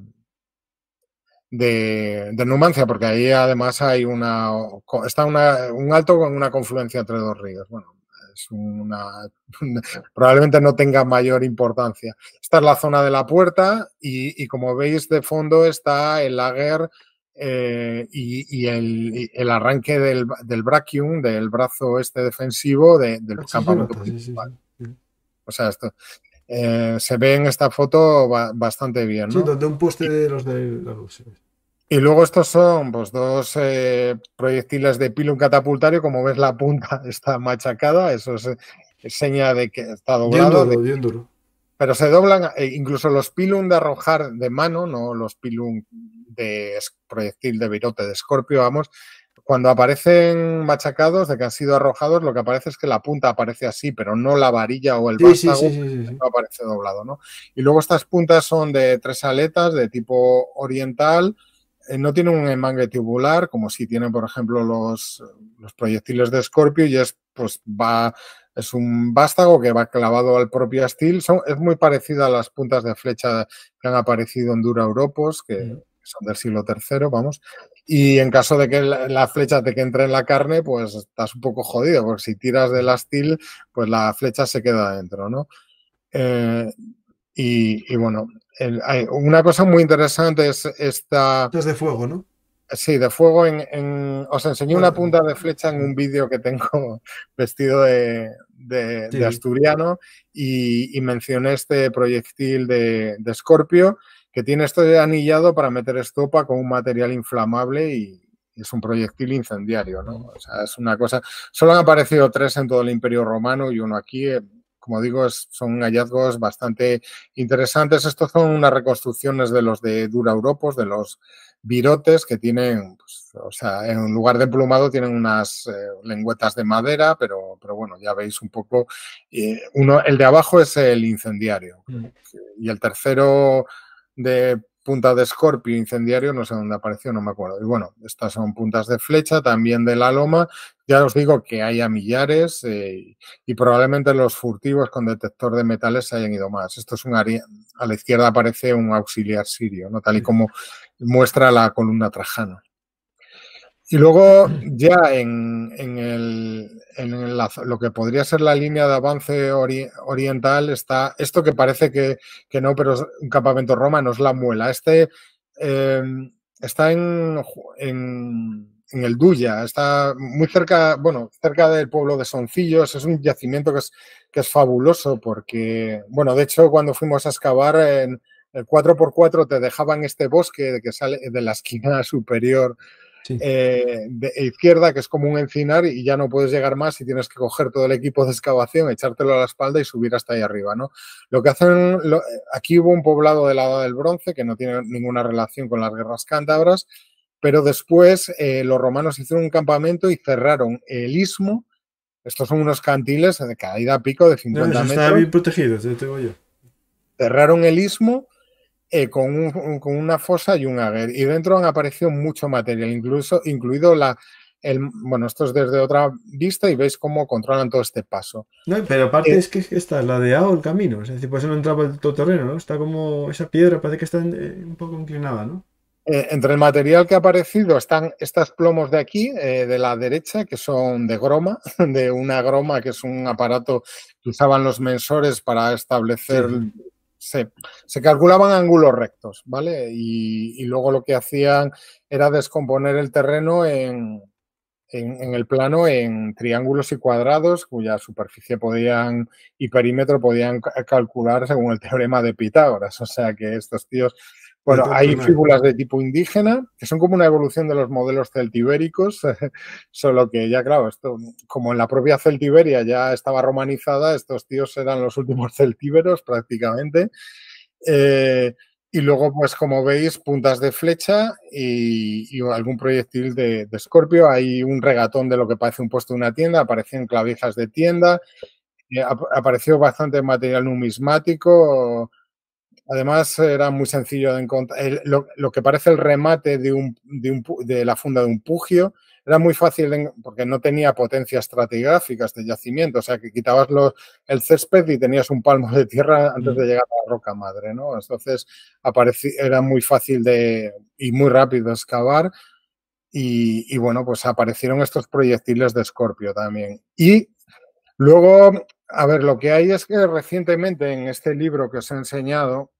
de Numancia, porque ahí además hay un alto con una confluencia entre dos ríos. Bueno, probablemente no tenga mayor importancia. Esta es la zona de la puerta y como veis de fondo está el lager y el arranque del brachium, del brazo defensivo del campamento principal. Sí. O sea, esto se ve en esta foto bastante bien, ¿no? Sí, donde un poste de los de la luz. Y luego estos son pues, dos proyectiles de pilum catapultario, como ves la punta está machacada, eso es seña de que está doblado. Bien duro. Pero se doblan, incluso los pilum de arrojar de mano, no los pilum de proyectil de virote de escorpio, vamos, cuando aparecen machacados, de que han sido arrojados, lo que aparece es que la punta aparece así, pero no la varilla o el vástago, no aparece doblado, ¿no? Y luego estas puntas son de 3 aletas de tipo oriental, no tienen un enmangue tubular, como si tienen, por ejemplo, los proyectiles de escorpio, y es un vástago que va clavado al propio astil. Es muy parecida a las puntas de flecha que han aparecido en Dura Europos, que son del siglo III, vamos. Y en caso de que la flecha te entre en la carne, pues estás un poco jodido, porque si tiras del astil, pues la flecha se queda dentro, ¿no? Y bueno, una cosa muy interesante es esta... Esto es de fuego, ¿no? Sí, de fuego. Os enseñé una punta de flecha en un vídeo que tengo vestido de asturiano y mencioné este proyectil de escorpio que tiene esto de anillado para meter estopa con un material inflamable y es un proyectil incendiario, ¿no? O sea, es una cosa... Solo han aparecido 3 en todo el Imperio Romano y uno aquí. Como digo, son hallazgos bastante interesantes. Estos son unas reconstrucciones de los de Dura Europos, de los virotes que tienen, pues, o sea, en lugar de emplumado tienen unas lengüetas de madera, pero bueno, ya veis un poco. El de abajo es el incendiario y el tercero de punta de escorpio incendiario, no sé dónde apareció, no me acuerdo. Y bueno, estas son puntas de flecha, también de la loma. Ya os digo que hay a millares y probablemente los furtivos con detector de metales se hayan ido más. Esto es a la izquierda aparece un auxiliar sirio, ¿no? Tal y como muestra la columna Trajano. Y luego ya lo que podría ser la línea de avance oriental está esto que parece que no, pero es un campamento romano, es la Muela. Está en el Duya, está muy cerca, bueno, cerca del pueblo de Soncillos. Es un yacimiento que es fabuloso porque, bueno, de hecho, cuando fuimos a excavar en el 4x4 te dejaban este bosque que sale de la esquina superior Sí. de izquierda, que es como un encinar y ya no puedes llegar más y tienes que coger todo el equipo de excavación, echártelo a la espalda y subir hasta ahí arriba, ¿no? Lo que hacen, aquí hubo un poblado de la Edad del Bronce que no tiene ninguna relación con las guerras cántabras, pero después los romanos hicieron un campamento y cerraron el istmo. Estos son unos cantiles de caída a pico de 50 Eso está metros. bien protegido, te digo yo. Cerraron el istmo con una fosa y un aguer. Y dentro han aparecido mucho material, incluido bueno, esto es desde otra vista y veis cómo controlan todo este paso. No, pero aparte es que está ladeado el camino, es decir, por eso no entraba el todoterreno, ¿no? Está como esa piedra, parece que está un poco inclinada, ¿no? Entre el material que ha aparecido están estos plomos de aquí, de la derecha, que son de groma, de una groma, que es un aparato que usaban los mensores para establecer... Sí. Se calculaban ángulos rectos, ¿vale? Y luego lo que hacían era descomponer el terreno en el plano en triángulos y cuadrados cuya superficie y perímetro podían calcular según el teorema de Pitágoras. O sea que estos tíos... Bueno, hay fíbulas de tipo indígena que son como una evolución de los modelos celtibéricos, solo que ya, claro, esto, como en la propia Celtiberia ya estaba romanizada, estos tíos eran los últimos celtíberos prácticamente. Y luego, pues como veis, puntas de flecha y algún proyectil de escorpio. Hay un regatón de lo que parece un puesto de una tienda, aparecían clavijas de tienda, apareció bastante material numismático. Además, era muy sencillo de encontrar. Lo que parece el remate de la funda de un pugio era muy fácil porque no tenía potencia estratigráfica este yacimiento. O sea, que quitabas el césped y tenías un palmo de tierra antes de llegar a la roca madre, ¿no? Entonces, era muy fácil y muy rápido excavar. Y bueno, pues aparecieron estos proyectiles de escorpio también. Y luego, a ver, lo que hay es que recientemente en este libro que os he enseñado,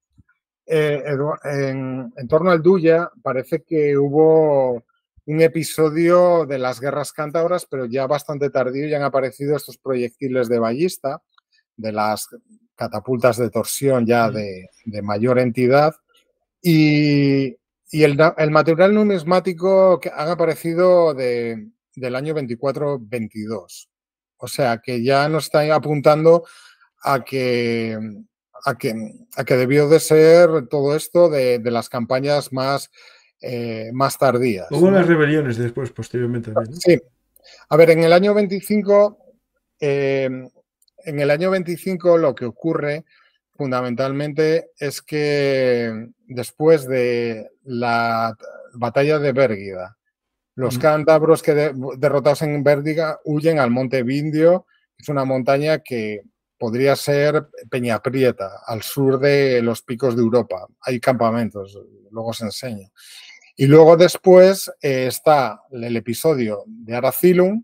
en torno al Duya, parece que hubo un episodio de las guerras cántabras, pero ya bastante tardío, y han aparecido estos proyectiles de ballista, de las catapultas de torsión ya de mayor entidad, y el material numismático que han aparecido del año 24-22. O sea, que ya nos están apuntando a que debió de ser todo esto de las campañas más tardías. Hubo las rebeliones después, posteriormente también, ¿no? Sí. A ver, en el año 25, lo que ocurre fundamentalmente es que después de la batalla de Bérgida, los cántabros que derrotados en Bérgida huyen al monte Vindio, que es una montaña que podría ser Peñaprieta, al sur de los picos de Europa. Hay campamentos, luego os enseño. Y luego después está el episodio de Aracilum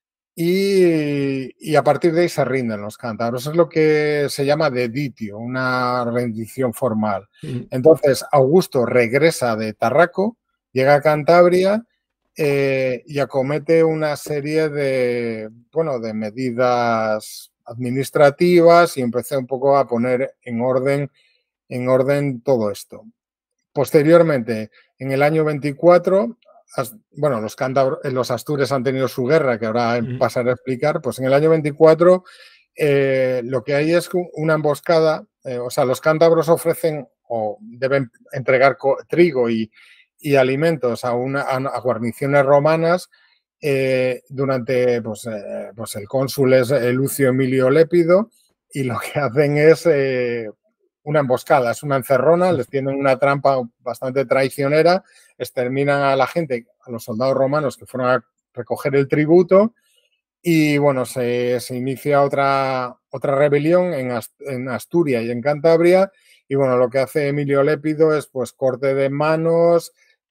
y a partir de ahí se rinden los cántabros. Es lo que se llama deditio, una rendición formal. Entonces Augusto regresa de Tarraco, llega a Cantabria y acomete una serie de medidas administrativas y empecé un poco a poner en orden todo esto. Posteriormente, en el año 24, bueno, los astures han tenido su guerra, que ahora pasaré a explicar, pues en el año 24 lo que hay es una emboscada, o sea, los cántabros ofrecen o deben entregar trigo y alimentos a guarniciones romanas durante, el cónsul es Lucio Emilio Lépido, y lo que hacen es una emboscada, es una encerrona, les tienen una trampa bastante traicionera, exterminan a la gente, a los soldados romanos que fueron a recoger el tributo, y bueno, se inicia otra rebelión en Asturias y en Cantabria, y bueno, lo que hace Emilio Lépido es pues corte de manos,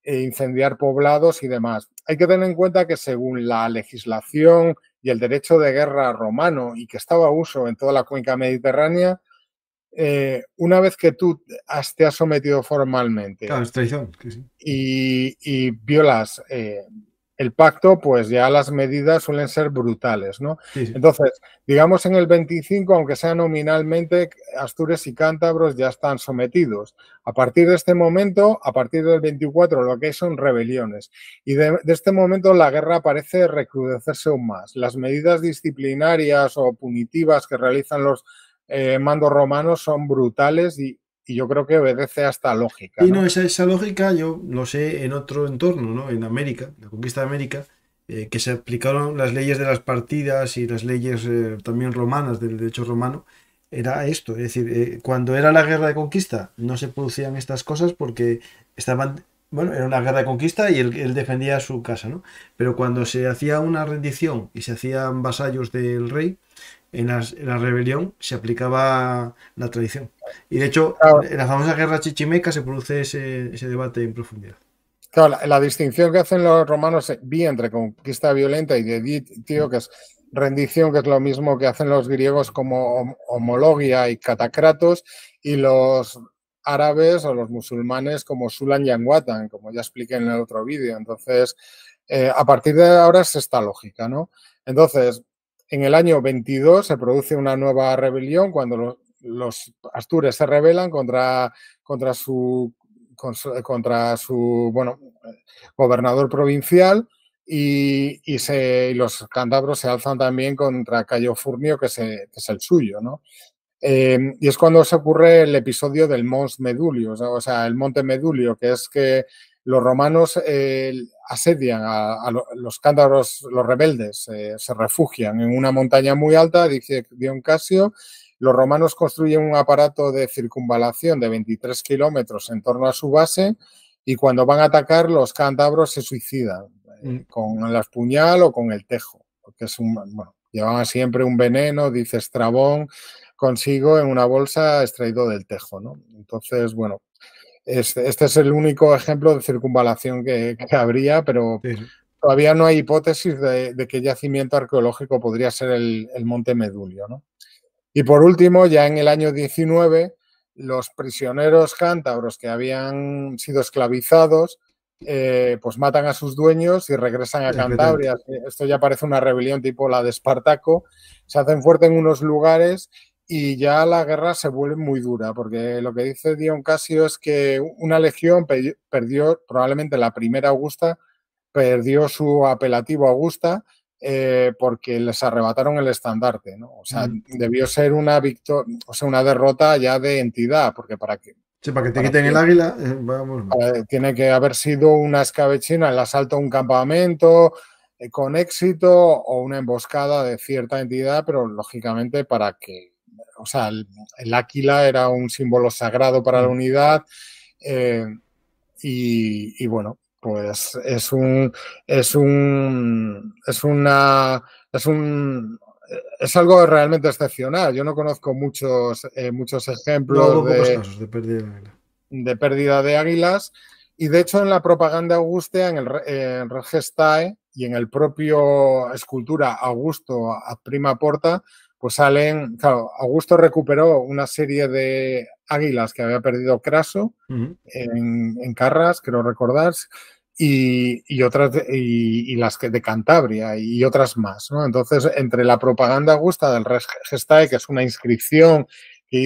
incendiar poblados y demás. Hay que tener en cuenta que según la legislación y el derecho de guerra romano, y que estaba a uso en toda la cuenca mediterránea, una vez que tú te has sometido formalmente Claro, es traición. Sí. y violas el pacto, pues ya las medidas suelen ser brutales, ¿no? Sí. Entonces, digamos en el 25, aunque sea nominalmente, Astures y cántabros ya están sometidos. A partir de este momento, a partir del 24, lo que hay son rebeliones. Y de este momento la guerra parece recrudecerse aún más. Las medidas disciplinarias o punitivas que realizan los mandos romanos son brutales y yo creo que obedece a esta lógica, Y ¿no? no, esa lógica yo lo sé en otro entorno, ¿no? En América, la conquista de América, que se aplicaron las leyes de las partidas y las leyes también romanas, del derecho romano, era esto. Es decir, cuando era la guerra de conquista no se producían estas cosas porque estaban, bueno, era una guerra de conquista y él defendía su casa, ¿no? Pero cuando se hacía una rendición y se hacían vasallos del rey, en la rebelión se aplicaba la tradición. Y de hecho, Claro, en la famosa guerra chichimeca se produce ese debate en profundidad. claro, la distinción que hacen los romanos bien entre conquista violenta y deditio, que es rendición, que es lo mismo que hacen los griegos como homologia y catacratos, y los árabes o los musulmanes como Sulan y Anwatan, como ya expliqué en el otro vídeo. Entonces, a partir de ahora es esta lógica, ¿no? Entonces, en el año 22 se produce una nueva rebelión cuando los astures se rebelan contra su bueno, gobernador provincial y los cántabros se alzan también contra Cayo Furnio, que es el suyo, ¿no? Y es cuando se ocurre el episodio del Mons Medulius, o sea, el Monte Medulio, que es que los romanos asedian a los cántabros, los rebeldes, se refugian en una montaña muy alta, dice Dion Casio. Los romanos construyen un aparato de circunvalación de 23 kilómetros en torno a su base y cuando van a atacar los cántabros se suicidan con el puñal o con el tejo, porque bueno, llevaban siempre un veneno, dice Estrabón, consigo en una bolsa extraído del tejo, ¿no? Entonces, bueno, este es el único ejemplo de circunvalación que habría, pero Sí. todavía no hay hipótesis de qué yacimiento arqueológico podría ser el Monte Medulio, ¿no? Y por último, ya en el año 19, los prisioneros cántabros que habían sido esclavizados, pues matan a sus dueños y regresan a Cantabria. Esto ya parece una rebelión tipo la de Espartaco. Se hacen fuerte en unos lugares y ya la guerra se vuelve muy dura, porque lo que dice Dion Casio es que una legión perdió, probablemente la primera Augusta, perdió su apelativo Augusta porque les arrebataron el estandarte, ¿no? O sea, debió ser una victoria, o sea, una derrota ya de entidad, porque para que Sí, para que te quiten el águila, vamos. tiene que haber sido una escabechina, el asalto a un campamento con éxito o una emboscada de cierta entidad, pero lógicamente para que, o sea, el águila era un símbolo sagrado para la unidad y bueno, pues es algo realmente excepcional. Yo no conozco muchos No hubo ejemplos pocos casos de pérdida del águila. de pérdida de águilas y de hecho en la propaganda augustea, en Regestae y en el propio escultura Augusto a prima porta, pues salen, claro, Augusto recuperó una serie de águilas que había perdido Craso en Carras, creo recordar, y otras y las que de Cantabria y otras más, ¿no? Entonces, entre la propaganda augusta del Regestae, que es una inscripción que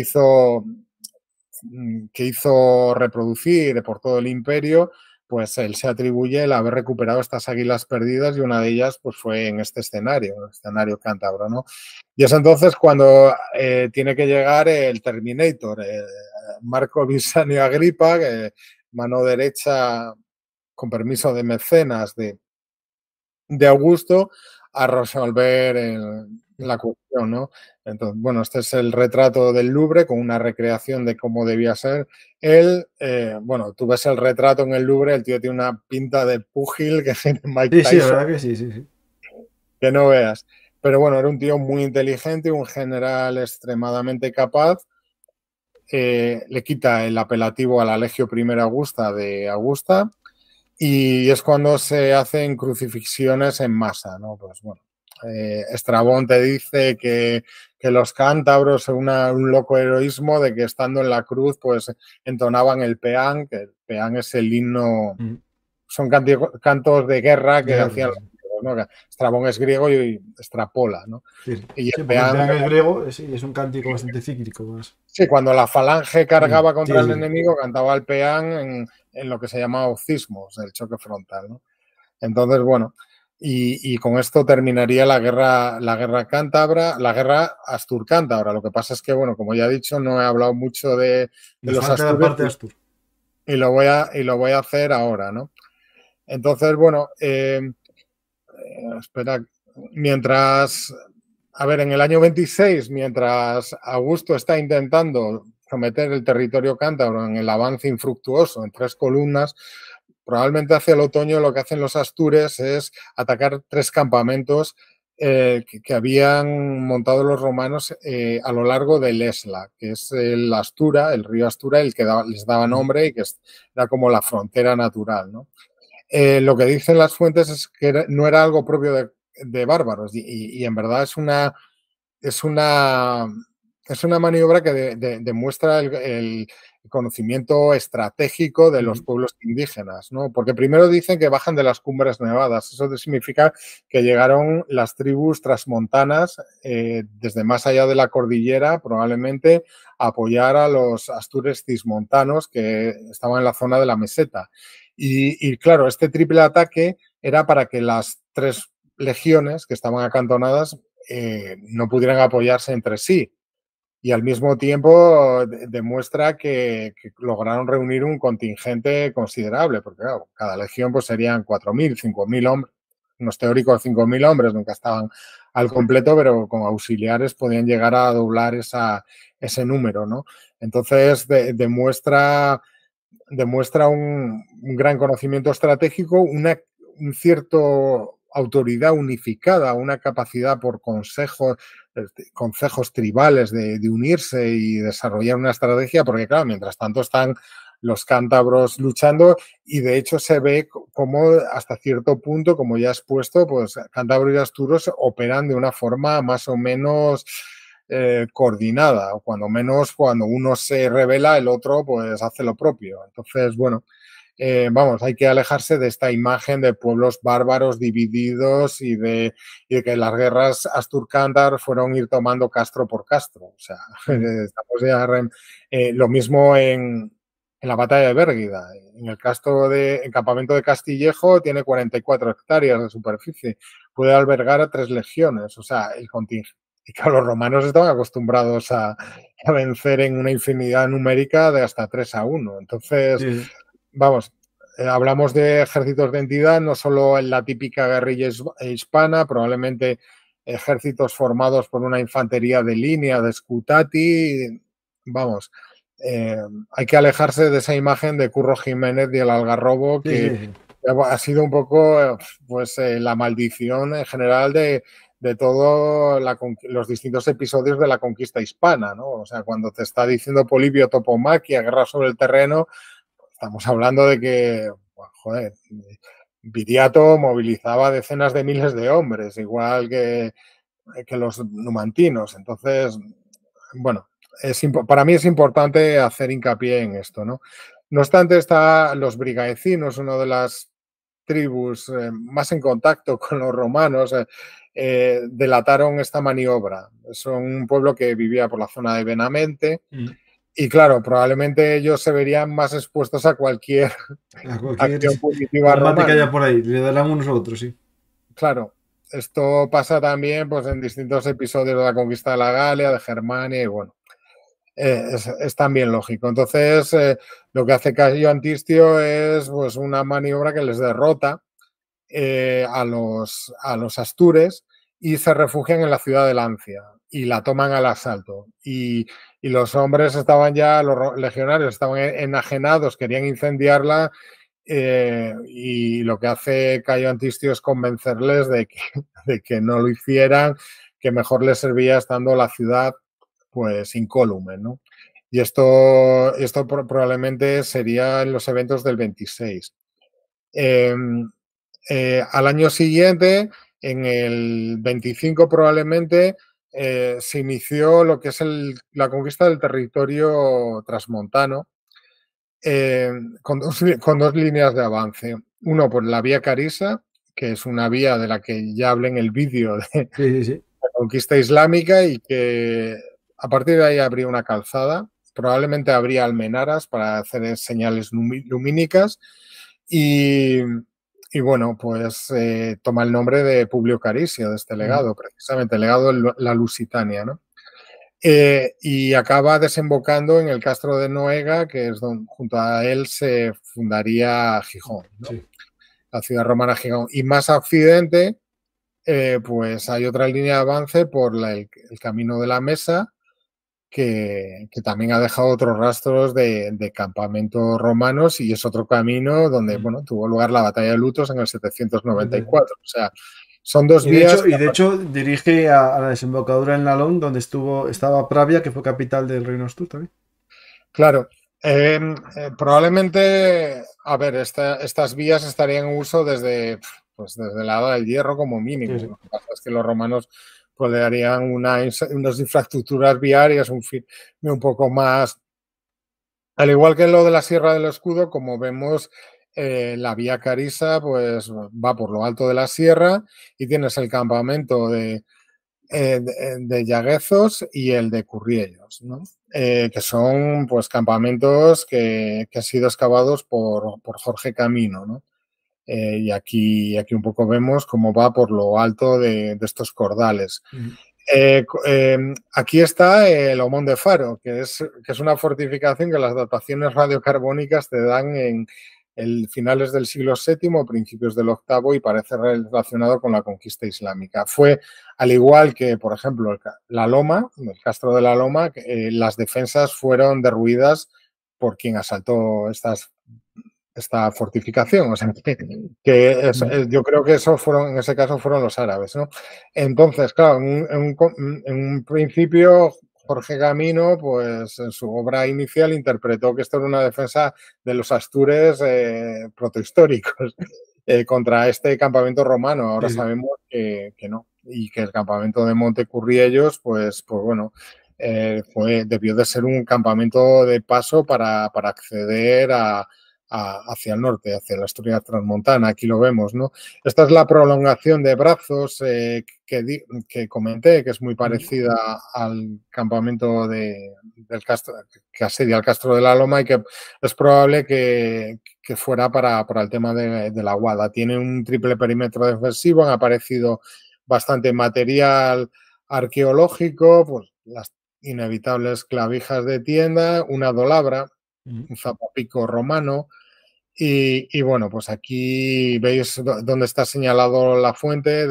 hizo reproducir por todo el imperio, pues él se atribuye el haber recuperado estas águilas perdidas y una de ellas pues fue en este escenario, el escenario cántabro, ¿no? Y es entonces cuando tiene que llegar el Terminator, Marco Visanio Agripa, mano derecha con permiso de mecenas de Augusto, a resolver la cuestión, ¿no? Entonces, bueno, este es el retrato del Louvre con una recreación de cómo debía ser. Él, bueno, tú ves el retrato en el Louvre, el tío tiene una pinta de púgil que tiene Mike Tyson. Sí, la verdad que sí. Que no veas. Pero bueno, era un tío muy inteligente, un general extremadamente capaz. Le quita el apelativo a la Legio I Augusta de Augusta y es cuando se hacen crucifixiones en masa, ¿no? Pues bueno, Estrabón te dice que los cántabros, un loco heroísmo de que estando en la cruz, pues entonaban el peán, que el peán es el himno, son cantos de guerra que hacían los griegos, ¿no? Estrabón es griego y extrapola, ¿no? Sí, Y sí, el porque el peán, peán es griego, es un cántico bastante cíclico más. sí, cuando la falange cargaba contra el sí. enemigo, cantaba el peán en lo que se llama ocismos, el choque frontal, ¿no? Entonces, bueno, y con esto terminaría la guerra cántabra, la guerra astur-cántabra. Lo que pasa es que, bueno, como ya he dicho, no he hablado mucho de Nos los falta la astures parte de Astur. y lo voy a hacer ahora, ¿no? Entonces, bueno, espera, mientras, a ver, en el año 26, mientras Augusto está intentando someter el territorio cántabro en el avance infructuoso en 3 columnas, probablemente hacia el otoño lo que hacen los astures es atacar 3 campamentos que habían montado los romanos a lo largo del Esla, que es el Astura, el río Astura, el que les daba nombre y que era como la frontera natural, ¿no? Lo que dicen las fuentes es que no era algo propio de bárbaros y en verdad es una, es una maniobra que demuestra el conocimiento estratégico de los pueblos indígenas, ¿no? Porque primero dicen que bajan de las cumbres nevadas. Eso significa que llegaron las tribus transmontanas desde más allá de la cordillera, probablemente, a apoyar a los astures cismontanos que estaban en la zona de la meseta. Y claro, este triple ataque era para que las 3 legiones que estaban acantonadas no pudieran apoyarse entre sí. Y al mismo tiempo demuestra que lograron reunir un contingente considerable, porque claro, cada legión pues serían 4.000, 5.000 hombres, unos teóricos 5.000 hombres, nunca estaban al completo, pero con auxiliares podían llegar a doblar ese número, ¿no? Entonces demuestra un gran conocimiento estratégico, un cierto autoridad unificada, una capacidad por consejos tribales de unirse y desarrollar una estrategia, porque claro, mientras tanto están los cántabros luchando y de hecho se ve como hasta cierto punto, como ya he expuesto, pues cántabros y asturos operan de una forma más o menos coordinada, o cuando menos cuando uno se revela, el otro pues hace lo propio. Entonces, bueno, vamos, hay que alejarse de esta imagen de pueblos bárbaros divididos y de que las guerras astur-cántar fueron ir tomando castro por castro. O sea, estamos ya lo mismo en la batalla de Bérgida. En el campamento de Castillejo tiene 44 hectáreas de superficie. Puede albergar a 3 legiones. O sea, el contingente. Y claro, los romanos estaban acostumbrados a vencer en una infinidad numérica de hasta 3-1. Entonces, vamos, hablamos de ejércitos de entidad, no solo en la típica guerrilla hispana, probablemente ejércitos formados por una infantería de línea, de scutati, vamos, hay que alejarse de esa imagen de Curro Jiménez y el Algarrobo, que ha sido un poco pues la maldición en general de todos los distintos episodios de la conquista hispana, ¿no? O sea, cuando te está diciendo Polibio Topomaquia, guerra sobre el terreno, estamos hablando de que, bueno, joder, Viriato movilizaba decenas de miles de hombres, igual que los numantinos. Entonces, bueno, para mí es importante hacer hincapié en esto, ¿no? No obstante, los brigaecinos, una de las tribus más en contacto con los romanos, delataron esta maniobra. Son un pueblo que vivía por la zona de Benamente. Y claro, probablemente ellos se verían más expuestos a cualquier acción punitiva combate que romana. haya por ahí, le darán unos a otros, sí. Claro, esto pasa también pues, en distintos episodios de la conquista de la Galia, de Germania, y bueno, es también lógico. Entonces, lo que hace Cayo Antistio es pues, una maniobra que les derrota a los astures y se refugian en la ciudad de Lancia y la toman al asalto. Y los hombres estaban ya, los legionarios estaban enajenados, querían incendiarla y lo que hace Cayo Antistio es convencerles de que no lo hicieran, que mejor les servía estando la ciudad pues incólume, ¿no? Y esto probablemente sería en los eventos del 26. Eh, al año siguiente, en el 25 probablemente, se inició lo que es la conquista del territorio transmontano, con dos líneas de avance. Uno por la vía Carisa, que es una vía de la que ya hablé en el vídeo de la conquista islámica, y que a partir de ahí habría una calzada. Probablemente habría almenaras para hacer señales lumínicas y bueno, pues toma el nombre de Publio Carisio, de este legado, precisamente, el legado de la Lusitania, ¿no? Y acaba desembocando en el Castro de Noega, que es donde junto a él se fundaría Gijón, ¿no? Sí. La ciudad romana Gijón. Y más a occidente, pues hay otra línea de avance por el Camino de la Mesa, que también ha dejado otros rastros de campamentos romanos, y es otro camino donde, bueno, tuvo lugar la batalla de Lutos en el 794. O sea, son dos vías. Y de hecho dirige a la desembocadura en Nalón, donde estaba Pravia, que fue capital del reino Astur también. Claro. Probablemente, a ver, estas vías estarían en uso desde la Edad del Hierro como mínimo. Sí. Lo que pasa es que los romanos pues, le darían unas infraestructuras viarias un poco más. Al igual que lo de la Sierra del Escudo, como vemos, la vía Carisa pues, va por lo alto de la sierra, y tienes el campamento de Llaguezos y el de Curriellos, ¿no? Que son pues, campamentos que han sido excavados por Jorge Camino, ¿no? Y aquí un poco vemos cómo va por lo alto de estos cordales. Aquí está el Homón de Faro, que es una fortificación que las dataciones radiocarbónicas te dan en finales del siglo VII, principios del VIII, y parece relacionado con la conquista islámica. Fue, al igual que, por ejemplo, la Loma, el Castro de la Loma, las defensas fueron derruidas por quien asaltó esta fortificación. O sea, yo creo que en ese caso fueron los árabes, ¿no? Entonces, claro, en un principio Jorge Camino, pues en su obra inicial interpretó que esto era una defensa de los astures protohistóricos contra este campamento romano. Ahora sabemos que no, y que el campamento de Montecurriellos, pues bueno, debió de ser un campamento de paso para acceder hacia el norte, hacia la Asturias transmontana. Aquí lo vemos, ¿no? Esta es la prolongación de Brazos que comenté, que es muy parecida al campamento del Castro, que asedia el Castro de la Loma, y que es probable que fuera para el tema de la Guada. Tiene un triple perímetro defensivo, han aparecido bastante material arqueológico, pues las inevitables clavijas de tienda, una dolabra, un zapapico romano. Y bueno, pues aquí veis dónde está señalado la fuente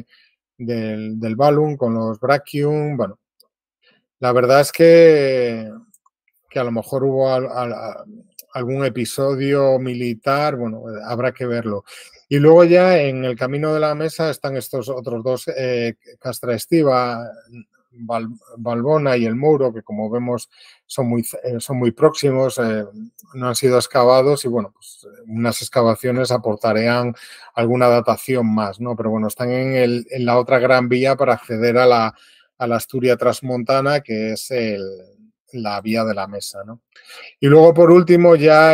del Balum con los Brachium. Bueno, la verdad es que a lo mejor hubo algún episodio militar, bueno, habrá que verlo. Y luego ya en el Camino de la Mesa están estos otros dos, Castra Estiva, Valbona y el Mouro, que como vemos son muy próximos, no han sido excavados, y bueno, pues unas excavaciones aportarían alguna datación más, ¿no? Pero bueno, están en la otra gran vía para acceder a la Asturias transmontana, que es la vía de la Mesa, ¿no? Y luego, por último, ya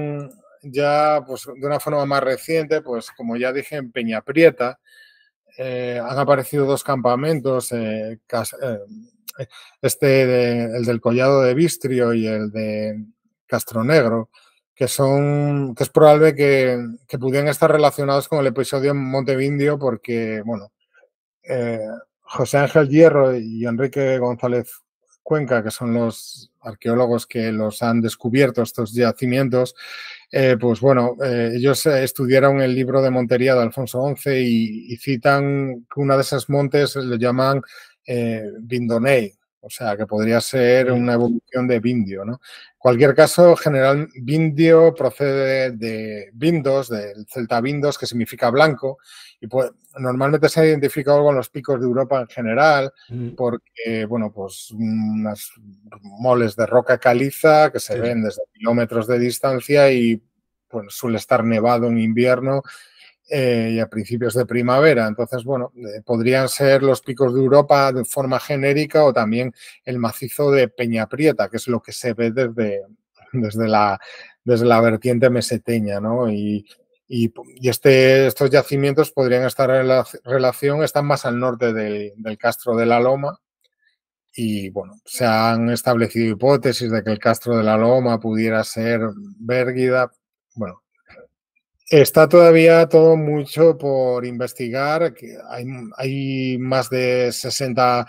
pues, de una forma más reciente, pues como ya dije, en Peñaprieta han aparecido dos campamentos, el del Collado de Bistrio y el de Castronegro, que es probable que pudieran estar relacionados con el episodio en Montevindio, porque, bueno, José Ángel Hierro y Enrique González Cuenca, que son los arqueólogos que los han descubierto, estos yacimientos, pues bueno, ellos estudiaron el libro de Montería de Alfonso XI y citan que una de esos montes le llaman Vindonei, o sea, que podría ser una evolución de Vindio, ¿no? En cualquier caso, general Vindio procede de Vindos, del celta Vindos, que significa blanco, y pues normalmente se ha identificado con los picos de Europa en general, porque, bueno, pues unas moles de roca caliza que se ven desde kilómetros de distancia, y pues suele estar nevado en invierno y a principios de primavera. Entonces, bueno, podrían ser los picos de Europa de forma genérica o también el macizo de Peñaprieta, que es lo que se ve desde la vertiente meseteña, ¿no? Estos yacimientos podrían estar en relación, están más al norte del Castro de la Loma y, bueno, se han establecido hipótesis de que el Castro de la Loma pudiera ser Bérguida. Bueno, está todavía todo mucho por investigar. Hay más de 60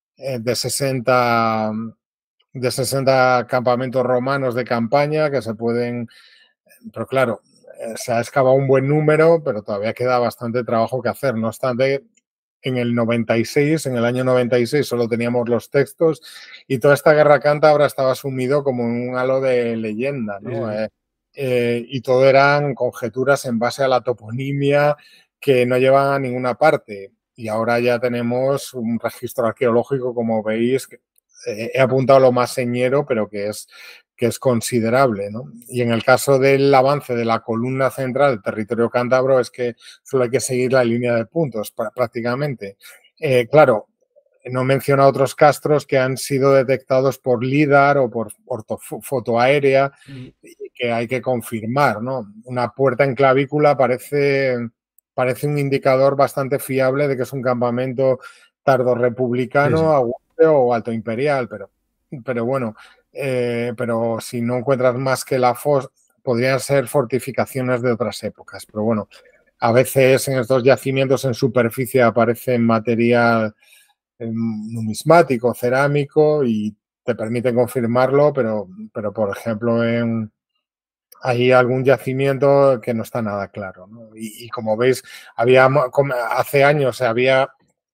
campamentos romanos de campaña que se pueden, pero claro, se ha excavado un buen número, pero todavía queda bastante trabajo que hacer. No obstante, en el año 96, solo teníamos los textos y toda esta guerra cántabra estaba sumido como en un halo de leyenda, ¿no? Sí. Y todo eran conjeturas en base a la toponimia que no llevan a ninguna parte. Y ahora ya tenemos un registro arqueológico, como veis, que he apuntado lo más señero, pero que es considerable, ¿no? Y en el caso del avance de la columna central del territorio cántabro es que solo hay que seguir la línea de puntos prácticamente. Claro, no menciona otros castros que han sido detectados por LIDAR o por ortofoto aérea y que hay que confirmar, ¿no? Una puerta en clavícula parece un indicador bastante fiable de que es un campamento tardorrepublicano, agudo o alto imperial, pero bueno, pero si no encuentras más que la podrían ser fortificaciones de otras épocas, pero bueno, a veces en estos yacimientos en superficie aparece material numismático, cerámico y te permiten confirmarlo, pero por ejemplo hay algún yacimiento que no está nada claro, ¿no? Y como veis, hace años había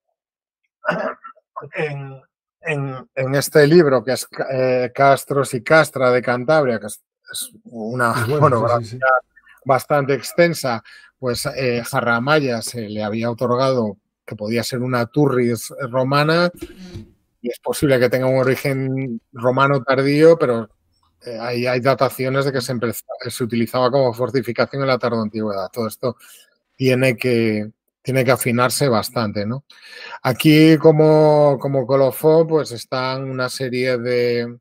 en este libro que es Castros y Castra de Cantabria, que es una monografía bastante extensa, pues Jarramaya se le había otorgado que podía ser una turris romana y es posible que tenga un origen romano tardío, pero hay dataciones de que se utilizaba como fortificación en la tardoantigüedad. Todo esto tiene que afinarse bastante, ¿no? Aquí como colofón pues están una serie de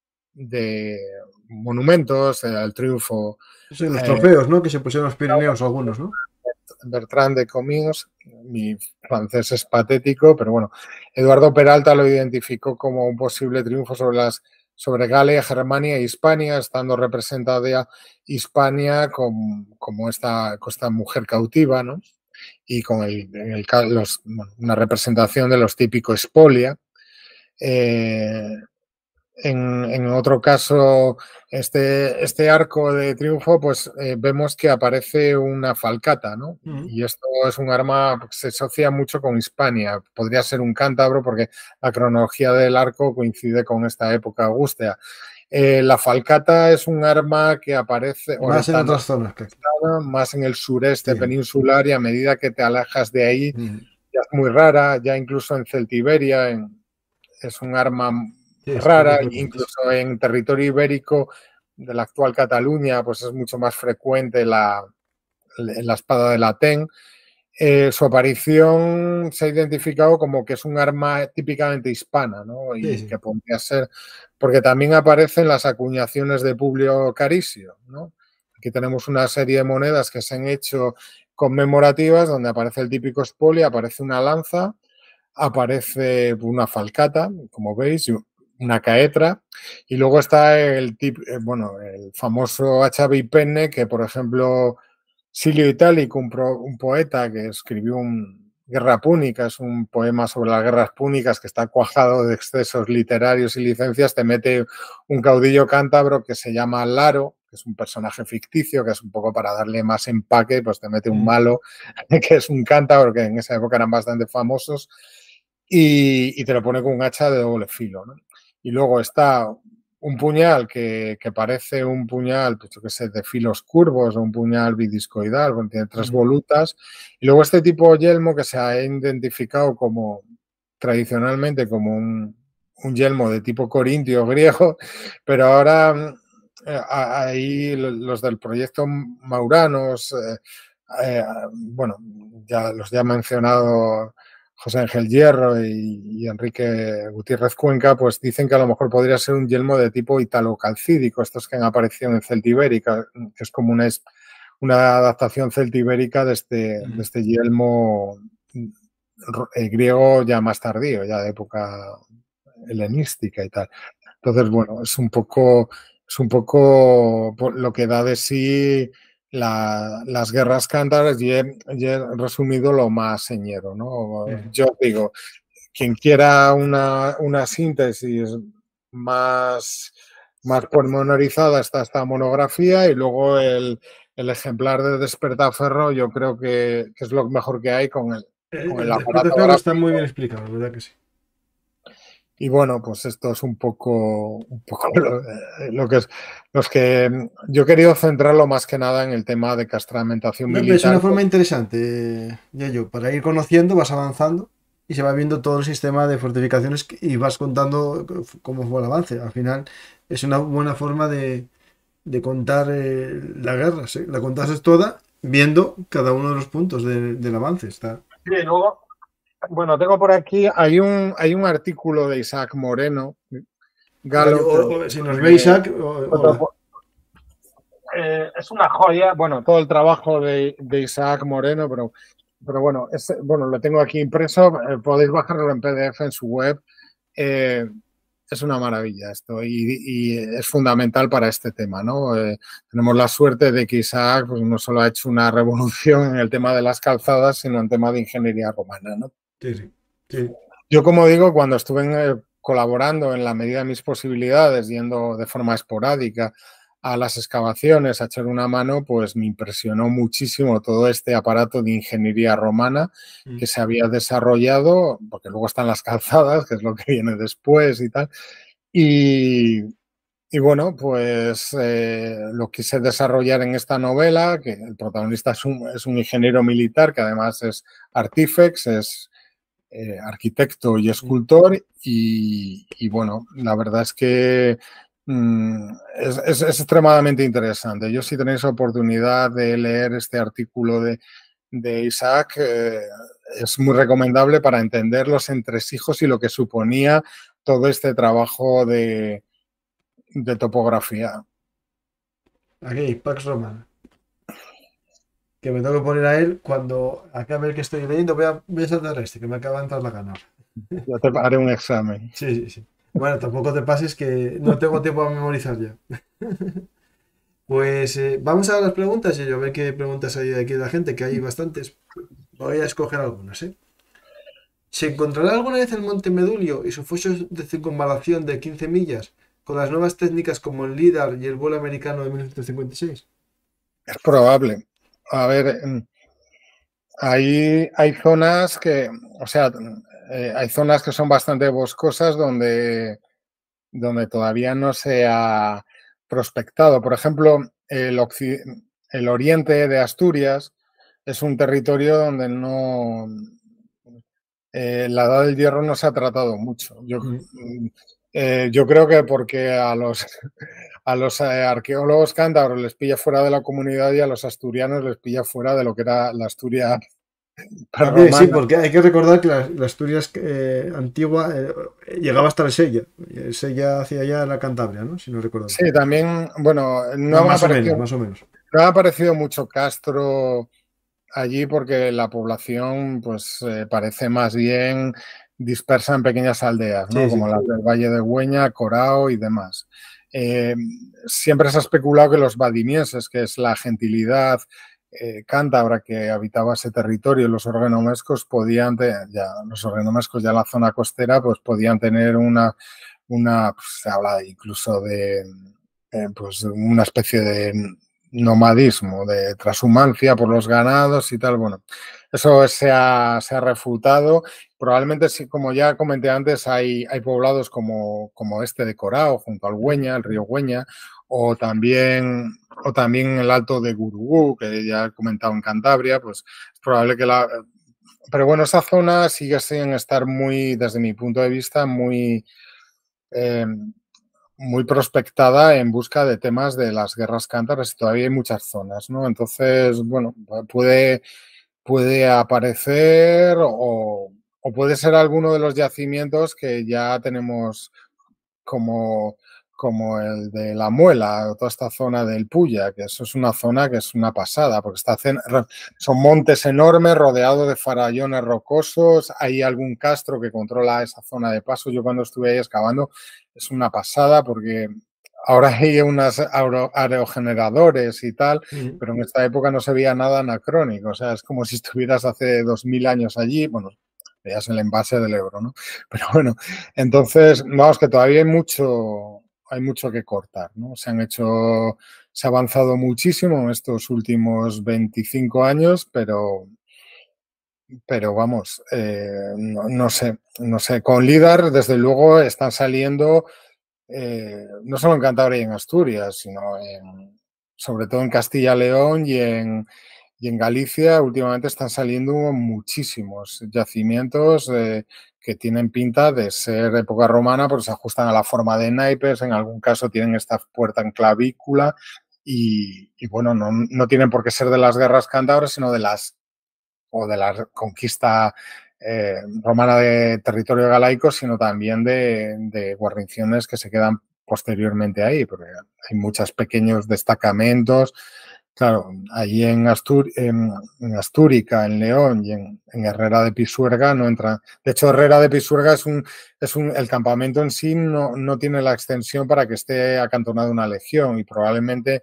monumentos, el triunfo. Sí, los trofeos, ¿no? Que se pusieron en los Pirineos algunos, ¿no? Bertrand de Comines, mi francés es patético, pero bueno, Eduardo Peralta lo identificó como un posible triunfo sobre Galia, Germania e Hispania, estando representada Hispania como esta mujer cautiva, ¿no? Y con una representación de los típicos spolia. En otro caso, este arco de triunfo, pues vemos que aparece una falcata, ¿no? Y esto es un arma que se asocia mucho con Hispania. Podría ser un cántabro porque la cronología del arco coincide con esta época augustea. La falcata es un arma que aparece más en otras zonas, más en el sureste peninsular, y a medida que te alejas de ahí ya es muy rara. Ya incluso en Celtiberia es un arma rara, incluso en territorio ibérico de la actual Cataluña pues es mucho más frecuente la espada de Latén. Su aparición se ha identificado como que es un arma típicamente hispana, ¿no? Y que podría ser, porque también aparecen las acuñaciones de Publio Carisio, ¿no? Aquí tenemos una serie de monedas que se han hecho conmemorativas donde aparece el típico spolia, aparece una lanza, aparece una falcata, como veis, una caetra, y luego está el famoso hachavi penne, que por ejemplo Silio Itálico, un poeta que escribió Guerra Púnica, es un poema sobre las guerras púnicas que está cuajado de excesos literarios y licencias, te mete un caudillo cántabro que se llama Laro, que es un personaje ficticio, que es un poco para darle más empaque, pues te mete un malo, que es un cántabro, que en esa época eran bastante famosos, y te lo pone con un hacha de doble filo, ¿no? Y luego está un puñal que parece un puñal, pues yo qué sé, de filos curvos, o un puñal bidiscoidal, porque tiene 3 volutas. Y luego este tipo de yelmo que se ha identificado como tradicionalmente como un yelmo de tipo corintio griego, pero ahora ahí los del proyecto Mauranos, bueno, ya los ya mencionado José Ángel Hierro y Enrique Gutiérrez Cuenca, pues dicen que a lo mejor podría ser un yelmo de tipo italocalcídico, estos que han aparecido en Celtibérica, que es como una adaptación celtibérica de este yelmo griego ya más tardío, ya de época helenística y tal. Entonces, bueno, es un poco lo que da de sí las guerras cántabras y he resumido lo más señero, ¿no? Yo digo, quien quiera una síntesis más pormenorizada está esta monografía y luego el ejemplar de Despertaferro yo creo que es lo mejor que hay con el aparato Despertaferro está gráfico. muy bien explicado, la verdad que sí. Y bueno, pues esto es un poco lo que es. Los que yo he querido centrarlo más que nada en el tema de castramentación No, pero es militar. una forma interesante, Yayo, para ir conociendo, vas avanzando y se va viendo todo el sistema de fortificaciones y vas contando cómo fue el avance. Al final es una buena forma de contar la guerra, ¿sí? La contases toda viendo cada uno de los puntos del avance. Está. Sí, luego, bueno, tengo por aquí, hay un artículo de Isaac Moreno, Galo, Si nos veis, Isaac, hola. es una joya, bueno, todo el trabajo de Isaac Moreno, pero bueno, bueno, lo tengo aquí impreso, podéis bajarlo en PDF en su web. Es una maravilla esto y es fundamental para este tema, ¿no? Tenemos la suerte de que Isaac pues, no solo ha hecho una revolución en el tema de las calzadas, sino en tema de ingeniería romana, ¿no? Sí, sí, sí. Yo, como digo, cuando estuve colaborando en la medida de mis posibilidades, yendo de forma esporádica a las excavaciones, a echar una mano, pues me impresionó muchísimo todo este aparato de ingeniería romana que se había desarrollado, porque luego están las calzadas, que es lo que viene después y tal. Y bueno, pues lo quise desarrollar en esta novela, que el protagonista es un ingeniero militar, que además es artífex, es arquitecto y escultor y bueno, la verdad es que es extremadamente interesante. Yo si tenéis oportunidad de leer este artículo de Isaac, es muy recomendable para entender los entresijos y lo que suponía todo este trabajo de topografía. Aquí, Pax Romana. Que me tengo que poner a él cuando acabe el que estoy leyendo. Voy a saltar este, que me acaba de entrar la gana. Ya te haré un examen. Sí, sí, sí. Bueno, tampoco te pases que no tengo tiempo a memorizar ya. Pues vamos a las preguntas y yo a ver qué preguntas hay de aquí de la gente, que hay bastantes. Voy a escoger algunas, ¿eh? ¿Se encontrará alguna vez el Monte Medulio y su foso de circunvalación de 15 millas con las nuevas técnicas como el LIDAR y el vuelo americano de 1956? Es probable. A ver, hay zonas que, o sea, hay zonas que son bastante boscosas donde todavía no se ha prospectado. Por ejemplo, el oriente de Asturias es un territorio donde la edad del hierro no se ha tratado mucho. Yo creo que porque a los arqueólogos cántabros les pilla fuera de la comunidad y a los asturianos les pilla fuera de lo que era la Asturias También sí, prerromana. porque hay que recordar que la Asturias antigua llegaba hasta el Sella. El Sella hacia allá la Cantabria, ¿no? Si no recuerdo bien. Sí, también, bueno, No, más o menos, más o menos. no ha aparecido mucho Castro allí porque la población pues parece más bien dispersa en pequeñas aldeas, ¿no? Sí, Como sí. las del Valle de Güeña, Corao y demás. Siempre se ha especulado que los vadimienses, que es la gentilidad cántabra que habitaba ese territorio, los organomescos ya la zona costera, pues podían tener pues, se habla incluso de pues una especie de nomadismo, de transhumancia por los ganados y tal. Bueno, eso se ha refutado. Probablemente, sí, como ya comenté antes, hay poblados como este de Corao, junto al Güeña, el río Güeña, o también el Alto de Gurugú, que ya he comentado en Cantabria, pues es probable que Pero bueno, esa zona sigue sin estar muy, desde mi punto de vista, muy muy prospectada en busca de temas de las guerras cántabras y todavía hay muchas zonas, ¿no? Entonces, bueno, puede aparecer o puede ser alguno de los yacimientos que ya tenemos como, como el de La Muela o toda esta zona del Puya, que eso es una zona que es una pasada, porque son montes enormes rodeados de farallones rocosos, hay algún castro que controla esa zona de paso. Yo cuando estuve ahí excavando es una pasada porque ahora hay unos aerogeneradores y tal, pero en esta época no se veía nada anacrónico, o sea, es como si estuvieras hace 2000 años allí, bueno, veías el envase del Ebro, ¿no? Pero bueno, entonces, vamos, que todavía hay mucho que cortar, ¿no? Se ha avanzado muchísimo en estos últimos 25 años, pero vamos, no sé, con LIDAR desde luego están saliendo, no solo en Cantabria y en Asturias, sino sobre todo en Castilla-León y en Galicia últimamente están saliendo muchísimos yacimientos que tienen pinta de ser época romana porque se ajustan a la forma de naipes, en algún caso tienen esta puerta en clavícula y bueno, no tienen por qué ser de las guerras cántabras, sino de la conquista romana de territorio galaico, sino también de guarniciones que se quedan posteriormente ahí, porque hay muchos pequeños destacamentos. Claro, allí en Astúrica, en León y en Herrera de Pisuerga no entra. De hecho, Herrera de Pisuerga el campamento en sí no tiene la extensión para que esté acantonado una legión y probablemente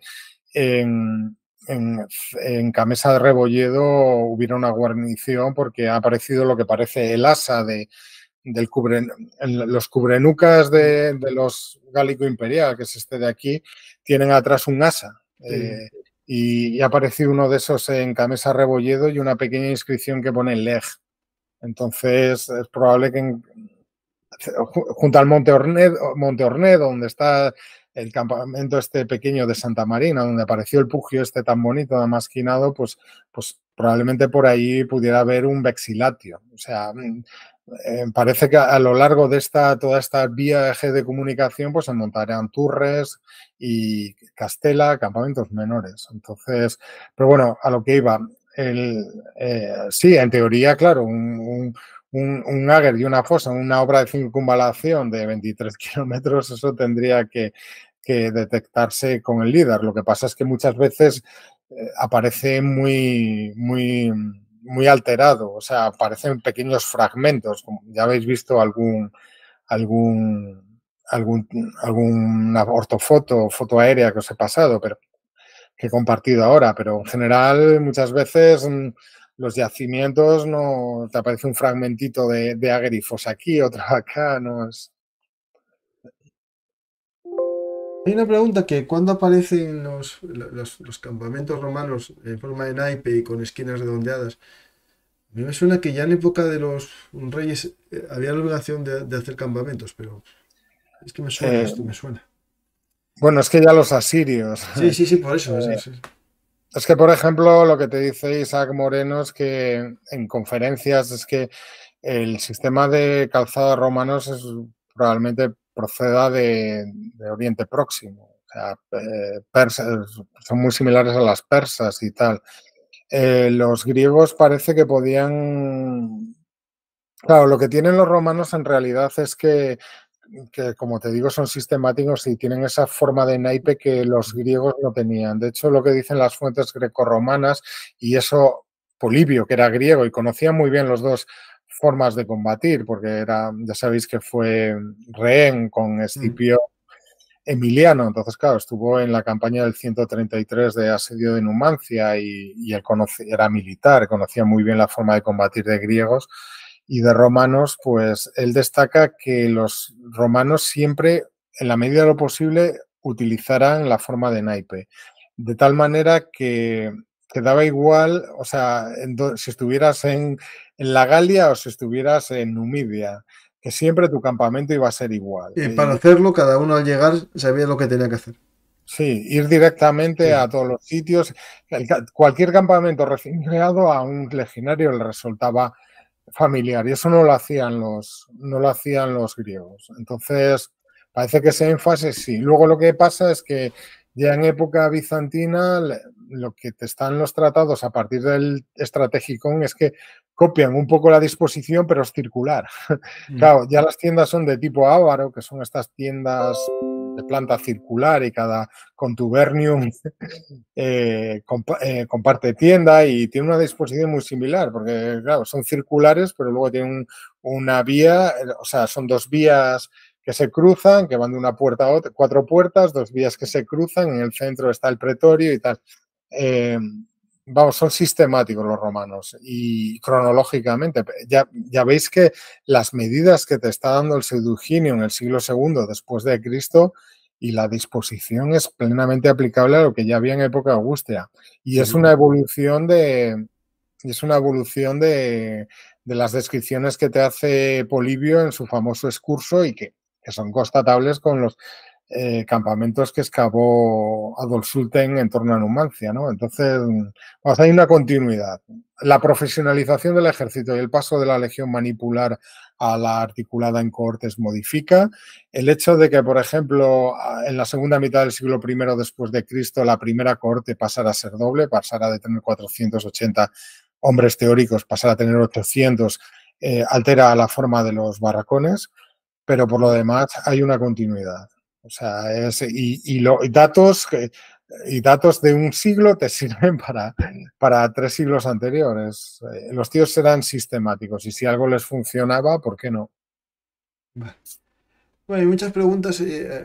en Camesa de Rebolledo hubiera una guarnición porque ha aparecido lo que parece el asa los cubrenucas de los Gálico Imperial, que es este de aquí, tienen atrás un asa. Y ha aparecido uno de esos en Camesa Rebolledo y una pequeña inscripción que pone Leg. Entonces es probable que junto al Monte Ornedo, donde está el campamento este pequeño de Santa Marina, donde apareció el pugio este tan bonito, amasquinado, pues probablemente por ahí pudiera haber un vexilatio. O sea, parece que a lo largo de toda esta viaje de comunicación, pues se montarían torres y Castela, campamentos menores. Entonces, pero bueno, a lo que iba, sí, en teoría, claro, un áger y una fosa, una obra de circunvalación de 23 kilómetros, eso tendría que detectarse con el LIDAR. Lo que pasa es que muchas veces aparece muy alterado, o sea, aparecen pequeños fragmentos, como ya habéis visto alguna ortofoto, foto aérea que os he pasado, pero que he compartido ahora, pero en general muchas veces los yacimientos no te aparece un fragmentito de agerifos aquí, otro acá, no es. Hay una pregunta que ¿cuándo aparecen los campamentos romanos en forma de naipe y con esquinas redondeadas? A mí me suena que ya en época de los reyes había la obligación de hacer campamentos, pero es que me suena esto, me suena. Bueno, es que ya los asirios. Sí, por eso. Es que, por ejemplo, lo que te dice Isaac Moreno es que en conferencias es que el sistema de calzado romanos probablemente proceda de Oriente Próximo. O sea, persas, son muy similares a las persas y tal. Los griegos parece que podían. Claro, lo que tienen los romanos en realidad es que, como te digo, son sistemáticos y tienen esa forma de naipe que los griegos no tenían. De hecho, lo que dicen las fuentes grecorromanas, y eso Polibio, que era griego y conocía muy bien las dos formas de combatir, porque ya sabéis que fue rehén con Escipión Emiliano, entonces claro, estuvo en la campaña del 133 de asedio de Numancia y él era militar, conocía muy bien la forma de combatir de griegos y de romanos, pues él destaca que los romanos siempre, en la medida de lo posible, utilizaran la forma de naipe, de tal manera que daba igual, o sea, si estuvieras en la Galia o si estuvieras en Numidia, que siempre tu campamento iba a ser igual. Para hacerlo, cada uno al llegar sabía lo que tenía que hacer. Sí, ir directamente a todos los sitios. Cualquier campamento recién creado a un legionario le resultaba familiar y eso no lo hacían los griegos. Entonces, Parece que ese énfasis sí. Luego lo que pasa es que ya en época bizantina lo que te están los tratados a partir del Strategicon es que copian un poco la disposición, pero es circular. Claro, ya las tiendas son de tipo ávaro, que son estas tiendas de planta circular y cada contubernium comparte tienda y tiene una disposición muy similar, porque claro, son circulares, pero luego tienen una vía, o sea, son dos vías que se cruzan, que van de una puerta a otra, 4 puertas, 2 vías que se cruzan, en el centro está el pretorio y tal. Vamos, son sistemáticos los romanos y cronológicamente. Ya veis que las medidas que te está dando el Pseudo-Higinio en el siglo II después de Cristo y la disposición es plenamente aplicable a lo que ya había en época augustea. Y es una evolución de las descripciones que te hace Polibio en su famoso excurso y que son constatables con los campamentos que excavó Adolf Sulten en torno a Numancia, ¿no? Entonces, pues hay una continuidad. La profesionalización del ejército y el paso de la legión manipular a la articulada en cohortes modifica. El hecho de que, por ejemplo, en la segunda mitad del siglo I después de Cristo, la primera cohorte pasara a ser doble, pasara de tener 480 hombres teóricos, pasara a tener 800, altera la forma de los barracones, pero por lo demás hay una continuidad. O sea, datos de un siglo te sirven para 3 siglos anteriores. Los tíos serán sistemáticos y si algo les funcionaba, ¿por qué no? Vale. Bueno, hay muchas preguntas.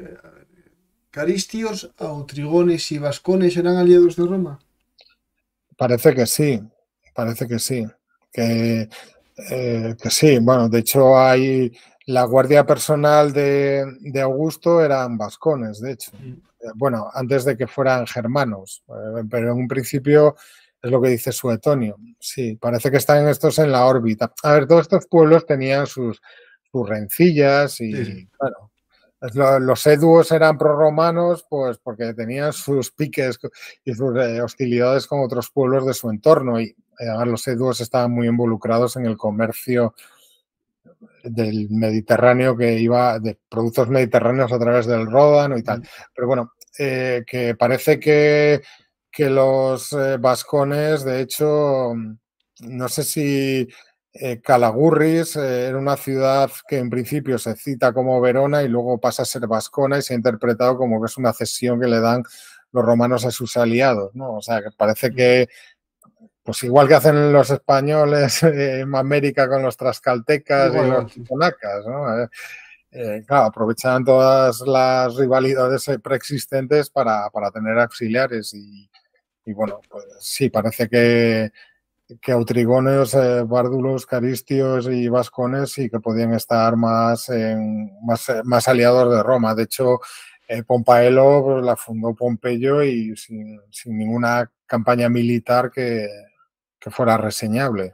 ¿Caristios, autrigones y vascones eran aliados de Roma? Parece que sí, parece que sí. Que sí, bueno, de hecho hay... La guardia personal de Augusto eran vascones, de hecho. Bueno, antes de que fueran germanos, pero en un principio es lo que dice Suetonio. Sí, parece que están estos en la órbita. A ver, todos estos pueblos tenían sus rencillas y, sí. Bueno, los eduos eran prorromanos pues porque tenían sus piques y sus hostilidades con otros pueblos de su entorno y los eduos estaban muy involucrados en el comercio del Mediterráneo que iba de productos mediterráneos a través del Ródano y tal. Pero bueno, que parece que los vascones, de hecho, no sé si Calagurris era una ciudad que en principio se cita como Verona y luego pasa a ser vascona y se ha interpretado como que es una cesión que le dan los romanos a sus aliados, ¿no? O sea, que parece que pues igual que hacen los españoles en América con los trazcaltecas y los chiconacas, ¿no? Claro, aprovechan todas las rivalidades preexistentes para tener auxiliares y bueno, pues sí, parece que autrigones, bárdulos, caristios y vascones sí que podían estar más aliados de Roma. De hecho, Pompaelo pues, la fundó Pompeyo y sin ninguna campaña militar que fuera reseñable.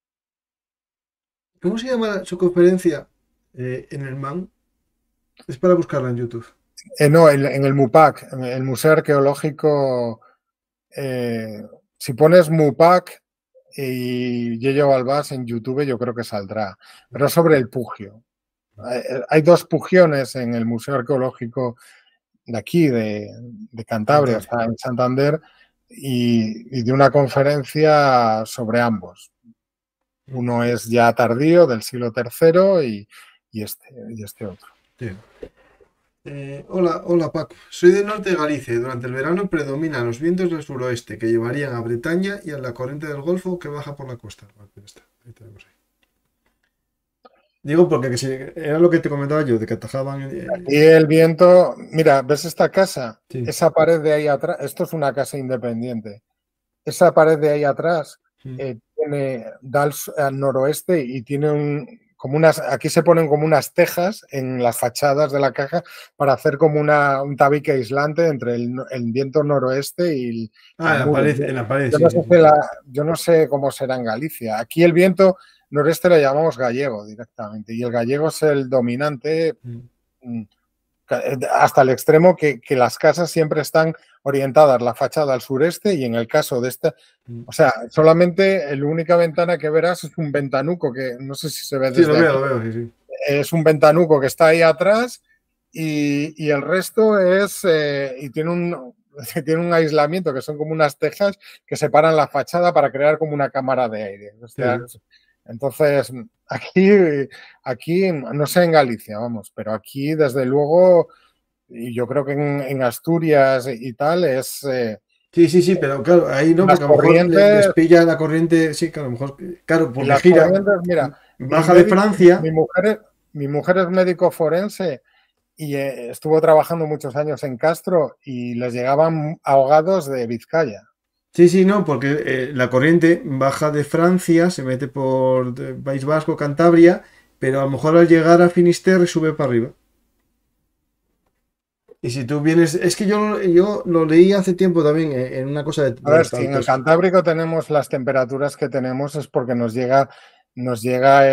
¿Cómo se llama su conferencia en el MAN? Es para buscarla en YouTube. No, en el MUPAC, en el Museo Arqueológico. Si pones MUPAC y Yello Balbás en YouTube, yo creo que saldrá. Pero sobre el pugio. Hay 2 pugiones en el Museo Arqueológico de aquí, de Cantabria, está en Santander, y de una conferencia sobre ambos. Uno es ya tardío, del siglo III, y este otro. Sí. Hola Paco, soy del norte de Galicia y durante el verano predominan los vientos del suroeste que llevarían a Bretaña y a la corriente del Golfo que baja por la costa. Ahí tenemos ahí. Digo porque era lo que te comentaba yo, de que atajaban... Y el viento, mira, ¿ves esta casa? Sí. Esa pared de ahí atrás, esto es una casa independiente. Esa pared de ahí atrás da al noroeste y tiene aquí se ponen como unas tejas en las fachadas de la caja para hacer como un tabique aislante entre el viento noroeste y el en la pared, yo no sé cómo será en Galicia. Aquí el viento noreste lo llamamos gallego directamente y el gallego es el dominante hasta el extremo que las casas siempre están orientadas la fachada al sureste y en el caso de esta, o sea, solamente la única ventana que verás es un ventanuco que no sé si se ve desde aquí. Lo veo, sí. Es un ventanuco que está ahí atrás y el resto es, y tiene un aislamiento que son como unas tejas que separan la fachada para crear como una cámara de aire. O sea, Sí. entonces, aquí, no sé en Galicia, vamos, pero aquí desde luego, y yo creo que en Asturias y tal, es Sí, sí, sí, pero claro, ahí no, las porque a lo mejor les corrientes, pilla la corriente, sí, que a lo mejor, claro, y porque las gira, corrientes, mira, mi baja de médico, Francia. mi mujer es médico forense y estuvo trabajando muchos años en Castro y les llegaban ahogados de Vizcaya. Sí, sí, no, porque la corriente baja de Francia, se mete por País Vasco, Cantabria, pero a lo mejor al llegar a Finisterre sube para arriba. Y si tú vienes, es que yo lo leí hace tiempo también en una cosa A de ver, si en el altos. Cantábrico tenemos las temperaturas que tenemos es porque nos llega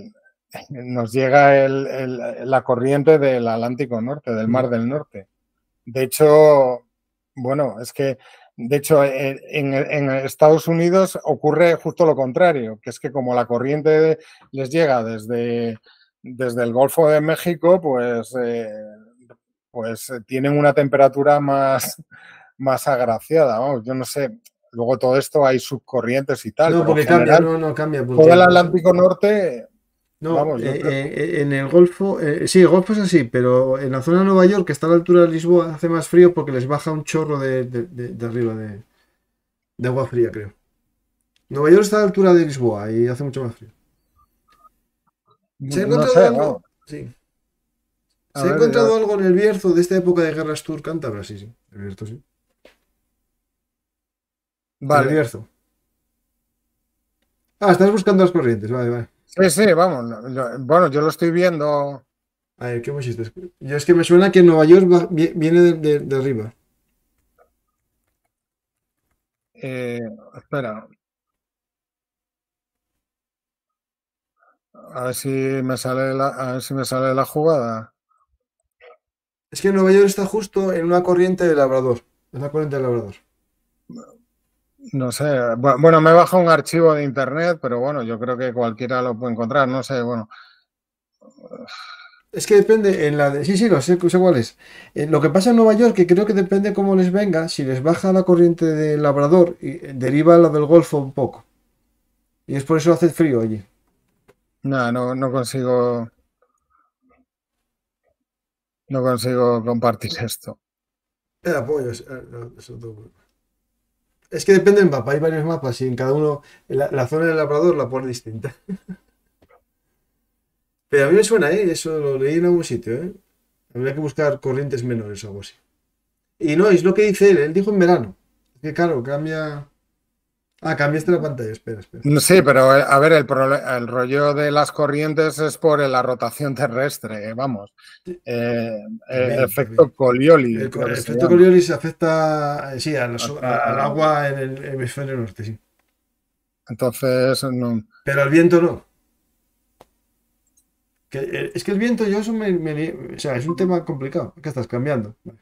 la corriente del Atlántico Norte, del Mar del Norte. De hecho, bueno, es que, de hecho, en Estados Unidos ocurre justo lo contrario, que es que como la corriente les llega desde el Golfo de México, pues tienen una temperatura más agraciada. Vamos, yo no sé, luego todo esto hay subcorrientes y tal, No, pero en porque cambia, general, no cambia, todo el porque Atlántico Norte, no, vamos, yo creo. en el Golfo, sí, el Golfo es así, pero en la zona de Nueva York, que está a la altura de Lisboa, hace más frío porque les baja un chorro de arriba de agua fría, creo. Nueva York está a la altura de Lisboa y hace mucho más frío. ¿Se ha No encontrado sé, algo? vamos, Sí. a ¿Se ha ver, encontrado algo en el Bierzo de esta época de guerras turcántabras? Sí, sí, el Bierzo sí. En el vale. Bierzo. Ah, estás buscando las corrientes, vale, vale. Sí, sí, vamos, bueno, yo lo estoy viendo. A ver, ¿qué pusiste? Yo es que me suena que Nueva York viene de arriba. Eh, espera, a ver si me sale la jugada. Es que Nueva York está justo en una corriente de Labrador. Es la corriente de Labrador. No sé, bueno, me he bajado un archivo de internet, pero bueno, yo creo que cualquiera lo puede encontrar, no sé, bueno. Es que depende en la de... Sí, sí, sé cuál es. Lo que pasa en Nueva York, que creo que depende cómo les venga, si les baja la corriente de Labrador, y deriva la del Golfo un poco. Y es por eso hace frío allí. No consigo, no consigo compartir esto. El apoyo, es que depende del mapa, hay varios mapas y en cada uno, la zona del Labrador la pone distinta. Pero a mí me suena, ¿eh? Eso lo leí en algún sitio, ¿eh? Habría que buscar corrientes menores o algo así. Y no, es lo que dice él dijo en verano. Que claro, cambia. Ah, cambiaste la pantalla, espera, espera. Sí, pero a ver, el rollo de las corrientes es por la rotación terrestre, vamos. También. Efecto Coriolis, El creo que se efecto llama. Coriolis afecta, sí, al Hasta- agua en el hemisferio norte, sí. Entonces, no. Pero al viento no. Es que el viento, yo eso o sea, es un tema complicado. ¿Qué estás cambiando? Vale.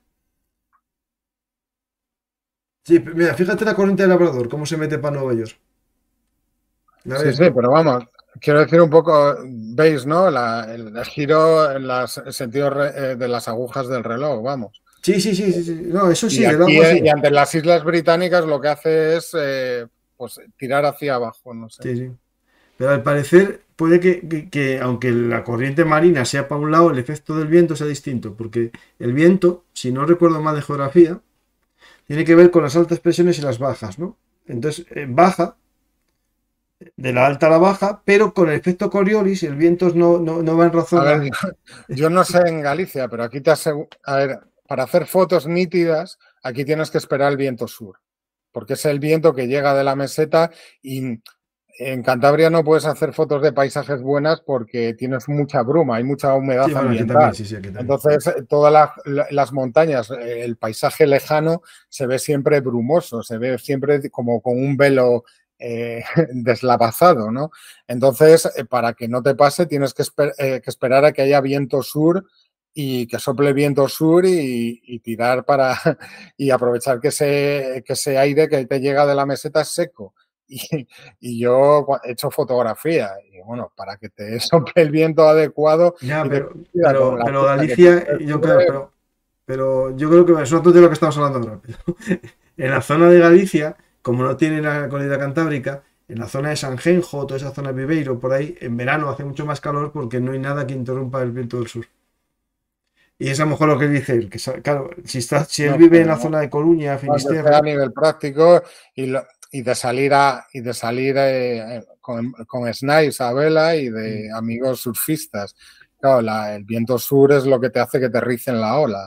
Sí, mira, fíjate la corriente del Labrador, cómo se mete para Nueva York. ¿La Sí, ves, sí, no? pero vamos, quiero decir un poco, veis, ¿no? El giro en el sentido de las agujas del reloj, vamos. Sí, sí, sí, sí, sí. No, eso sí, Y del aquí, agua sí. y ante las Islas Británicas, lo que hace es pues tirar hacia abajo, no sé. Sí, sí. Pero al parecer puede que aunque la corriente marina sea para un lado, el efecto del viento sea distinto, porque el viento, si no recuerdo mal de geografía, tiene que ver con las altas presiones y las bajas, ¿no? Entonces, baja, de la alta a la baja, pero con el efecto Coriolis el viento no va en A razón ver, a... yo no sé en Galicia, pero aquí te aseguro, a ver, para hacer fotos nítidas, aquí tienes que esperar el viento sur, porque es el viento que llega de la meseta y en Cantabria no puedes hacer fotos de paisajes buenas porque tienes mucha bruma, hay mucha humedad Sí, bueno, aquí también, ambiental. sí, sí, aquí también. Entonces, todas las montañas, el paisaje lejano se ve siempre brumoso, se ve siempre como con un velo deslavazado, ¿no? Entonces, para que no te pase, tienes que esperar a que haya viento sur y que sople viento sur y tirar para y aprovechar que ese aire que te llega de la meseta es seco y yo he hecho fotografía. Y bueno, para que te sople el viento adecuado. Ya, y te pero, coincida con la pero fecha que Galicia, te yo descubre, creo, pero yo creo que es otro de lo que estamos hablando ahora. En la zona de Galicia, como no tiene la cordillera cantábrica, en la zona de Sanjenjo, toda esa zona de Viveiro, por ahí, en verano hace mucho más calor porque no hay nada que interrumpa el viento del sur. Y es a lo mejor lo que dice él, que claro, si él no vive sé, en la ¿no? zona de Coruña, Que sea a Finisterre, nivel práctico y de salir con snipes a vela y de amigos surfistas. Claro, el viento sur es lo que te hace que te ricen la ola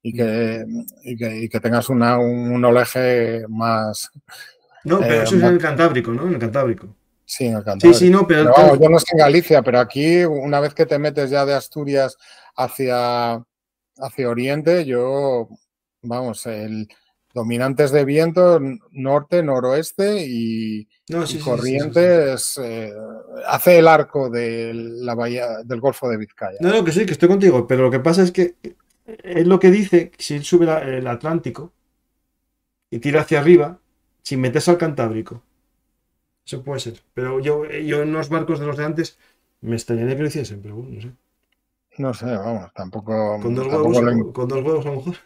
y que tengas un oleaje más, no, pero eso es en más. el Cantábrico, ¿no? En el Cantábrico. Sí, en el Sí, sí, Cantábrico. no, pero Pero claro, vamos, yo no estoy en Galicia, pero aquí, una vez que te metes ya de Asturias hacia Oriente, vamos, el dominantes de viento, norte, noroeste no, y sí, sí, sí, sí, sí. corrientes, hace el arco de la bahía del Golfo de Vizcaya. No, no, que sí, que estoy contigo, pero lo que pasa es que es lo que dice, si él sube el Atlántico y tira hacia arriba, sin meterse al Cantábrico. Eso puede ser. Pero yo en los barcos de los de antes me extrañaría que lo hiciesen, pero bueno, no sé. No sé, vamos, tampoco, Huevos, tampoco lo. con dos huevos a lo mejor.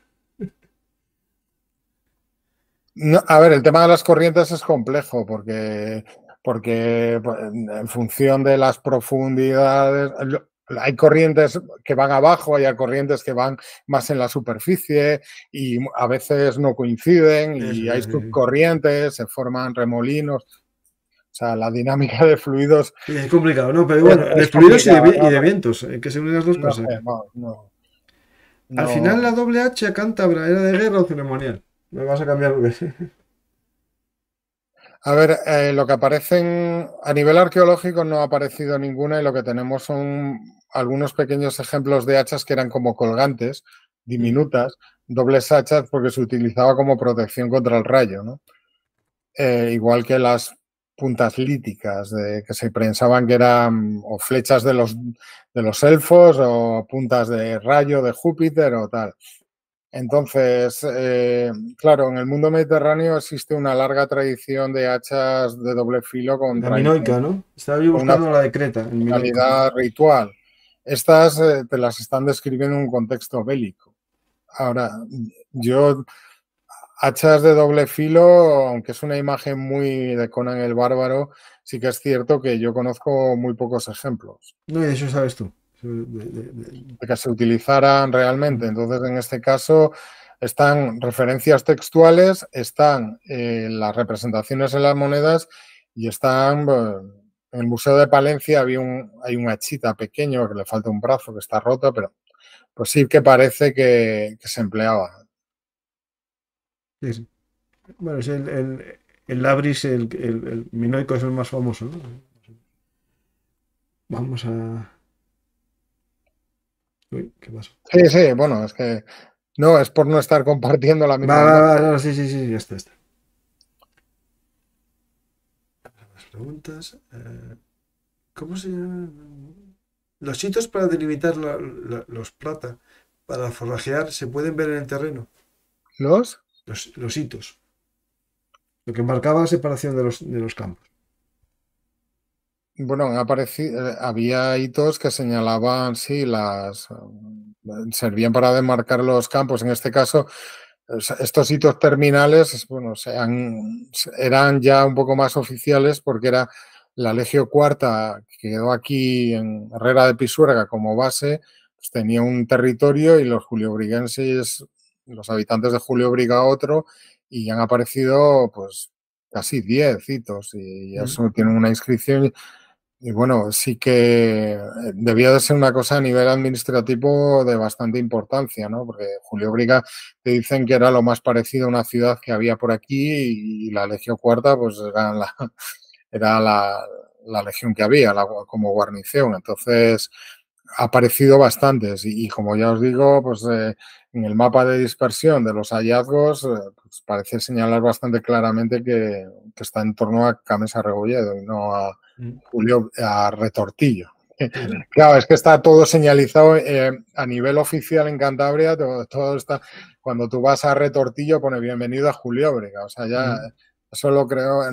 No, a ver, el tema de las corrientes es complejo porque pues, en función de las profundidades, hay corrientes que van abajo, hay corrientes que van más en la superficie y a veces no coinciden Eso, y hay subcorrientes, se forman remolinos. O sea, la dinámica de fluidos sí, es complicado, ¿no? Pero bueno, de es fluidos complicada, y ¿no? de vientos, que se unen las dos No cosas. sé, no, Al final la no. doble H a cántabra era de guerra o ceremonial. Me vas a cambiar lo que A ver, lo que aparecen a nivel arqueológico no ha aparecido ninguna y lo que tenemos son algunos pequeños ejemplos de hachas que eran como colgantes, diminutas, dobles hachas porque se utilizaba como protección contra el rayo, ¿no? Igual que las puntas líticas que se pensaban que eran o flechas de los elfos o puntas de rayo de Júpiter o tal. Entonces, claro, en el mundo mediterráneo existe una larga tradición de hachas de doble filo con La minoica, ¿no? Estaba yo una buscando la de Creta, el minoico. finalidad ritual. Estas te las están describiendo en un contexto bélico. Ahora, yo, hachas de doble filo, aunque es una imagen muy de Conan el Bárbaro, sí que es cierto que yo conozco muy pocos ejemplos No, y eso sabes tú. de que se utilizaran realmente. Entonces, en este caso, están referencias textuales, están las representaciones en las monedas y están. En el Museo de Palencia hay un hachita pequeño que le falta un brazo, que está roto, pero pues sí que parece que se empleaba. Sí, sí. Bueno, es el Labris, el minoico es el más famoso, ¿no? Vamos a. Uy, ¿qué pasó? Sí, sí, bueno, es que no, es por no estar compartiendo la Va, misma va, imagen. va, no, sí, sí, sí, ya está, ya está. Las preguntas. ¿Cómo se llaman? Los hitos para delimitar los plata, para forrajear, se pueden ver en el terreno. ¿Los? Los hitos. Lo que marcaba la separación de los campos. Bueno, había hitos que señalaban, sí, servían para demarcar los campos. En este caso, estos hitos terminales, bueno, eran ya un poco más oficiales porque era la Legio Cuarta, que quedó aquí en Herrera de Pisuerga como base, pues tenía un territorio y los juliobrigenses, los habitantes de Juliobriga otro, y han aparecido pues casi 10 hitos y eso tiene una inscripción. Y bueno, sí que debía de ser una cosa a nivel administrativo de bastante importancia, ¿no? Porque Julio Briga te dicen que era lo más parecido a una ciudad que había por aquí y la Legión Cuarta pues era la legión que había como guarnición. Entonces ha aparecido bastantes y como ya os digo, pues en el mapa de dispersión de los hallazgos pues parece señalar bastante claramente que está en torno a Camesa Rebolledo y no a Julio a Retortillo. Sí, sí. Claro, es que está todo señalizado a nivel oficial en Cantabria, todo está, cuando tú vas a Retortillo pone bienvenido a Julio Brega, o sea, ya eso lo creo,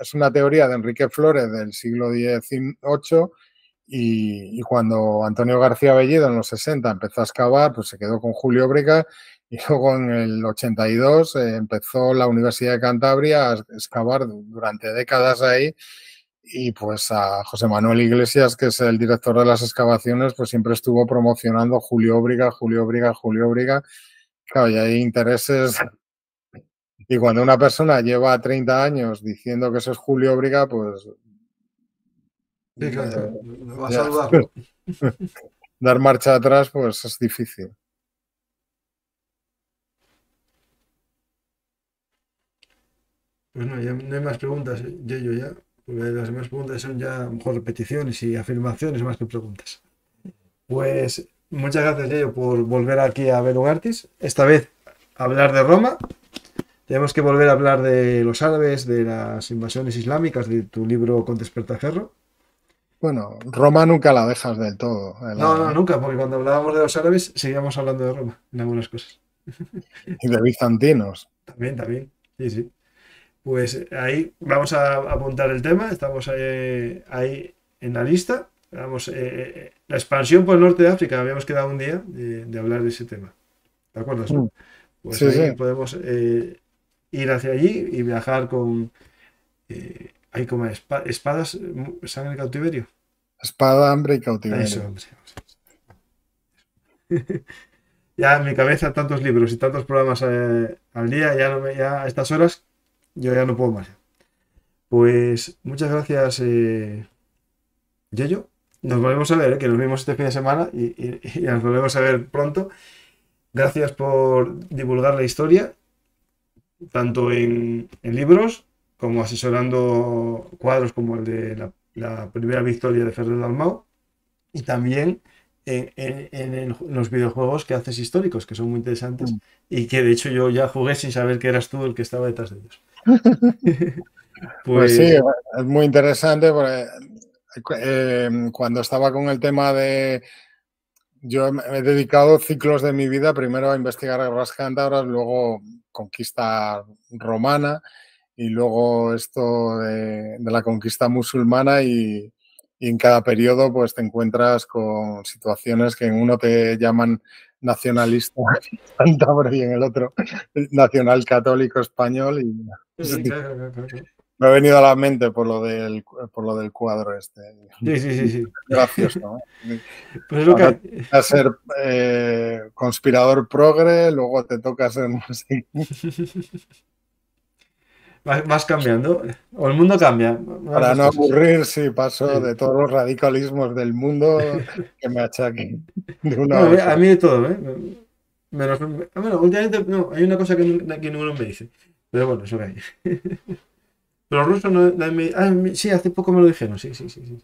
es una teoría de Enrique Flórez del siglo XVIII y cuando Antonio García Bellido en los 60 empezó a excavar, pues se quedó con Julio Brica y luego en el 82 empezó la Universidad de Cantabria a excavar durante décadas ahí y pues a José Manuel Iglesias, que es el director de las excavaciones, pues siempre estuvo promocionando Julio Brica, Julio Brica, Julio Brica. Claro, y hay intereses. Y cuando una persona lleva 30 años diciendo que eso es Julio Brica, pues Sí, claro, no vas a ya, dudarlo. dar marcha atrás pues es difícil. Pues no, ya no hay más preguntas, yo ya, porque las demás preguntas son ya a lo mejor repeticiones y afirmaciones más que preguntas. Pues muchas gracias, Yayo, por volver aquí a Belugartis. Esta vez hablar de Roma. Tenemos que volver a hablar de los árabes, de las invasiones islámicas, de tu libro Con Despertaferro. Bueno, Roma nunca la dejas del todo. No, nunca, porque cuando hablábamos de los árabes seguíamos hablando de Roma en algunas cosas. Y de bizantinos. También, sí, sí. Pues ahí vamos a apuntar el tema, estamos ahí en la lista. Vamos, la expansión por el norte de África, habíamos quedado un día de hablar de ese tema. ¿De acuerdo? Pues sí, ahí sí. podemos ir hacia allí y viajar con hay como espadas, sangre en cautiverio. Espada, hambre y cautiverio. Eso, hombre. Ya en mi cabeza tantos libros y tantos programas al día, ya a estas horas yo ya no puedo más. Pues muchas gracias, Yeyo. Nos volvemos a ver, que nos vimos este fin de semana y nos volvemos a ver pronto. Gracias por divulgar la historia, tanto en libros como asesorando cuadros como el de la primera victoria de Ferrer Dalmau y también en los videojuegos que haces históricos, que son muy interesantes y que de hecho yo ya jugué sin saber que eras tú el que estaba detrás de ellos. Pues sí, es muy interesante porque cuando estaba con el tema de... Yo me he dedicado ciclos de mi vida primero a investigar guerras cántabras, luego conquista romana y luego esto de la conquista musulmana y en cada periodo pues te encuentras con situaciones que en uno te llaman nacionalista cántabro y en el otro nacional católico español y Sí, claro. me ha venido a la mente por lo del cuadro este. Sí. Gracioso, ¿no? Pues es lo que hay. A ser conspirador progre, luego te toca ser no sé. Vas cambiando, o el mundo cambia. Para no aburrir, sí, paso de todos los radicalismos del mundo que me achaquen. A mí de todo, ¿eh? Menos, bueno, últimamente no, hay una cosa que ninguno me dice. Pero bueno, eso que hay. Los rusos no... sí, hace poco me lo dijeron, sí.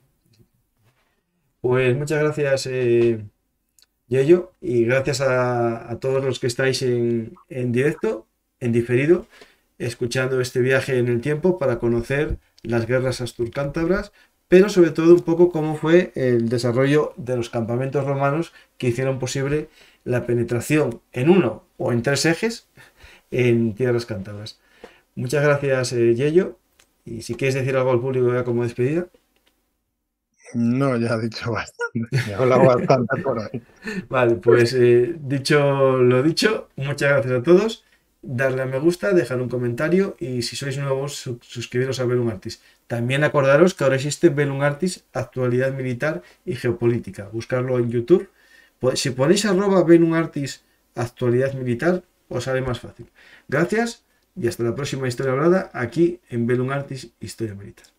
Pues muchas gracias, Yeyo, y gracias a todos los que estáis en directo, en diferido, escuchando este viaje en el tiempo para conocer las guerras asturcántabras, pero sobre todo un poco cómo fue el desarrollo de los campamentos romanos que hicieron posible la penetración en uno o en tres ejes en tierras cántabras. Muchas gracias, Yeyo, y si quieres decir algo al público ya como despedida. No, ya he dicho bastante, he hablado bastante por ahí. Vale, pues dicho lo dicho, muchas gracias a todos. Darle a me gusta, dejar un comentario y si sois nuevos, suscribiros a Belugartis. También acordaros que ahora existe Belugartis Actualidad Militar y Geopolítica. Buscarlo en YouTube. Si ponéis @Belugartis Actualidad Militar, os sale más fácil. Gracias y hasta la próxima historia hablada aquí en Belugartis Historia Militar.